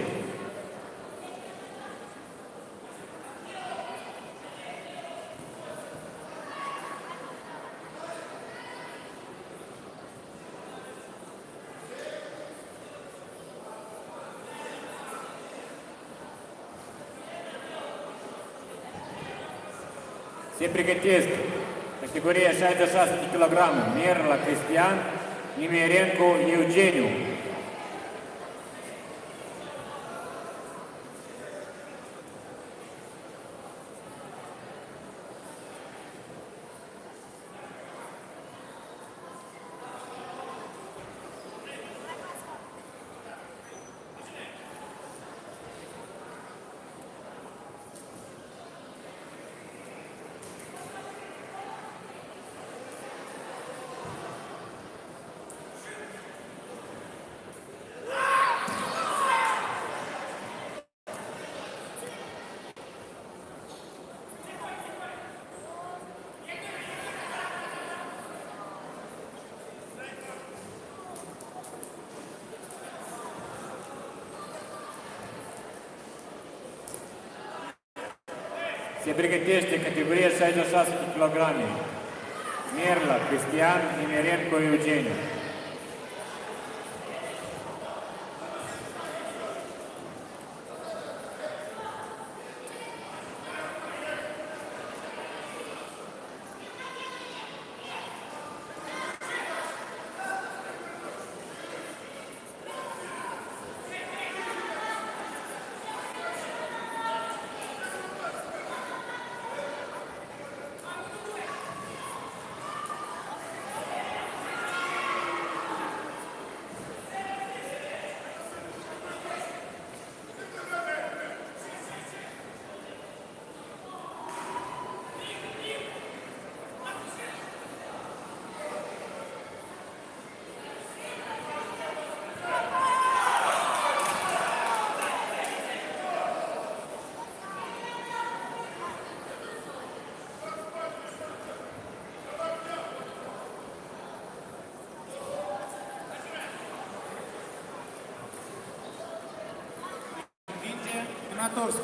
Se pregătesc categoria șaizeci și șase de kilograme, Merla Cristian, Nimerenko Eugeniu. Se pregătește categoria șaizeci și șase de kilograme, Merla Cristian, Nimerenko Eugeniu. Natorski.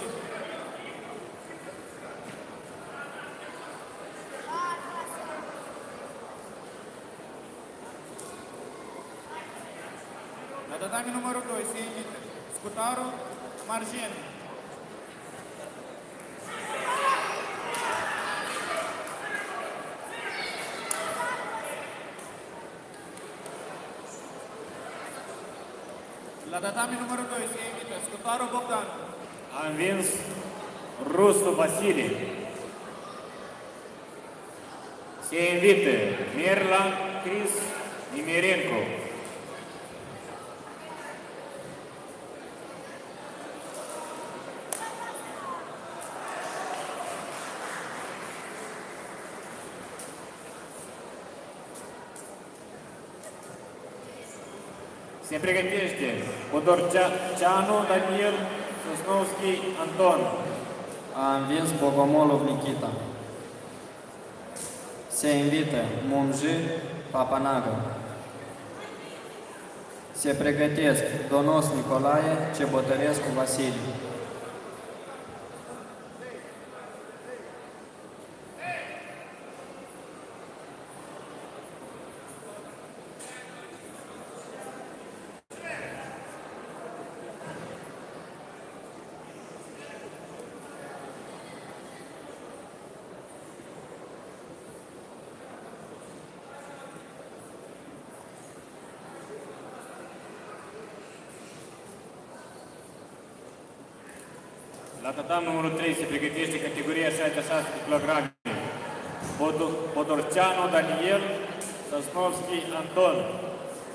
La tatami numărul doi se invită Scutaru Margen. La tatami numărul doi se invită Scutaru Bogdan. A învins Rusu Vasile. Se invită Merla Chris Nimerenko. Se pregătește Podorceanu Daniel, Sosnovski Anton. A învins Bogomolov Nikita. Se invită Momji Papanaga. Se pregătesc Donos Nicolae, Cebotărescu Vasile. La tatam numărul trei se pregătește categoria șaizeci și șase de kilograme. Podorceanu Daniel, Sosnovski Anton.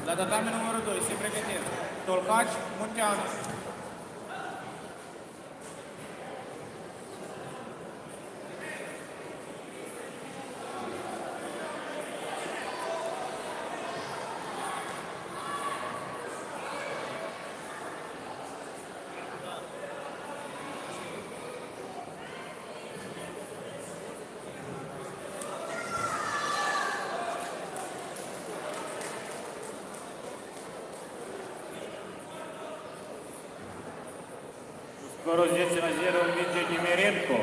La tatame numărul doi se pregătesc Tolcaci, Munteanu. Scorul zece la zero învinge Nimerenko.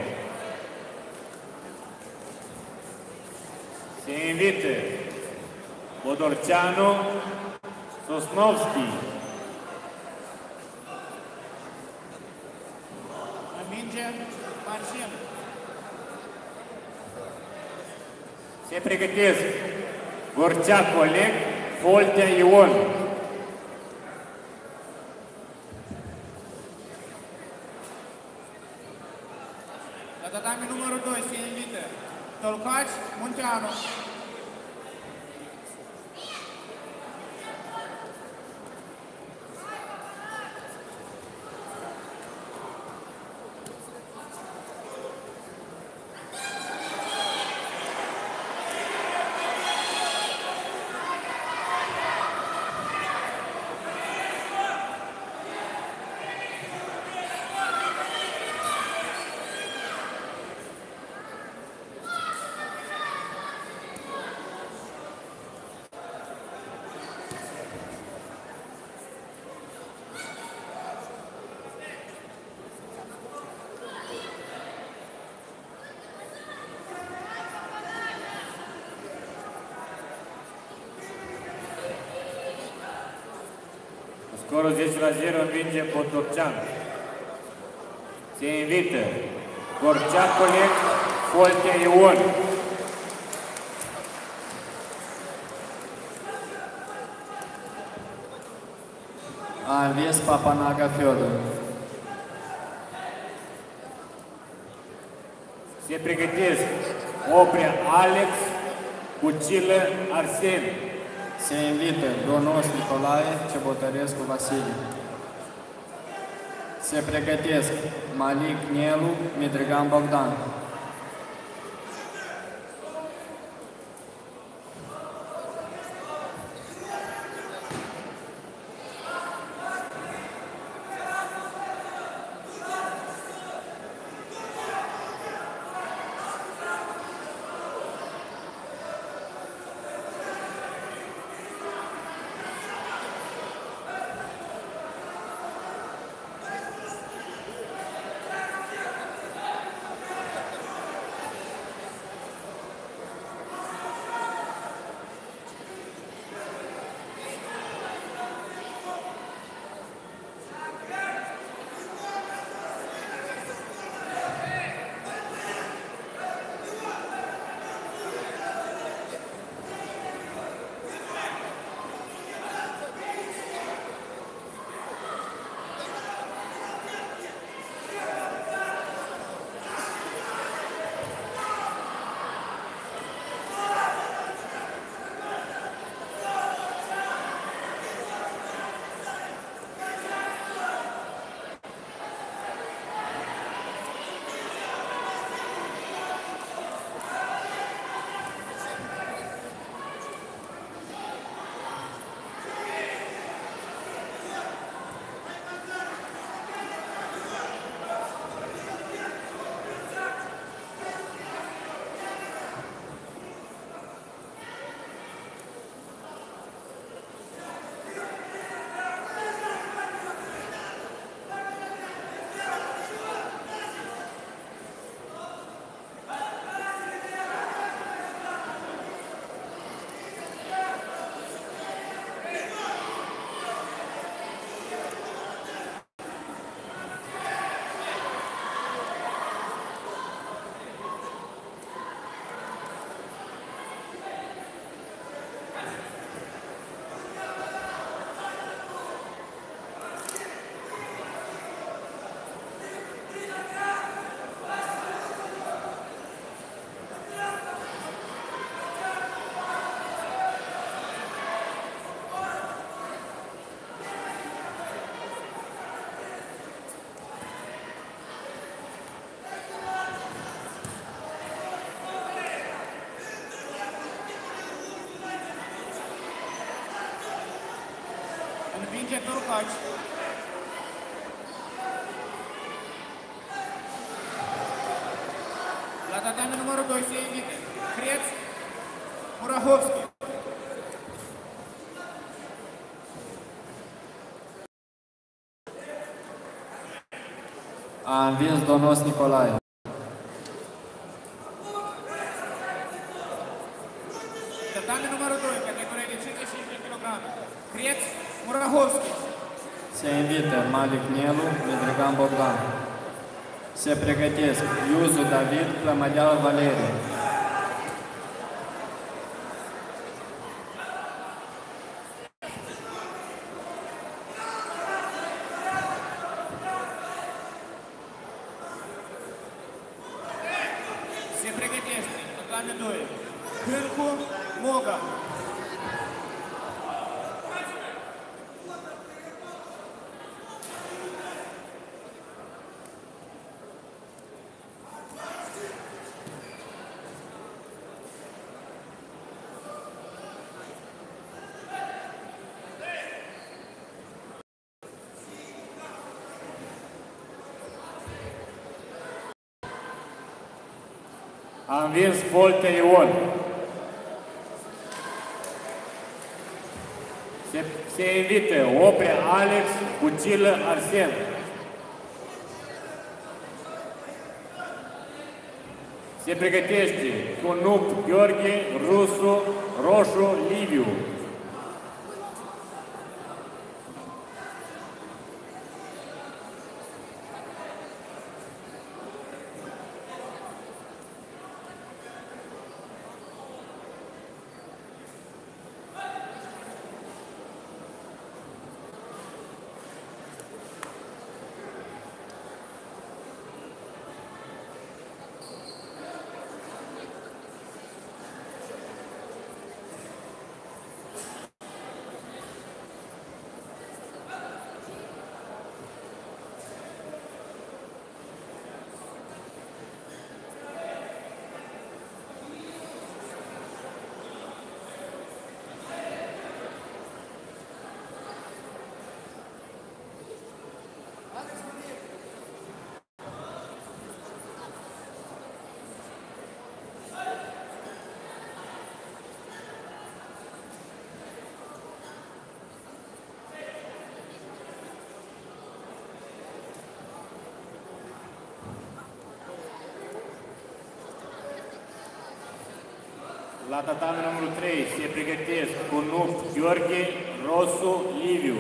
Se invită Bodorceanu, Sosnovski. Învinge Marcin. Se pregătesc Gorceac Oleg, Foltea Ion. La tatame numărul doi se invită Tolcaci, Munteanu. Scorul zece la zero învinge Bodorceanu. Se invită Gorceac Oleg, Foltea Ion. A învins Papanaga Fiodor. Se pregătesc Oprea Alex, Cucilă Arsen. Se invită Donos Nicolae, Cebotărescu Vasile. Se pregătesc Malik Nelu, Midrigan Bogdan. Victor Haci. La tatami numărul doi se invite Creț Murahovski. A învins Donos Nicolae. Tatami numărul doi, categoria de cincizeci și cinci de kilograme. Creț Murahovski. Se invită Malik Nelu, Medregan Bogdan. Se pregătesc Iuzu David, Plămădeală Valerie. Se pregătește, tatami doi, Cârcu Moga. A învins Folte Ion. Se, se invită Oprea Alex, Bucilă Arsen. Se pregătește Cunup Gheorghe, Rusu, Roșu Liviu. La tatami numărul trei se pregătesc Cunup Gheorghe, Rosu Liviu.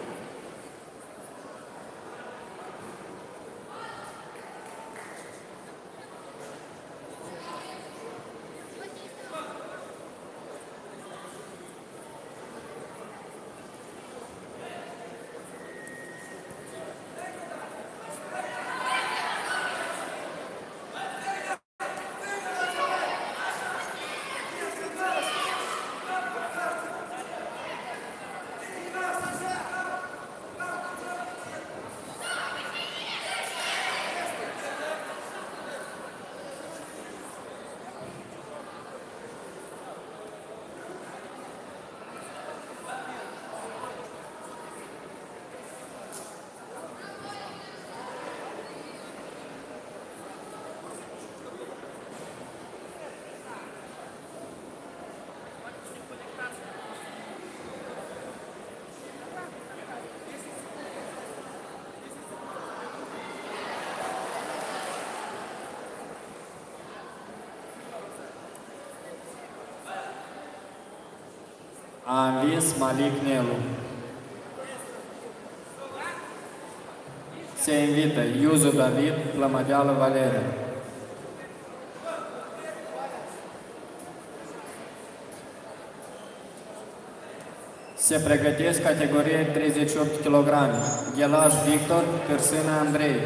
A învins Malik Nelu. Se invită Iuzu David, Plămădeală Valerie. Se pregătesc categorie treizeci și opt kilograme. Ghelaș Victor, Cârsână Andrei.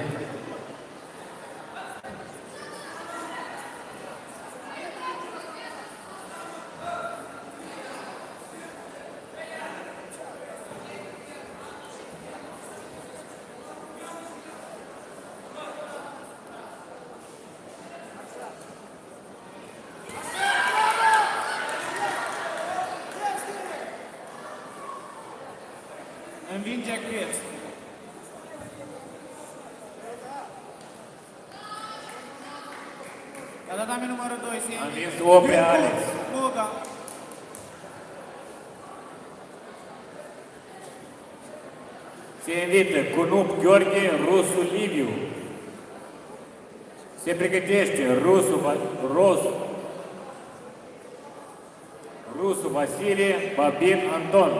învinge Creț. La tatame numărul doi se A invită învins Opre Alex. Moga. Se invită Cunup Gheorghe, Rusu Liviu. Se pregătește Rusu, Rosu, Rusu Vasile, Babin Anton.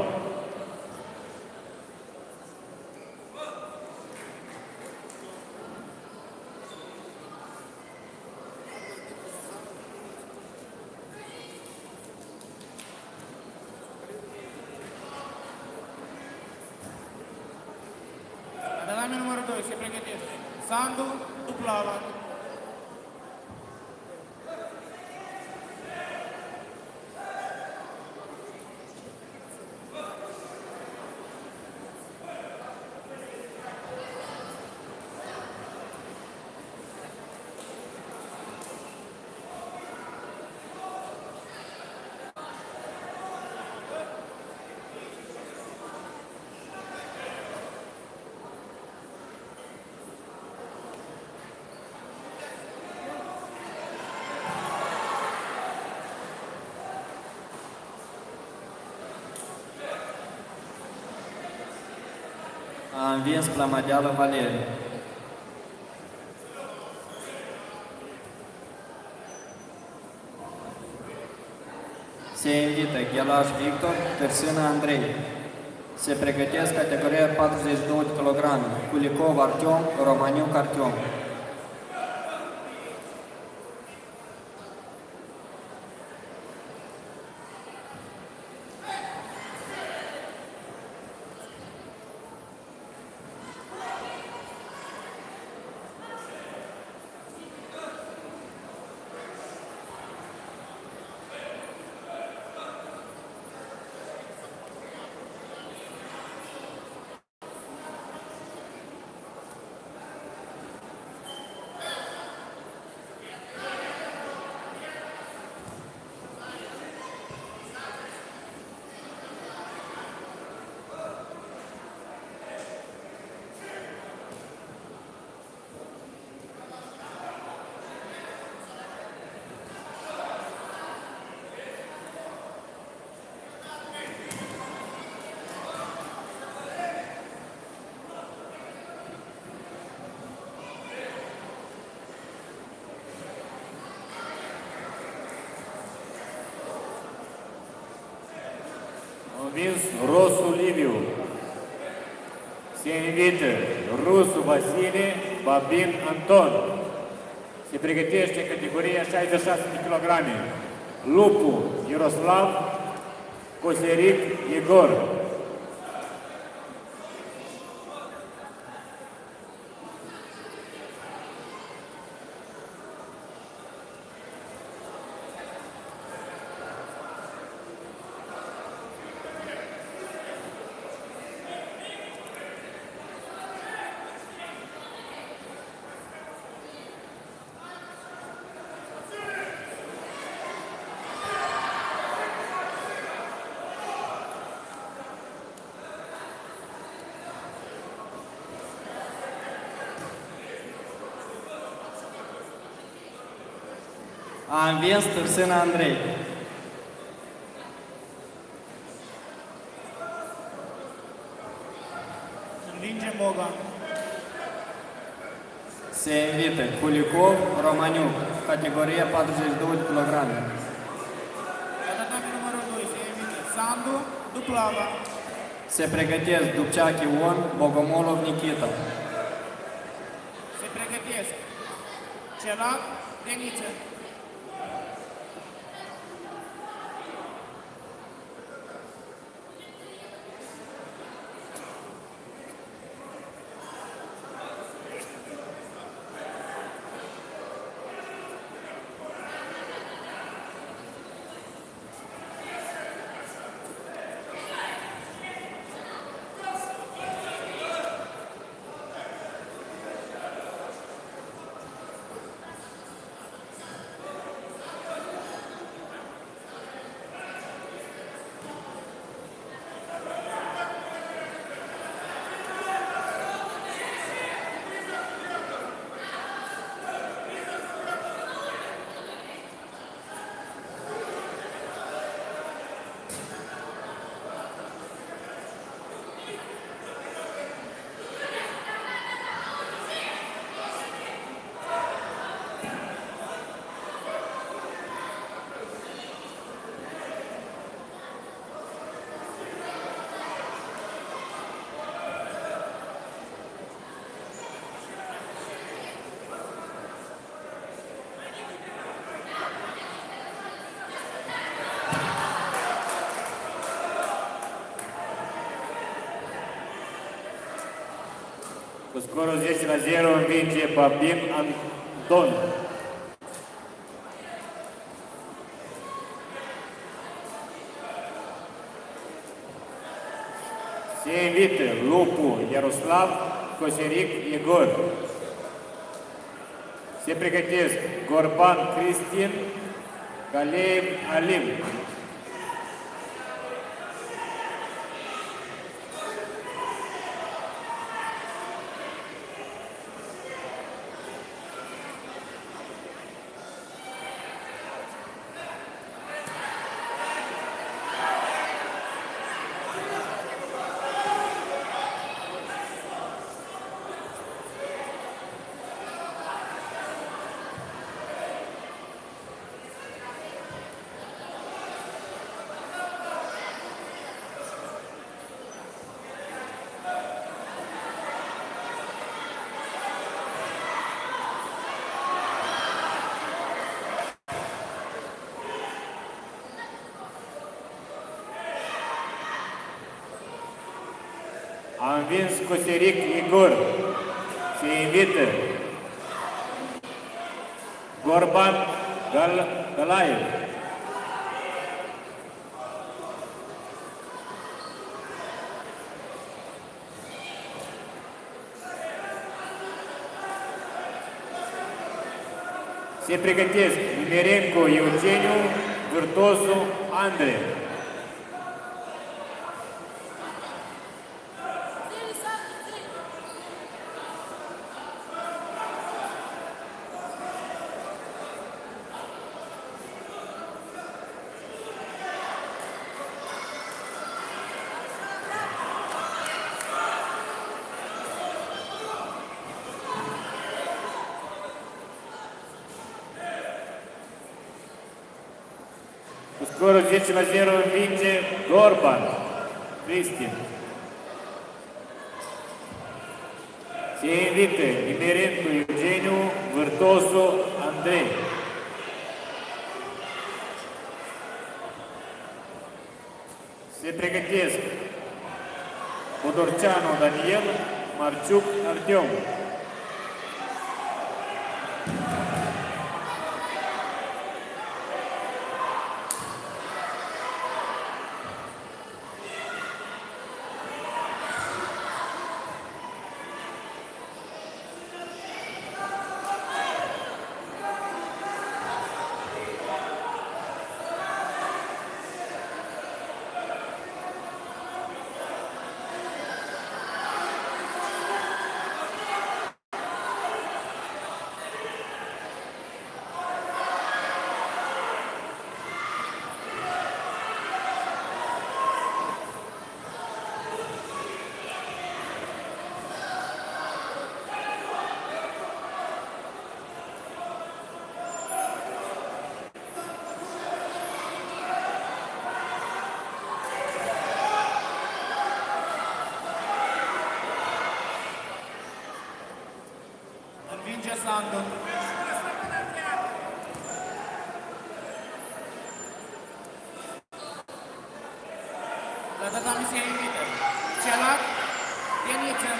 La tatame numărul doi se pregătește Sandu Duplava. A învins Plamadeală Valeriu. Se invită Ghelaș Victor, Târsână Andrei. Se pregătesc categoria patruzeci și doi de kilograme, Kulikov Artyom, Romaniuc Artyom. Învins Rosu Liviu. Se invită Rusu Vasile, Babin Anton. Se pregătește categoria șaizeci și șase de kilograme. Lupu Iaroslav, Coseric Igor. A învins Târsână Andrei. Învinge Moga. Se invită Kulikov, Romaniuc, categoria patruzeci și doi de kilograme. La tatame numărul doi se invită Sandu Duplava. Se pregătesc Dubceac Ion, Bogomolov Nikita. Se pregătesc Celac Deniță. scorul zece la zero învinge Babin Anton. Se invită Lupu Iaroslav, Coseric Igor. Se pregătesc Gorban Cristin, Galeev Alim. A învins Coseric Igor. Se invită Gorban Gal Galaev. Se pregătesc Mimerenko Eugeniu, Virtuosu Andrei. Cu scorul zece la zero învinge Gorban Cristin. Se invită Mimerenko Eugeniu, Virtuosu Andrei. Se pregătesc Podorceanu Daniel, Marciuc Artem. Învinge Sandu. La tatami se invită Celac, Ianiță.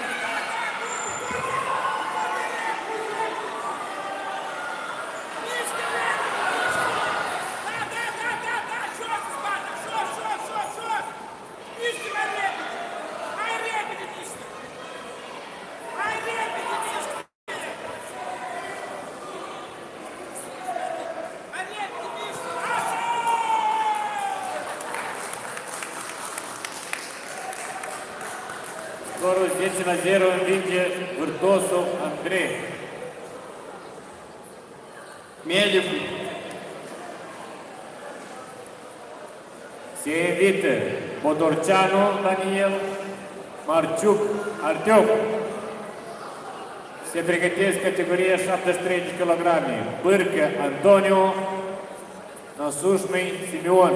Scorul zece la zero învinge Virtuosu Andrei. Mediu. Se invită Podorceanu Daniel, Marciuc Artem. Se pregătesc categoria șaptezeci și trei de kilograme. Bârcă Antonio, Nasușmei Simeon.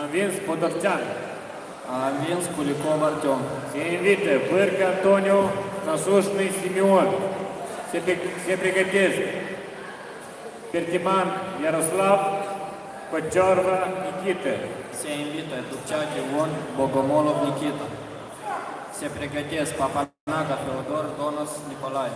A învins Podorcean. A învins Kulikov Artem. Se invită Vârcă Antonio, Nasușnui Simeon. Se, se pregătesc Pertiman Iaroslav, Păciorva Nikita. Se invită Dubceac Ion, Bogomolov Nikita. Se pregătesc Papanaga Feodor, Donos Nicolae.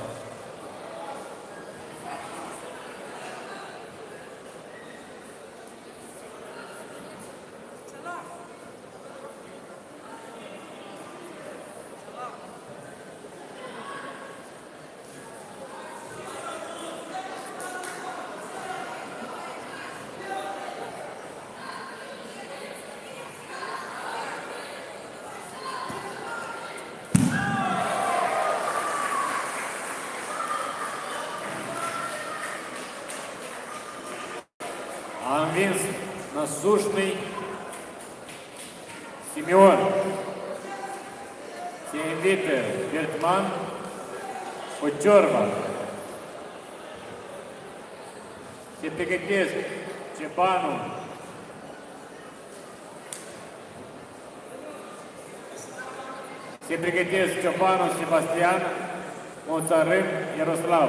A învins Nasușnui Simeon. Se invită Bertman Păciorva. Se pregătesc Cepanu Se pregătesc Ciopanu Sebastian, Moțarâm Iaroslav.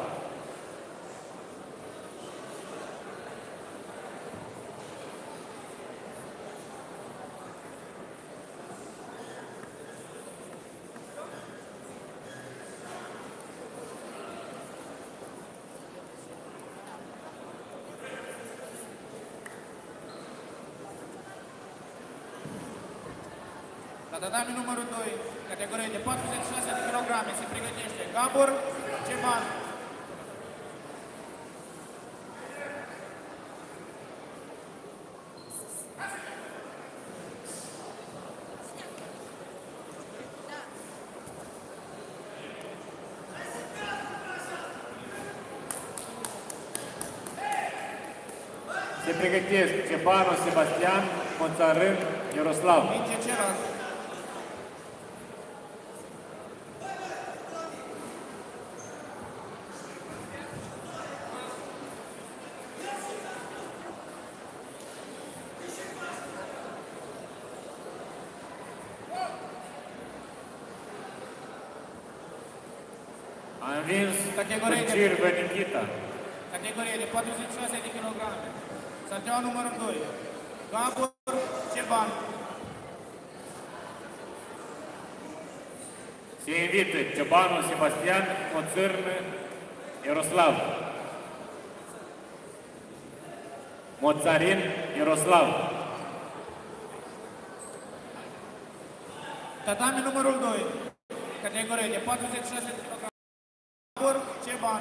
La tatami numărul doi, categorie de patruzeci și șase de kilograme, se pregătește Gabor Ceban. Se pregătesc Cepanu Sebastian, Moțarâm Iaroslav. Minge Ceran. A învins Categorie de- Păcirvă Nikita. Categorie de patruzeci și șase de kilograme. Salteaua numărul doi, Gabor Ceban. Se invită Ciobanu Sebastian, Moțârn Iaroslav. Moțarin Iaroslav. Tatami numărul doi, categorie de patruzeci și șase de kilograme. Gabor Ceban.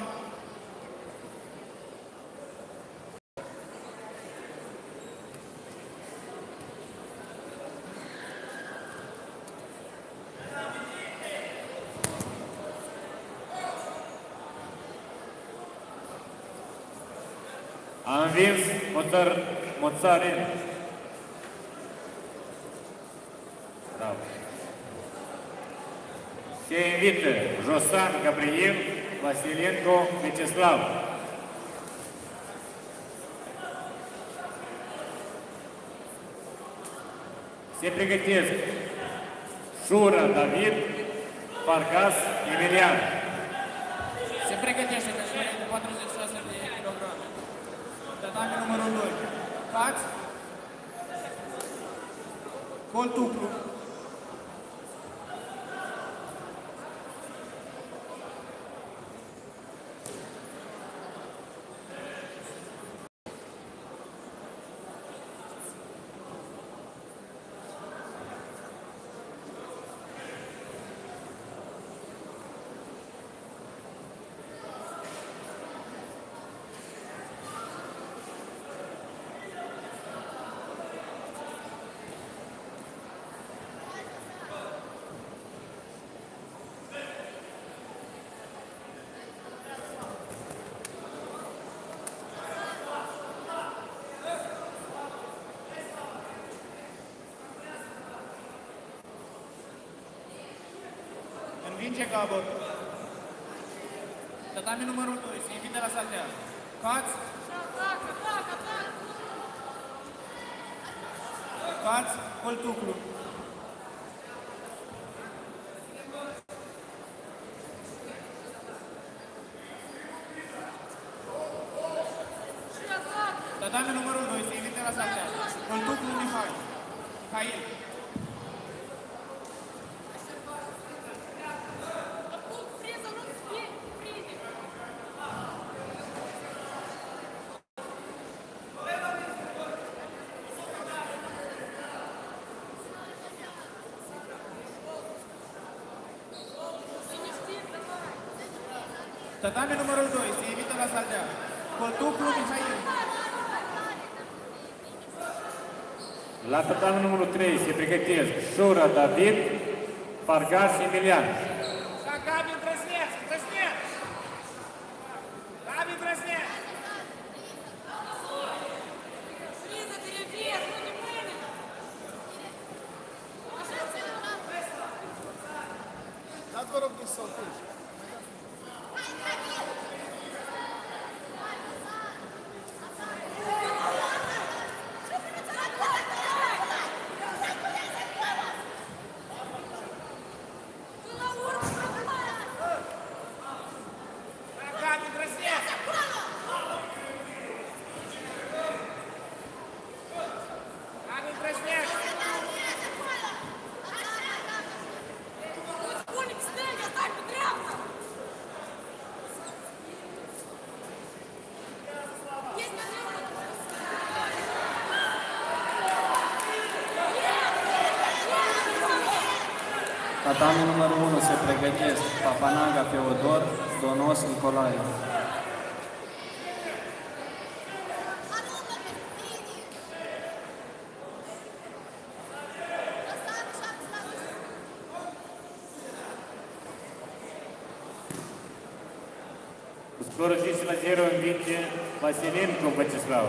A învins Moțăr, Moțarin. Bravo. Se invită Josan Gabriel, Vasilenko Vyacheslav. Se pregătesc Șura David, Farkas Emilian. Se pregătește categorie de patruzeci și șase de kilograme. Tatami numărul doi, Caț Coltuplu. Învinge Gabor. Tatami numărul doi, se invită la saltea. Caț Caț Coltuclu. Tatame numărul doi, se invite la saltea. Coltuclu Mihai. Cail. Tatame numărul doi, se invită la saltea. Coltuclu Mihail. La tatame numărul trei se pregătesc Șura David, Fargaș Emilian. Da, Gabi Drăsneț, Drăsneț! Gabi Drăsneț! Dați vă rog de saltuși. Tatame numărul unu se pregătesc Papanaga Feodor, Donos Nicolae. Cu scorul cinci la zero învinge Vasilencu Văcislav.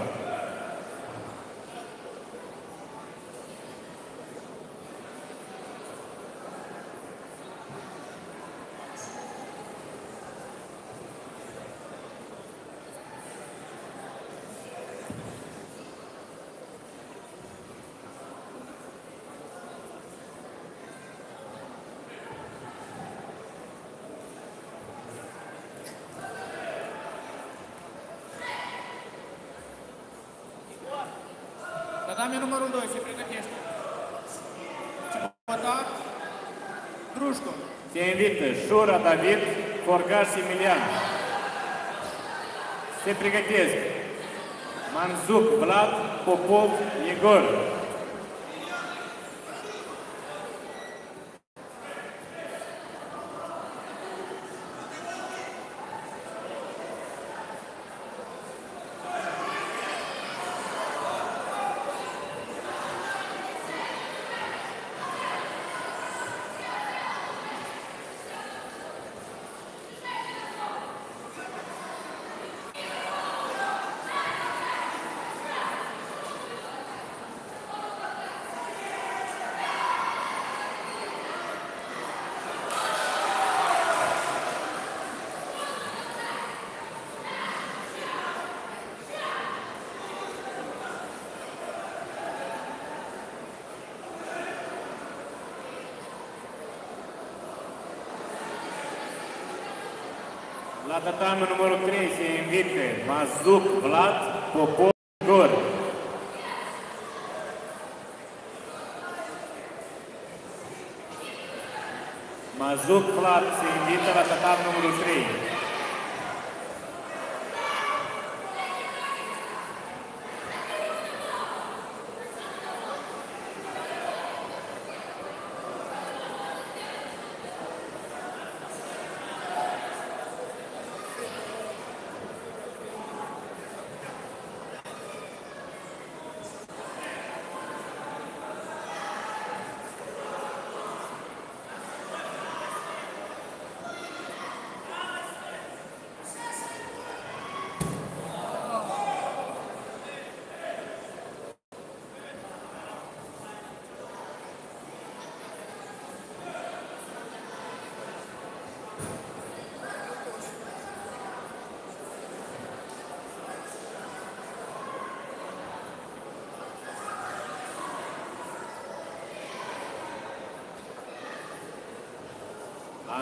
Tatame numărul doi, se pregătește. Cipotar, Drușco. Se invită Șura David, Forgaș Emilian. Se pregătesc Manzuc Vlad, Popov Igor. La tatame numărul trei se invită Mazuc Vlad, Popov Igor. Mazuc Vlad se invită la tatame numărul trei.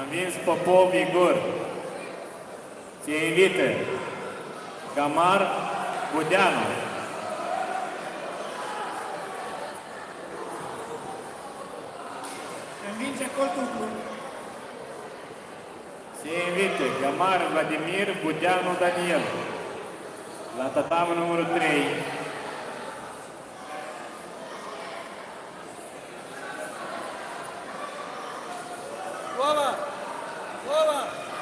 învins Popov Igor. Se invită Gamar Budeanu. Învinge Coltuclu. Se invită Gamar Vladimir Budeanu Daniel. La tatamul numărul trei. Вова! Вова!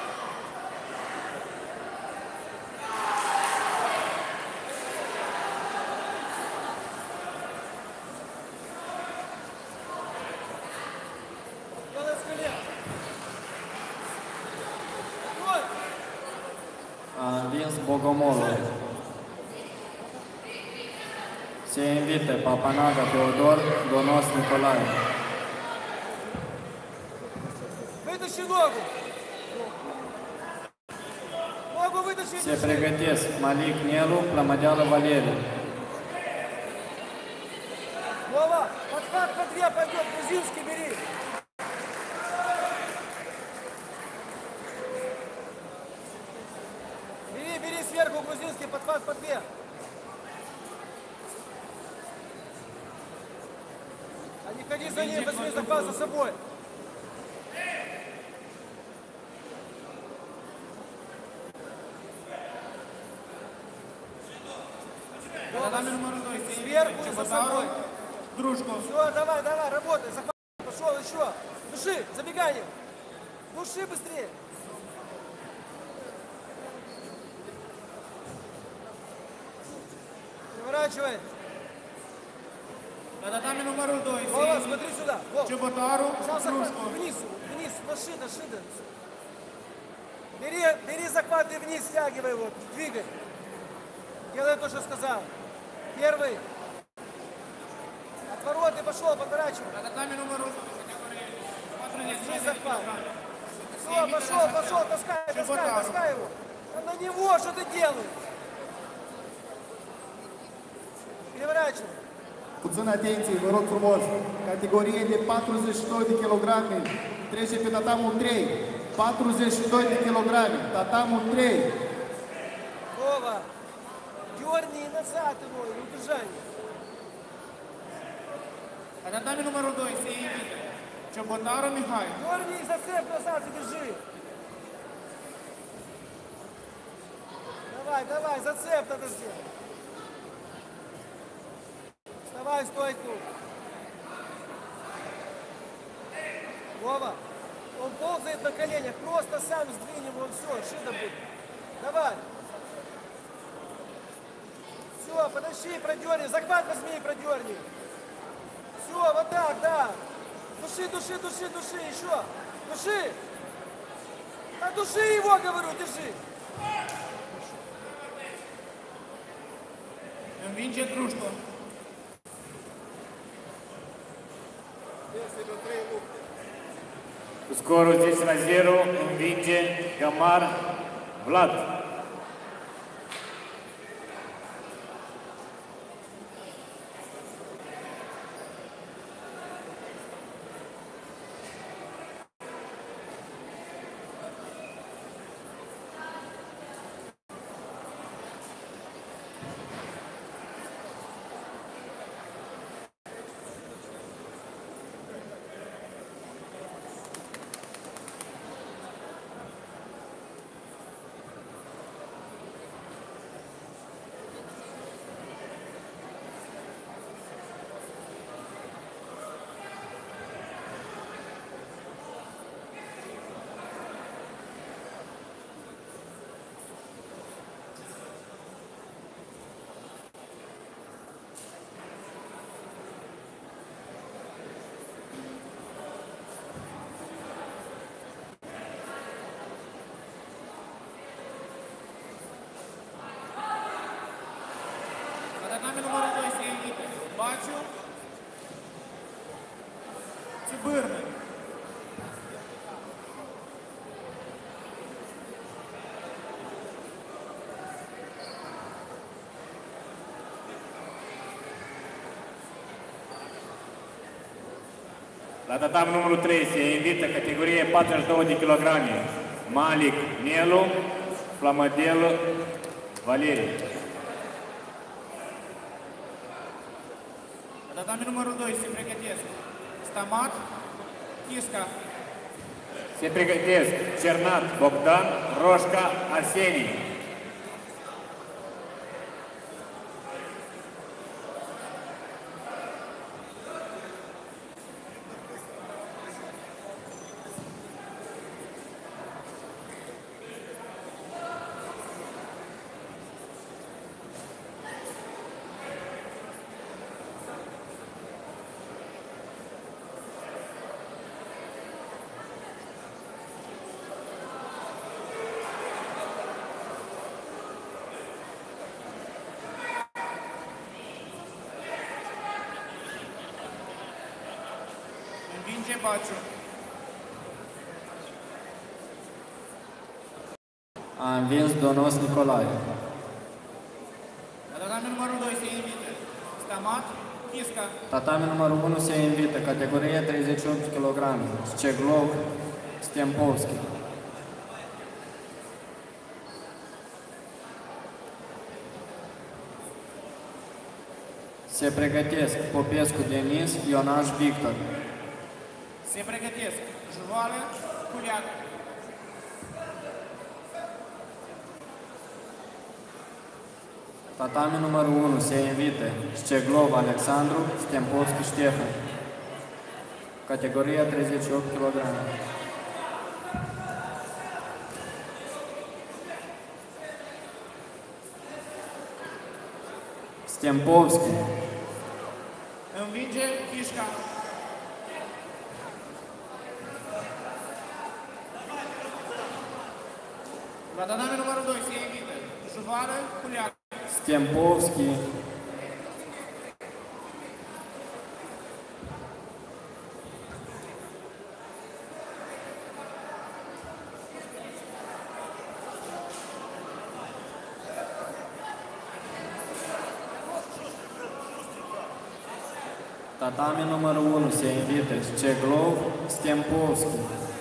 Делай с колен. Стой! A învins Bogomolul. Se invită Papanaga Teodor, Donos Nicolae. Вытащи ногу! Ногу вытащи! Se pregătesc Malic Nelu, Plămădeală Valeriu. Вова, подхват по две пойдет, Грузинский бери! Бери, бери сверху, Грузинский, подхват по две! А не ходи за ним, возьми захват за собой! Tatami numărul doi. Se invită Сверху за Чеботару, собой! Дружко. Все, давай, давай, работай, захват, пошел еще! Души, забегание! Души быстрее! Переворачивай! La tatami numărul doi. Se Вова, invită смотри сюда! Вов. Чеботару, Пожалуйста, Дружко. вниз, вниз, на шида, шида. Бери, бери захват и вниз, стягивай его, двигай. Делай то, что сказал. Первый. Отворот и пошел, подворачивай. La tatami numărul categorie patruzeci și Возьми șase захват. kilograme. Все, пошел, пошел, таскай, таскай, таскай его. Да на него, что ты делаешь? Переворачивай. Puțin atenție, vă rog frumos. Categorie de patruzeci și doi de kilograme. Trece pe tatamul trei. patruzeci și doi de kilograme. Tatamul trei. Вова, дерни назад его, и убежай. La tatami numărul doi. Se invită Чеботару Михай. Дерни и зацеп назад и держи. Давай, давай, зацеп надо сделать. Вставай, стойку. Вова, он ползает на коленях, просто сам сдвинь его, все, шида будет. Давай. Все, подожди, продерни, захват возьми и продерни. Все, вот так, да. Души, души, души, души, еще. Души. А души его, говорю, держи. Învinge Drușco. Cu scorul zece la zero, învinge Gamar Vlad. La tatami numărul trei se invită categorie patruzeci și doi de kilograme Malik Nelu, Flamadel Valerii. La tatami numărul doi se pregătesc Stamat Chisca. Se pregătesc Cernat Bogdan, Roșca Arsenii. Învinge Baciu. A învins Donos Nicolae. La tatami numărul doi se invită Stamat Chisca. Tatami numărul unu se invită categorie treizeci și opt kilograme Sceglov Stempovski. Se pregătesc Popescu Denis, Ionaș Victor. Se pregătesc Juvoală Culiac. Tatami numărul unu se invită Sceglov Alexandru, Stempovski Ștefan. Categoria treizeci și opt kilograme. Stempovski. Învinge Chișca. La tatami numărul doi se invită Juvoală Culiac. Stempovski. Tatami numărul unu se invită Sceglov Stempovski.